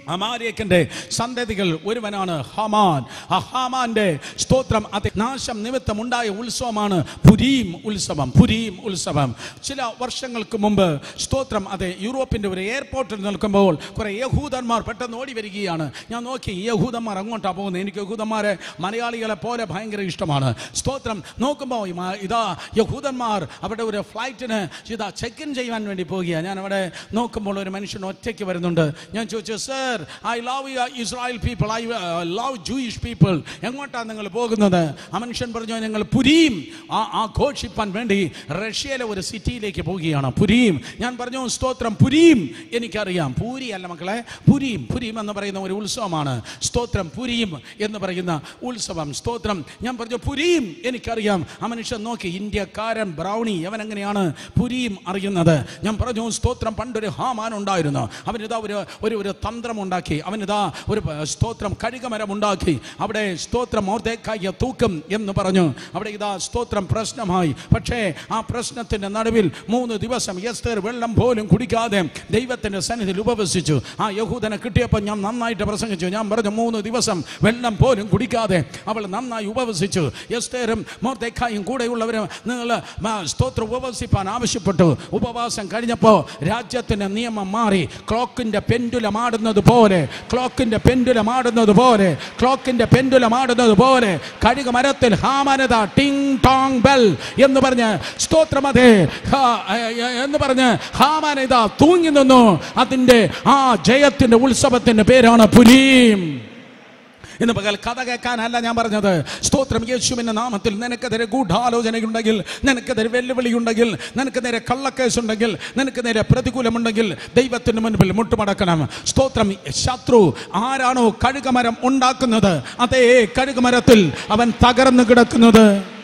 അമാലേക്കിന്റെ സന്തതികൾ ഒരുവനാണ് ഹാമാൻ. ആ ഹാമാന്റെ സ്തോത്രം അത് നാശം നിമിത്തമുണ്ടായ ഉത്സവമാണ് പുരീം ഉത്സവം. പുരീം ഉത്സവം ചില വർഷങ്ങൾക്ക് മുമ്പ് സ്തോത്രം അതെ യൂറോപ്പിന്റെ ഒരു എയർപോർട്ടിൽ നിൽക്കുമ്പോൾ കുറെ യഹൂദന്മാർ പെട്ടെന്ന് ഓടി വരികയാണ്. ഞാൻ നോക്കി ഈ യഹൂദന്മാർ അങ്ങോട്ടാണ് പോകുന്നത്. എനിക്ക് യഹൂദന്മാരെ മലയാളികളെ പോലെ ഭയങ്കര ഇഷ്ടമാണ്. സ്തോത്രം നോക്കുമ്പോൾ ഇതാ യഹൂദന്മാർ അവിടെ ഒരു ഫ്ലൈറ്റിന് ഇതാ ചെക്ക് ഇൻ ചെയ്യാൻ വേണ്ടി പോകുക. ഞാൻ അവിടെ നോക്കുമ്പോൾ ഒരു മനുഷ്യൻ ഒറ്റയ്ക്ക് വരുന്നുണ്ട്. ഞാൻ ചോദിച്ചു, sir I love Israel people, I love Jewish people. എങ്ങോട്ടാണ് നിങ്ങൾ പോകുന്നത്? ആ മനുഷ്യൻ പറഞ്ഞു, ഞങ്ങൾ പുരീം ആഘോഷിപ്പാൻ വേണ്ടി റഷ്യയിലെ ഒരു സിറ്റിയിലേക്ക് പോവുകയാണ്. പുരീം. ഞാൻ പറഞ്ഞു, സ്തോത്രം പുരീം എനിക്കറിയാം. പൂരി അല്ല മക്കളെ, പുരീം. പുരീം എന്ന് പറയുന്ന ഒരു ഉത്സവമാണ്. സ്തോത്രം പുരീം എന്ന് പറയുന്ന ഉത്സവം. സ്തോത്രം. ഞാൻ പറഞ്ഞു പുരീം എനിക്കറിയാം. ആ മനുഷ്യൻ നോക്കി, ഇന്ത്യക്കാരൻ ബ്രൗണി, അവൻ എങ്ങനെയാണ് പുരീം അറിയുന്നത്? ഞാൻ പറഞ്ഞു, സ്തോത്രം പണ്ടൊരു ഹാമാൻ ഉണ്ടായിരുന്നു. അവനിതാ ഒരു ഒരു തന്ത്രം ഉണ്ടാക്കി. അവനിതാ ഒരു സ്തോത്രം കഴുകമരം ഉണ്ടാക്കി. അവിടെ സ്തോത്രം മൊർദെഖായിയെ തൂക്കും എന്ന് പറഞ്ഞു. അവിടെ ഇതാ സ്തോത്രം പ്രശ്നമായി. പക്ഷേ ആ പ്രശ്നത്തിന്റെ നടുവിൽ മൂന്ന് ദിവസം എസ്തേർ വെള്ളം പോലും കുടിക്കാതെ ദൈവത്തിന്റെ സന്നിധിയിൽ ഉപവസിച്ചു. ആ യഹൂദനെ കിട്ടിയപ്പോൾ ഞാൻ നന്നായിട്ട് പ്രസംഗിച്ചു. ഞാൻ പറഞ്ഞു, മൂന്ന് ദിവസം വെള്ളം പോലും കുടിക്കാതെ അവൾ നന്നായി ഉപവസിച്ചു. എസ്തേറും മൊർദെഖായിയും കൂടെയുള്ളവരും നിങ്ങൾ സ്തോത്രം ഉപവസിപ്പാൻ ആവശ്യപ്പെട്ടു. ഉപവാസം കഴിഞ്ഞപ്പോൾ രാജ്യത്തിന്റെ നിയമം മാറി. ക്ലോക്കിന്റെ പെൻഡുലം ആടുന്നത് പോലെ ക്ലോക്കിന്റെ പെൻഡുലം ആടുന്നത് പോലെ ക്ലോക്കിന്റെ പെൻഡുലം ആടുന്നത് പോലെ കഴുക മരത്തിൽ ഹാമാനത ടിങ് ടോങ് ബെൽ എന്ന് പറഞ്ഞ് സ്തോത്രം അതെ എന്ന് പറഞ്ഞ് ഹാമാനത തൂങ്ങി നിന്നു. അതിന്റെ ആ ജയത്തിന്റെ ഉത്സവത്തിന്റെ പേരാണ് പുരീം. ഇന്ന് പകൽ കഥ കേൾക്കാനല്ല ഞാൻ പറഞ്ഞത്. സ്തോത്രം. യേശുവിന്റെ നാമത്തിൽ നിനക്കെതിരെ ഗൂഢാലോചനയുണ്ടെങ്കിൽ, നിനക്കെതിരെ വെല്ലുവിളിയുണ്ടെങ്കിൽ, നിനക്ക് നേരെ കള്ളക്കേസുണ്ടെങ്കിൽ, നിനക്ക് നേരെ പ്രതികൂലമുണ്ടെങ്കിൽ ദൈവത്തിന് മുൻപിൽ മുട്ടുമടക്കണം. സ്തോത്രം. ശത്രു ആരാണോ കഴുകമരം ഉണ്ടാക്കുന്നത്, അതേ കഴുകമരത്തിൽ അവൻ തകർന്നു കിടക്കുന്നത്.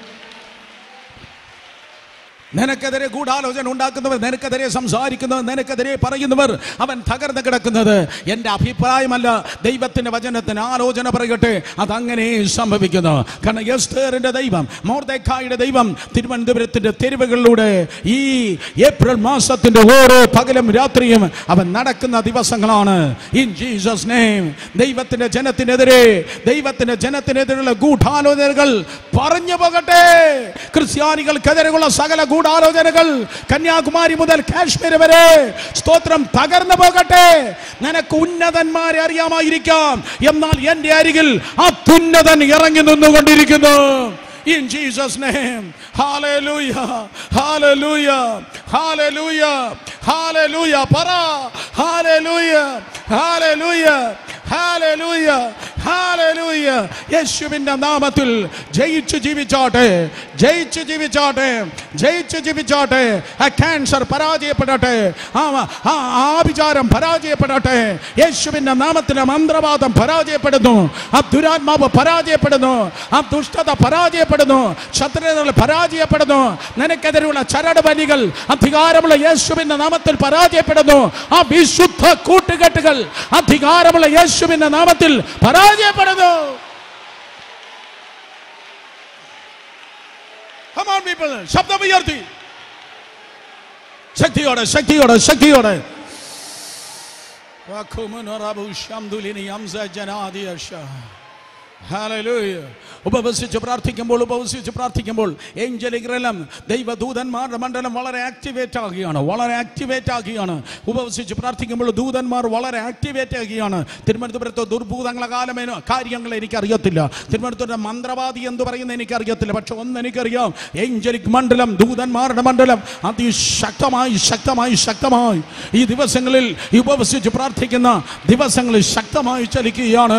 നിനക്കെതിരെ ഗൂഢാലോചന ഉണ്ടാക്കുന്നവർ, നിനക്കെതിരെ സംസാരിക്കുന്നവർ, നിനക്കെതിരെ പറയുന്നവർ, അവൻ തകർന്നു കിടക്കുന്നത്. എൻ്റെ അഭിപ്രായമല്ല, ദൈവത്തിന്റെ വചനത്തിന് ആലോചന പറയട്ടെ, അതങ്ങനെ സംഭവിക്കുന്നു. കാരണം എസ്തേറിന്റെ ദൈവം, മൊർദെഖായിയുടെ ദൈവം തിരുവനന്തപുരത്തിന്റെ തെരുവുകളിലൂടെ ഈ ഏപ്രിൽ മാസത്തിന്റെ ഓരോ പകലും രാത്രിയും അവൻ നടക്കുന്ന ദിവസങ്ങളാണ്. In Jesus name. ദൈവത്തിന്റെ ജനത്തിനെതിരെ ദൈവത്തിന്റെ ജനത്തിനെതിരെയുള്ള ഗൂഢാലോചനകൾ പറഞ്ഞു പോകട്ടെ. ക്രിസ്ത്യാനികൾക്കെതിരെയുള്ള സകല ആലോചനകൾ കന്യാകുമാരി മുതൽ കാശ്മീർ വരെ സ്തോത്രം തകർന്നു പോകട്ടെ. നിനക്ക് ഉന്നതന്മാരെ അറിയാമായിരിക്കാം, എന്നാൽ എന്റെ അരികിൽ അത്യുന്നതൻ ഇറങ്ങി നിന്നുകൊണ്ടിരിക്കുന്നു. In Jesus' name. Hallelujah. Hallelujah. Hallelujah. Hallelujah. Para. Hallelujah. Hallelujah. Hallelujah. Hallelujah. യേശുവിന്റെ നാമത്തിൽ ജയിച്ചു ജീവിച്ചാട്ടെ, ജയിച്ചു ജീവിച്ചാട്ടെ, ജയിച്ചു ജീവിച്ചാട്ടെ. ആ ക്യാൻസർ പരാജയപ്പെടട്ടെ, ആ ആഭിചാരം പരാജയപ്പെടട്ടെ. യേശുവിന്റെ നാമത്തിൽ മന്ത്രവാദം പരാജയപ്പെടുന്നു, ആ ദുരാത്മാവ് പരാജയപ്പെടുന്നു, ആ ദുഷ്ടത പരാജയപ്പെടുന്നു, ശത്രുക്കൾ പരാജയപ്പെടുന്നു. നിനക്കെതിരെയുള്ള ചരട് ബലികൾ അധികാരമുള്ള യേശുവിന്റെ നാമത്തിൽ പരാജയപ്പെടുന്നു. ആ വിശുദ്ധ കൂട്ടുകെട്ടുകൾ അധികാരമുള്ള യേശുവിന്റെ നാമത്തിൽ പരാജയപ്പെടുന്നു. Come on people, ശബ്ദം ഉയർത്തി ശക്തിയോടെ ശക്തിയോടെ ശക്തിയോടെ. Hallelujah. ഉപവസിച്ച് പ്രാർത്ഥിക്കുമ്പോൾ ഉപവസിച്ച് പ്രാർത്ഥിക്കുമ്പോൾ ഏഞ്ചലിക് റെലം ദൈവദൂതന്മാരുടെ മണ്ഡലം വളരെ ആക്ടിവേറ്റ് ആകുകയാണ്, വളരെ ആക്ടിവേറ്റ് ആകുകയാണ്. ഉപവസിച്ച് പ്രാർത്ഥിക്കുമ്പോൾ ദൂതന്മാർ വളരെ ആക്ടിവേറ്റ് ആകുകയാണ്. തിരുവനന്തപുരത്ത് ദുർഭൂതങ്ങളെ കാലമേനോ കാര്യങ്ങൾ എനിക്കറിയത്തില്ല, തിരുവനന്തപുരത്തെ മന്ത്രവാദി എന്ന് പറയുന്നത് എനിക്കറിയത്തില്ല. പക്ഷെ ഒന്ന് എനിക്കറിയാം, ഏഞ്ചലിക് മണ്ഡലം, ദൂതന്മാരുടെ മണ്ഡലം അതിശക്തമായി ശക്തമായി ശക്തമായി ഈ ദിവസങ്ങളിൽ ഉപവസിച്ച് പ്രാർത്ഥിക്കുന്ന ദിവസങ്ങളിൽ ശക്തമായി ചലിക്കുകയാണ്.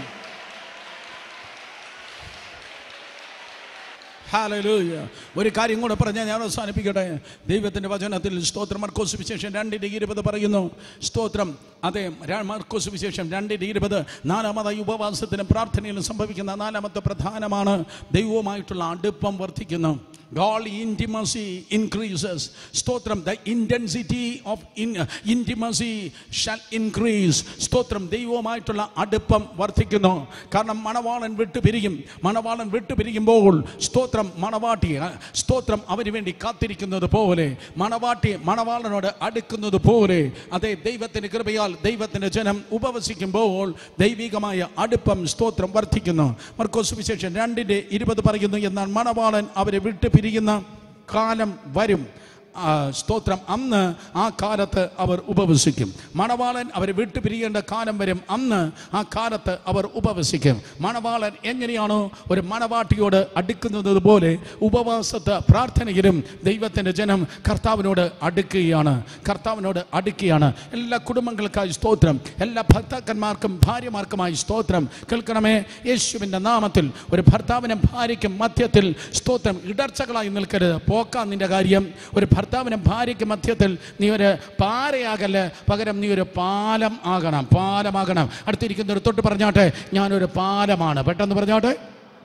Hallelujah. ഒരു കാര്യം കൂടെ പറഞ്ഞാൽ ഞാൻ അവസാനിപ്പിക്കട്ടെ. ദൈവത്തിന്റെ വചനത്തിൽ സ്തോത്രം മർക്കോസ് വിശേഷം രണ്ടിന്റെ ഇരുപത് പറയുന്നു. സ്തോത്രം അതെ, മർക്കോസ് വിശേഷം രണ്ടിന്റെ ഇരുപത്. നാലാമതായി ഉപവാസത്തിനും പ്രാർത്ഥനയിലും സംഭവിക്കുന്ന നാലാമത്തെ പ്രധാനമാണ് ദൈവവുമായിട്ടുള്ള അടുപ്പം വർദ്ധിക്കുന്നു. Godly intimacy increases. സ്തോത്രം. The intensity of in, uh, intimacy shall increase. സ്തോത്രം. ദൈവവുമായിട്ടുള്ള അടുപ്പം വർദ്ധിക്കുന്നു. കാരണം മണവാളൻ വിട്ടുപിരിയും. മണവാളൻ വിട്ടുപിരിയുമ്പോൾ സ്തോത്രം മണവാട്ടി സ്തോത്രം അവന് വേണ്ടി കാത്തിരിക്കുന്നത് പോലെ, മണവാട്ടി മണവാളനോട് അടുക്കുന്നത് പോലെ, അതേ ദൈവത്തിന്റെ കൃപയാൽ ദൈവത്തിന്റെ ജനം ഉപവസിക്കുമ്പോൾ ദൈവികമായ അടുപ്പം സ്തോത്രം വർദ്ധിക്കുന്നു. മർക്കോസ് സുവിശേഷം രണ്ടിന്റെ ഇരുപത് പറയുന്നു, എന്നാൽ മണവാളൻ അവരെ വിട്ടു പിരിയുന്ന കാലം വരും. സ്തോത്രം. അന്ന് ആ കാലത്ത് അവർ ഉപവസിക്കും. മണവാളൻ അവരെ വിട്ടുപിരിയേണ്ട കാലം വരും. അന്ന് ആ കാലത്ത് അവർ ഉപവസിക്കും. മണവാളൻ എങ്ങനെയാണോ ഒരു മണവാട്ടിയോട് അടുക്കുന്നത് പോലെ ഉപവാസത്തെ പ്രാർത്ഥനയിലും ദൈവത്തിൻ്റെ ജനം കർത്താവിനോട് അടുക്കുകയാണ്. കർത്താവിനോട് അടുക്കുകയാണ്. എല്ലാ കുടുംബങ്ങൾക്കായി സ്തോത്രം. എല്ലാ ഭർത്താക്കന്മാർക്കും ഭാര്യമാർക്കുമായി സ്തോത്രം. കേൾക്കണമേ, യേശുവിൻ്റെ നാമത്തിൽ ഒരു ഭർത്താവിനും ഭാര്യയ്ക്കും മധ്യത്തിൽ സ്തോത്രം ഇടർച്ചകളായി നിൽക്കരുത്. പോക്കാൻ നിന്റെ കാര്യം. ഒരു ഭർത്താവിനും ഭാര്യയ്ക്ക് മധ്യത്തിൽ നീ ഒരു പാരയാകല്, പകരം നീ ഒരു പാലം ആകണം. പാലമാകണം. അടുത്തിരിക്കുന്നൊരു തൊട്ട് പറഞ്ഞാട്ടെ, ഞാനൊരു പാലമാണ്. പെട്ടെന്ന് പറഞ്ഞാട്ടെ.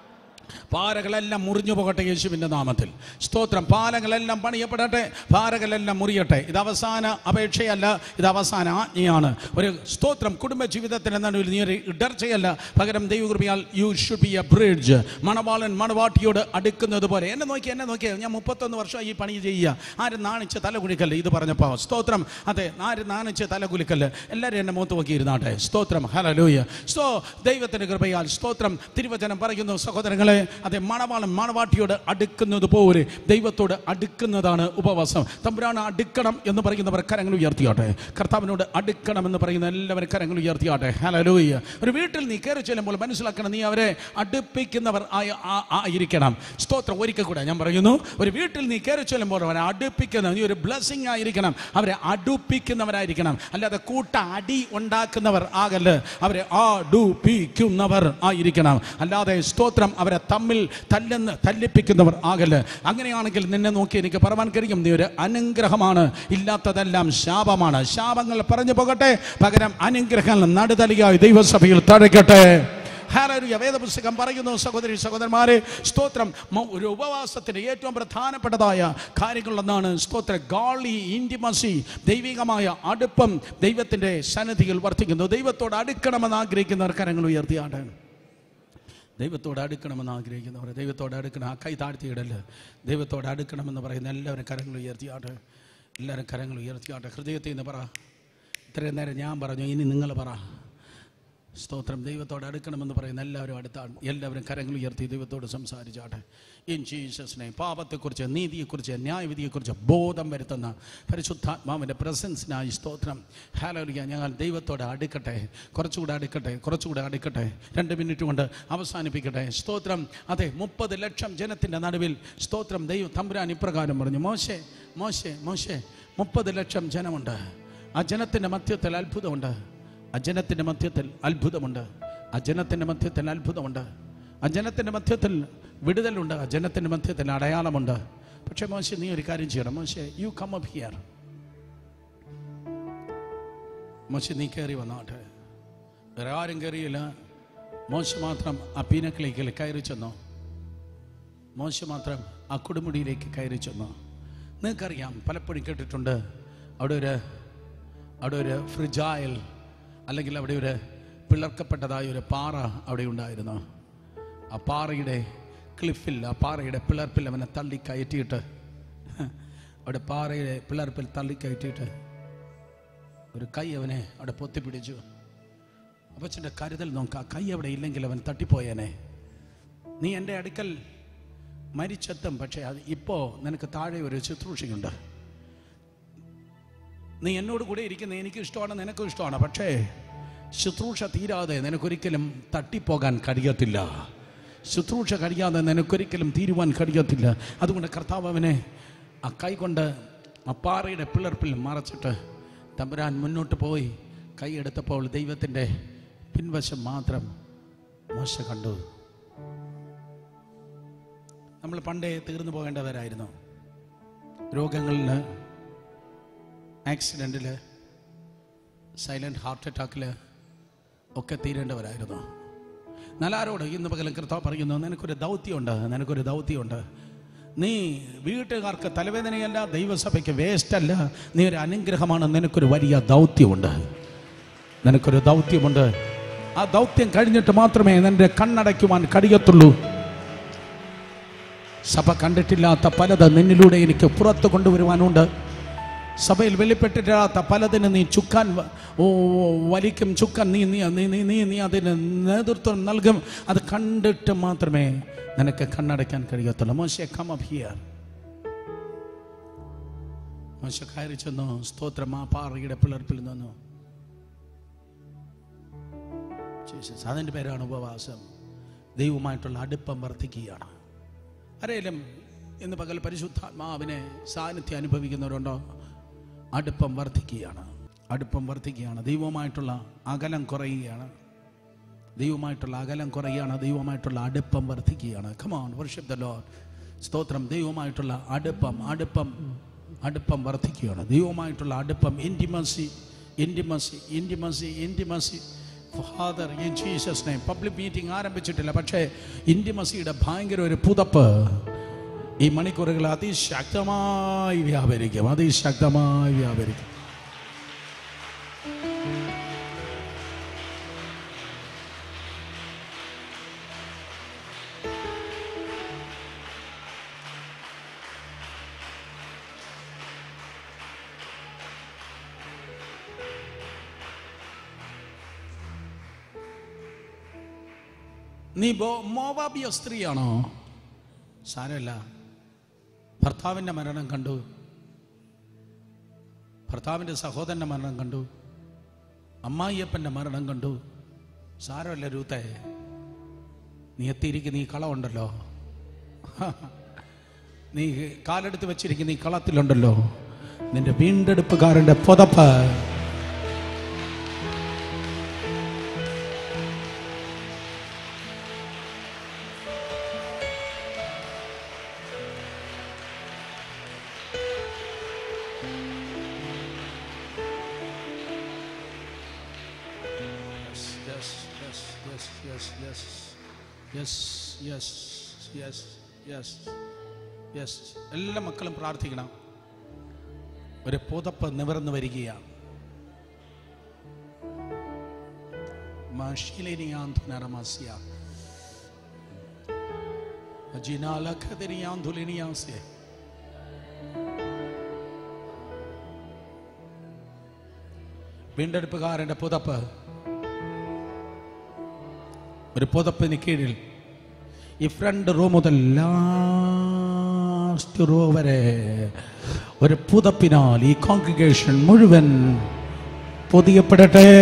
പാറകളെല്ലാം മുറിഞ്ഞു പോകട്ടെ യേശുവിൻ്റെ നാമത്തിൽ. സ്തോത്രം. പാലങ്ങളെല്ലാം പണിയപ്പെടട്ടെ, പാറകളെല്ലാം മുറിയട്ടെ. ഇത് അവസാന അപേക്ഷയല്ല, ഇത് അവസാന ആജ്ഞയാണ്. ഒരു സ്തോത്രം. കുടുംബ ജീവിതത്തിൻ്റെ നടുവിൽ നീ ഒരു ഇടർച്ചയല്ല, പകരം ദൈവകൃപയാൽ you should be a bridge. മണവാളൻ മണവാട്ടിയോട് അടുക്കുന്നത് പോലെ. എന്നെ നോക്കി എന്നെ നോക്കിയ ഞാൻ മുപ്പത്തൊന്ന് വർഷമായി ഈ പണി ചെയ്യുക. ആരും നാണിച്ച് തല കുലിക്കല്ല്. ഇത് പറഞ്ഞപ്പോൾ സ്തോത്രം. അതെ, ആരും നാണിച്ച് തല കുലിക്കല്ല്. എല്ലാവരും എന്നെ മുഖത്ത് നോക്കിയിരുന്നാട്ടെ. സ്തോത്രം. ഹല്ലേലൂയ. സോ ദൈവത്തിൻ്റെ കൃപയാൽ സ്തോത്രം. തിരുവചനം പറയുന്നു സഹോദരങ്ങളെ, അതെ മണവാളൻ മണവാട്ടിയോട് അടുക്കുന്നത് പോലെ ദൈവത്തോട് അടുക്കുന്നതാണ് ഉപവാസം. തമ്പുരാൻ അടുക്കണം എന്ന് പറയുന്നവർ കരങ്ങൾ ഉയർത്തിയാട്ടെ. കർത്താവിനോട് അടുക്കണം എന്ന് പറയുന്ന എല്ലാവരും കരങ്ങൾ ഉയർത്തിയാട്ടെ. ഹല്ലേലൂയ. ഒരു വീട്ടിൽ നീ കയറി ചെല്ലുമ്പോൾ മനസ്സിലാക്കണം, നീ അവരെ അടുപ്പിക്കുന്നവർ ആയിരിക്കണം. സ്തോത്രം. ഒരിക്കൽ കൂടെ ഞാൻ പറയുന്നു, ഒരു വീട്ടിൽ നീ കയറി ചെല്ലുമ്പോൾ അവരെ അടുപ്പിക്കുന്ന നീ ഒരു ബ്ലെസ്സിങ് ആയിരിക്കണം. അവരെ അടുപ്പിക്കുന്നവരായിരിക്കണം. അല്ലാതെ കൂട്ട അടി ഉണ്ടാക്കുന്നവർ ആകല്ല്. അവരെ അടുപ്പിക്കുന്നവർ ആയിരിക്കണം. അല്ലാതെ സ്തോത്രം അവരെ തമ്മിൽ തല്ലെന്ന് തല്ലിപ്പിക്കുന്നവർ ആകല്ല്. അങ്ങനെയാണെങ്കിൽ നിന്നെ നോക്കി എനിക്ക് പറയാൻ കഴിയും, നീ ഒരു അനുഗ്രഹമാണ്. ഇല്ലാത്തതെല്ലാം ശാപമാണ്. ശാപങ്ങൾ പറഞ്ഞു പോകട്ടെ, പകരം അനുഗ്രഹങ്ങൾ നടുതലിയായി ദൈവസഭയിൽ തഴയ്ക്കട്ടെ. ഹല്ലേലൂയ. വേദപുസ്തകം പറയുന്നു സഹോദരി സഹോദരന്മാരെ, സ്തോത്രം. ഒരു ഉപവാസത്തിന്റെ ഏറ്റവും പ്രധാനപ്പെട്ടതായ കാര്യങ്ങളൊന്നാണ് സ്തോത്രം ഗോഡ്ലി ഇന്റിമസി. ദൈവികമായ അടുപ്പം ദൈവത്തിന്റെ സന്നിധിയിൽ വർദ്ധിക്കുന്നു. ദൈവത്തോട് അടുക്കണമെന്ന് ആഗ്രഹിക്കുന്നവർ കരങ്ങൾ ഉയർത്തിയാണ്. ദൈവത്തോട് അടുക്കണമെന്ന് ആഗ്രഹിക്കുന്നവർ ദൈവത്തോട് അടുക്കണം. ആ കൈ താഴ്ത്തിയിടല്. ദൈവത്തോട് അടുക്കണമെന്ന് പറയുന്ന എല്ലാവരും കരങ്ങൾ ഉയർത്തിയാട്ടെ. എല്ലാവരും കരങ്ങൾ ഉയർത്തിയാട്ടെ. ഹൃദയത്തിൽ നിന്ന് പറ. ഇത്രയും നേരം ഞാൻ പറഞ്ഞു, ഇനി നിങ്ങൾ പറ. സ്തോത്രം. ദൈവത്തോട് അടുക്കണമെന്ന് പറയുന്ന എല്ലാവരും അടുത്താണ്. എല്ലാവരും കരങ്ങൾ ഉയർത്തി ദൈവത്തോട് സംസാരിച്ചാട്ടെ. In Jesus name. പാപത്തെക്കുറിച്ച്, നീതിയെക്കുറിച്ച്, ന്യായവിധിയെക്കുറിച്ച് ബോധം വരുത്തുന്ന പരിശുദ്ധാത്മാവിൻ്റെ പ്രസൻസിനായി സ്തോത്രം. ഹല്ലേലൂയ. ഞങ്ങൾ ദൈവത്തോട് അടുക്കട്ടെ. കുറച്ചുകൂടെ അടുക്കട്ടെ. കുറച്ചുകൂടെ അടുക്കട്ടെ. രണ്ട് മിനിറ്റ് കൊണ്ട് അവസാനിപ്പിക്കട്ടെ. സ്തോത്രം. അതെ, മുപ്പത് ലക്ഷം ജനത്തിൻ്റെ നടുവിൽ സ്തോത്രം. ദൈവം തമ്പുരാൻ ഇപ്രകാരം പറഞ്ഞു, മോശെ മോശെ മോശെ മുപ്പത് ലക്ഷം ജനമുണ്ട്. ആ ജനത്തിൻ്റെ മധ്യത്തിൽ അത്ഭുതമുണ്ട്. ആ ജനത്തിൻ്റെ മധ്യത്തിൽ അത്ഭുതമുണ്ട്. ആ ജനത്തിൻ്റെ മധ്യത്തിൽ അത്ഭുതമുണ്ട്. ആ ജനത്തിൻ്റെ മധ്യത്തിൽ വിടുതലുണ്ട്. ആ ജനത്തിൻ്റെ മധ്യത്തിൽ അടയാളമുണ്ട്. പക്ഷേ മോശെ, നീ ഒരു കാര്യം ചെയ്യണം. മോശെ, യു കം അപ്പ് ഹിയർ. മോശെ, നീ കയറി വന്നാട്ടെ. വേറെ ആരും കയറിയില്ല. മോശെ മാത്രം ആ പീനക്കിലേക്ക് കയറി ചെന്നു. മോശെ മാത്രം ആ കൊടുമുടിയിലേക്ക് കയറി ചെന്നു. നിങ്ങൾക്കറിയാം, പലപ്പോഴും കേട്ടിട്ടുണ്ട്, അവിടെ ഒരു അവിടെ ഒരു ഫ്രിജായൽ അല്ലെങ്കിൽ അവിടെ ഒരു പിളർക്കപ്പെട്ടതായ ഒരു പാറ അവിടെ ഉണ്ടായിരുന്നു. ആ പാറയുടെ ക്ലിഫിൽ, ആ പാറയുടെ പിളർപ്പിൽ അവനെ തള്ളിക്കയറ്റിയിട്ട് അവിടെ പാറയുടെ പിളർപ്പിൽ തള്ളിക്കയറ്റിയിട്ട് ഒരു കൈ അവനെ അവിടെ പൊത്തിപ്പിടിച്ചു. അപ്പച്ചൻ്റെ കരുതൽ നോക്കുക. കൈ അവിടെ ഇല്ലെങ്കിൽ അവൻ തട്ടിപ്പോയേനെ. നീ എൻ്റെ അടുക്കൽ മരിച്ചെത്തും, പക്ഷേ അത് ഇപ്പോൾ നിനക്ക് താഴെ ഒരു ശുശ്രൂഷയുണ്ട്. നീ എന്നോട് കൂടെ ഇരിക്കുന്ന എനിക്കും ഇഷ്ടമാണ്, നിനക്കും ഇഷ്ടമാണ്. പക്ഷേ ശുശ്രൂഷ തീരാതെ നിനക്കൊരിക്കലും തട്ടിപ്പോകാൻ കഴിയത്തില്ല. ശുശ്രൂഷ കഴിയാതെ നിനക്കൊരിക്കലും തീരുവാൻ കഴിയത്തില്ല. അതുകൊണ്ട് കർത്താവ് അവനെ ആ കൈ കൊണ്ട് ആ പാറയുടെ പിളർപ്പിൽ മറച്ചിട്ട് തമ്പുരാൻ മുന്നോട്ട് പോയി കൈ എടുത്തപ്പോൾ ദൈവത്തിൻ്റെ പിൻവശം മാത്രം മോശ കണ്ടു. നമ്മൾ പണ്ടേ തീർന്നു പോകേണ്ടവരായിരുന്നു. രോഗങ്ങളിൽ, ആക്സിഡൻറ്റിൽ, സൈലൻറ്റ് ഹാർട്ട് അറ്റാക്കിൽ ഒക്കെ തീരേണ്ടവരായിരുന്നു. എന്നാലാരോട് ഇന്ന് പകലും കർത്താവ് പറയുന്നു, നിനക്കൊരു ദൗത്യമുണ്ട്. നിനക്കൊരു ദൗത്യമുണ്ട്. നീ വീട്ടുകാർക്ക് തലവേദനയല്ല, ദൈവസഭയ്ക്ക് വേസ്റ്റ് അല്ല, നീ ഒരു അനുഗ്രഹമാണ്. നിനക്കൊരു വലിയ ദൗത്യമുണ്ട്, നിനക്കൊരു ദൗത്യമുണ്ട്. ആ ദൗത്യം കഴിഞ്ഞിട്ട് മാത്രമേ നിന്റെ കണ്ണടയ്ക്കുവാൻ കഴിയത്തുള്ളൂ. സഭ കണ്ടിട്ടില്ലാത്ത പലത് നിന്നിലൂടെ എനിക്ക് പുറത്ത് കൊണ്ടുവരുവാനുണ്ട്. സഭയിൽ വെളിപ്പെട്ടിട്ടില്ലാത്ത പലതിന് നീ ചുക്കാൻ വലിക്കും, ചുക്കാൻ നീ നീ നീ നീ നീ അതിന് നേതൃത്വം നൽകും. അത് കണ്ടിട്ട് മാത്രമേ നിനക്ക് കണ്ണടയ്ക്കാൻ കഴിയത്തുള്ളൂ. മോശെ കം അപ്പ് ഹിയർ. മോശെ കയറി ചെന്നു. സ്തോത്രം. ആ പാറയുടെ പിളർപ്പിൽ നിന്നു. അതിൻ്റെ പേരാണ് ഉപവാസം. ദൈവമായിട്ടുള്ള അടുപ്പം വർദ്ധിക്കുകയാണ്. ആരെങ്കിലും ഇന്ന് പകൽ പരിശുദ്ധാത്മാവിനെ സാന്നിധ്യം അനുഭവിക്കുന്നവരുണ്ടോ? അടുപ്പം വർദ്ധിക്കുകയാണ്, അടുപ്പം വർദ്ധിക്കുകയാണ്. ദൈവമായിട്ടുള്ള അകലം കുറയുകയാണ്, ദൈവമായിട്ടുള്ള അകലം കുറയുകയാണ്, ദൈവമായിട്ടുള്ള അടുപ്പം വർദ്ധിക്കുകയാണ്. Come on, worship the lord. സ്തോത്രം. ദൈവമായിട്ടുള്ള അടുപ്പം അടുപ്പം അടുപ്പം വർദ്ധിക്കുകയാണ്. ദൈവമായിട്ടുള്ള അടുപ്പം, intimacy intimacy intimacy intimacy father in Jesus name. Public meeting ആരംഭിച്ചിട്ടില്ല, പക്ഷേ ഇൻറ്റിമസിയുടെ ഭയങ്കര ഒരു പുതപ്പ് ഈ മണിക്കൂറുകൾ അതിശക്തമായി വ്യാപരിക്കും, അതിശക്തമായി വ്യാപരിക്കും. നീ മോവാബിയ സ്ത്രീയാണോ? സാരമില്ല. ഭർത്താവിൻ്റെ മരണം കണ്ടു, ഭർത്താവിൻ്റെ സഹോദരൻ്റെ മരണം കണ്ടു, അമ്മായിയപ്പൻ്റെ മരണം കണ്ടു. സാരമില്ല രൂത്തേ, നീ എത്തിയിരിക്കുന്ന ഈ കളമുണ്ടല്ലോ, നീ കാലെടുത്ത് വെച്ചിരിക്കുന്ന ഈ കളത്തിലുണ്ടല്ലോ നിന്റെ വീണ്ടെടുപ്പുകാരൻ്റെ പുതപ്പ്. എല്ലാ മക്കളും പ്രാർത്ഥിക്കണം. ഒരു പുതപ്പ് നിവർന്നു വരികയാണ്. വീണ്ടെടുപ്പുകാരന്റെ പുതപ്പ്, ഒരു പുതപ്പിന് കീഴിൽ ഈ ഫ്രണ്ട് റോ മുതൽ ലാസ്റ്റ് റോ വരെ ഒരു പുതപ്പിനാൽ ഈ കോൺഗ്രിഗേഷൻ മുഴുവൻ പൊതിയപ്പെടട്ടെ.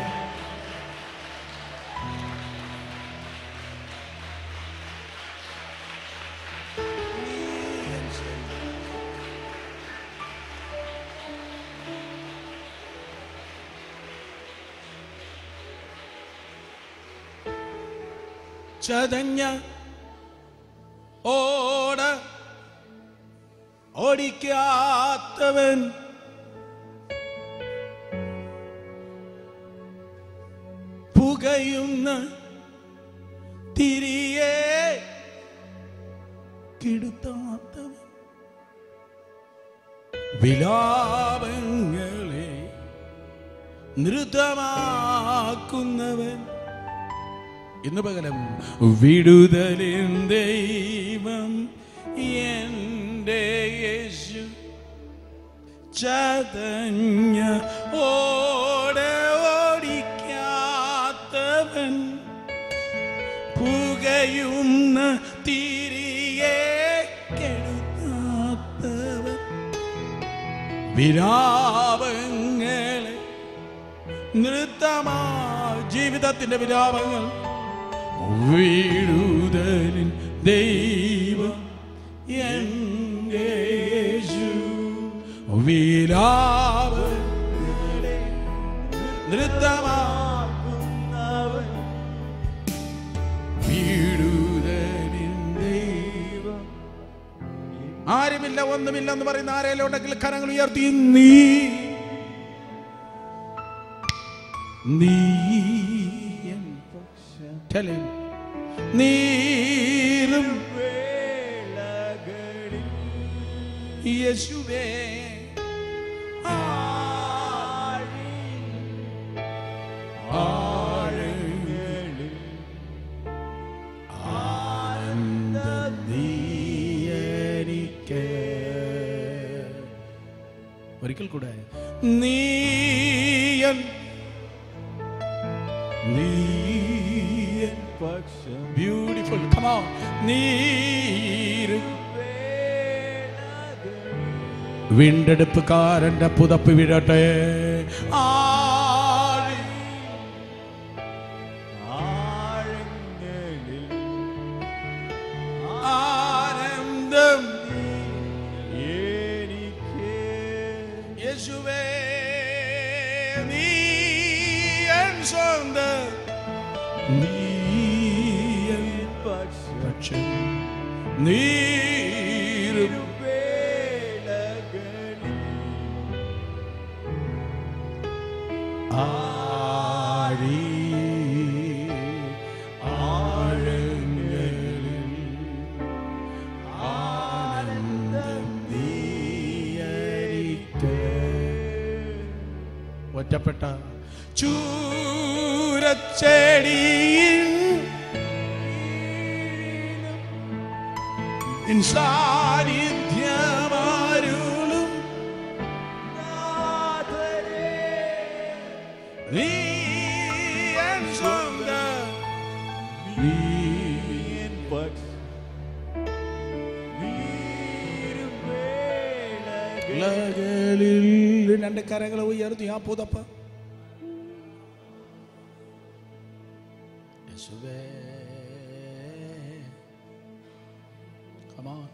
ചതഞ്ഞ ഓട ഓടിക്കാത്തവൻ, പുകയുന്ന തിരിയെ കിടുത്താത്തവൻ, വിലാപങ്ങളെ നൃത്തമാക്കുന്നവൻ, ഇന്ന് പകരം വിടുതലിൻ ദൈവം എൻ്റെ യേശു, ചതഞ്ഞ ഓട ഓടിക്കാത്തവൻ, പുകയുന്ന തിരിയെ കെടുത്താത്തവൻ, വിലാപങ്ങളെ നൃത്തമാ ജീവിതത്തിന്റെ വിലാപങ്ങൾ, വിടുതലിൻ ദൈവം എൻ്റെ യേശു, വിലാപങ്ങളെ നൃത്തമാക്കുന്നവൻ, വിടുതലിൻ ദൈവം. ആരുമില്ല ഒന്നുമില്ല എന്ന് പറയുന്ന ആരെങ്കിലും ഉണ്ടെങ്കിൽ കരങ്ങൾ ഉയർത്തി നീ നീ നീരും വേളകൾ യേശുവേ ആഴങ്ങളിൽ ആനന്ദം നീ എനിക്ക്. ഒരിക്കൽ കൂടെ നീയൻ നീയൻ പക്ഷം. ബ്യൂട്ടിഫുൾ. Come on. നീരു വീണ്ടെടുപ്പുകാരന്റെ പുതപ്പ് വിടട്ടെ. ആനന്ദം എനിക്ക് യേശുവേ നീ എൻ സ്വന്തം നീ എൻ പക്ഷം നീരും ആഴി ആഴങ്ങളിൽ ആനന്ദം നീയരിക്ക്. ഒറ്റപ്പെട്ട ചൂരച്ചെടിയിൽ സാന്നിധ്യമാരുളും നീ എൻ സ്വന്തം നീ എൻ പക്ഷം നീരുവേളകളിൽ. രണ്ട് കരങ്ങളെ ഉയർത്തി ആ പുതപ്പ് യേശുവേ. Come on.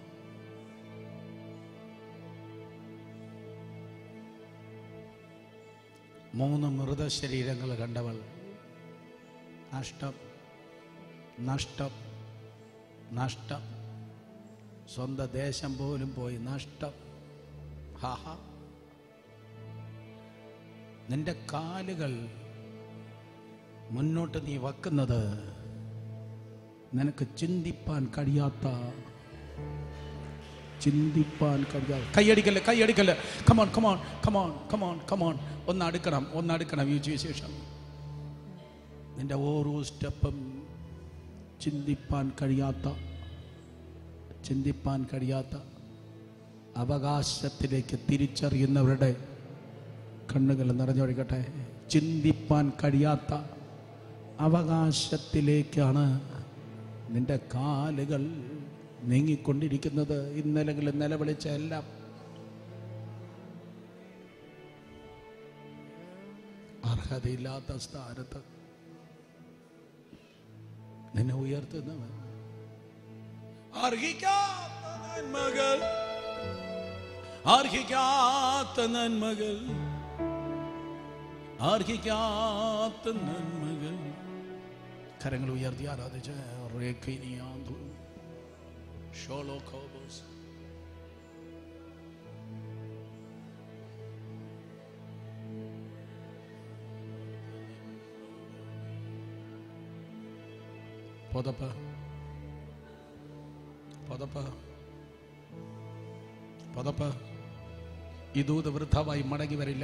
മൂന്ന് മൃതശരീരങ്ങൾ കണ്ടവൾ നഷ്ടം നഷ്ടം നഷ്ടം. സ്വന്തം ദേശം പോലും പോയി നഷ്ടം. ഹാഹ. നിന്റെ കാലുകൾ മുന്നോട്ട് നീ വെക്കുന്നത് നിനക്ക് ചിന്തിപ്പാൻ കഴിയാത്ത ചിന്തിപ്പാൻ കഴിയാത്ത കൈയടിക്കല്ലേ കൈയടിക്കല്ലേ. Come on come on come on come on come on. ഒന്നടുക്കണം ഒന്നടുക്കണം ഈ ശേഷം. നിന്റെ ഓരോ സ്റ്റെപ്പും ചിന്തിപ്പാൻ കഴിയാത്ത ചിന്തിപ്പാൻ കഴിയാത്ത അവകാശത്തിലേക്ക് തിരിച്ചറിയുന്നവരുടെ കണ്ണുകൾ നിറഞ്ഞൊഴുകട്ടെ. ചിന്തിപ്പാൻ കഴിയാത്ത അവകാശത്തിലേക്കാണ് നിന്റെ കാലുകൾ നീങ്ങിക്കൊണ്ടിരിക്കുന്നത്. ഇന്നലെങ്കിലും നിലവിളിച്ച എല്ലാം അർഹതയില്ലാത്ത സ്ഥാനത്ത് നിന്നെ ഉയർത്തുന്നവൻ. അർഹിക്കാത്ത നന്മകൾ അർഹിക്കാത്ത നന്മകൾ അർഹിക്കാത്ത നന്മകൾ. കരങ്ങൾ ഉയർത്തി ആരാധിച്ച് റേഖിനിയാന്തു ഷോലോകോബോസ്. പൊതപ്പ് പൊതപ്പ് പൊതപ്പ്. ഈ ദൂത് വൃഥാവായി മടങ്ങി വരില്ല.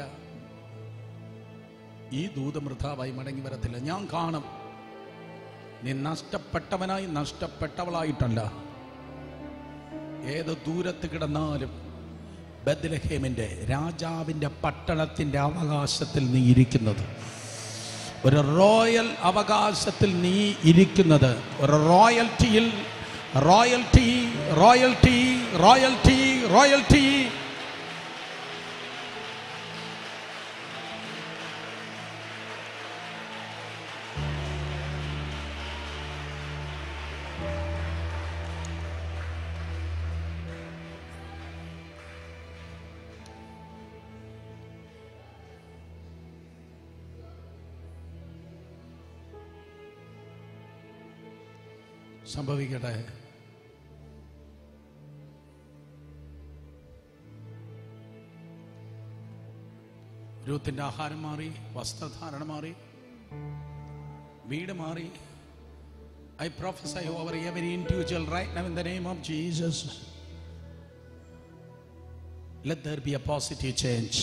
ഈ ദൂത് വൃഥാവായി മടങ്ങി വരത്തില്ല. ഞാൻ കാണും. നീ നഷ്ടപ്പെട്ടവനായി നഷ്ടപ്പെട്ടവളായിട്ടല്ല. ഏത് ദൂരത്ത് കിടന്നാലും ബത്ലഹേമിന്റെ രാജാവിന്റെ പട്ടണത്തിന്റെ അവകാശത്തിൽ നീ ഇരിക്കുന്നത്, ഒരു റോയൽ അവകാശത്തിൽ നീ ഇരിക്കുന്നത്, ഒരു റോയൽറ്റിയിൽ റോയൽറ്റി റോയൽറ്റി റോയൽറ്റി റോയൽറ്റി. സംഭവിക്കട്ടെ. രൂത്തിന്റെ ആഹാരം മാറി, വസ്ത്രധാരണം മാറി, വീട് മാറി. I prophesy over every individual right now in the name of Jesus. Let there be a positive change.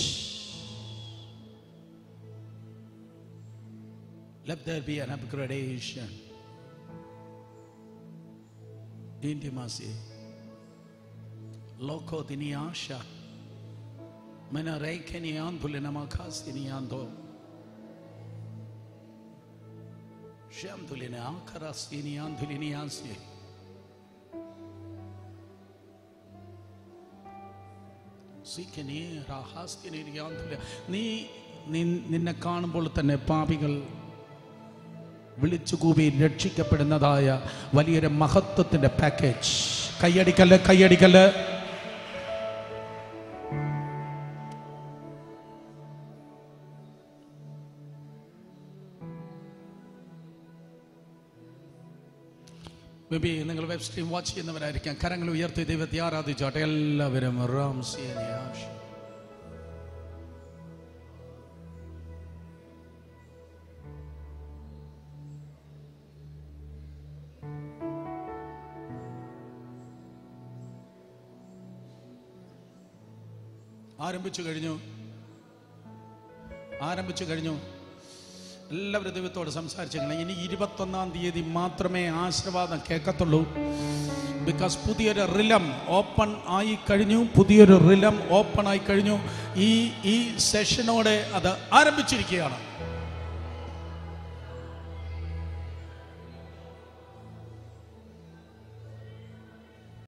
Let there be an upgradation. Intimacy. Loko diniasha. Mena reikenian bulinamakas Shamdulina Karasinian Duliniansi. Sikini Rahastini Yantulia. Ni Nina Carnival and Papigal Village Gubi, Redchikapedanadaya, Valir Mahatat in the package. Kayadikala, Kayadikala. Maybe in the web stream watch in the American Karangal Yerti with Yara the Jotella Veram Rams in Yash. ആരംഭിച്ചു കഴിഞ്ഞു ആരംഭിച്ചു കഴിഞ്ഞു എല്ലാവരും ദൈവത്തോട് സംസാരിച്ചിരിക്കണം. ഇനി ഇരുപത്തൊന്നാം തീയതി മാത്രമേ ആശീർവാദം കേൾക്കത്തുള്ളൂ. ബിക്കോസ് പുതിയൊരു റിലം ഓപ്പൺ ആയി കഴിഞ്ഞു. പുതിയൊരു റിലം ഓപ്പൺ ആയി കഴിഞ്ഞു. ഈ ഈ സെഷനോടെ അത് ആരംഭിച്ചിരിക്കുകയാണ്.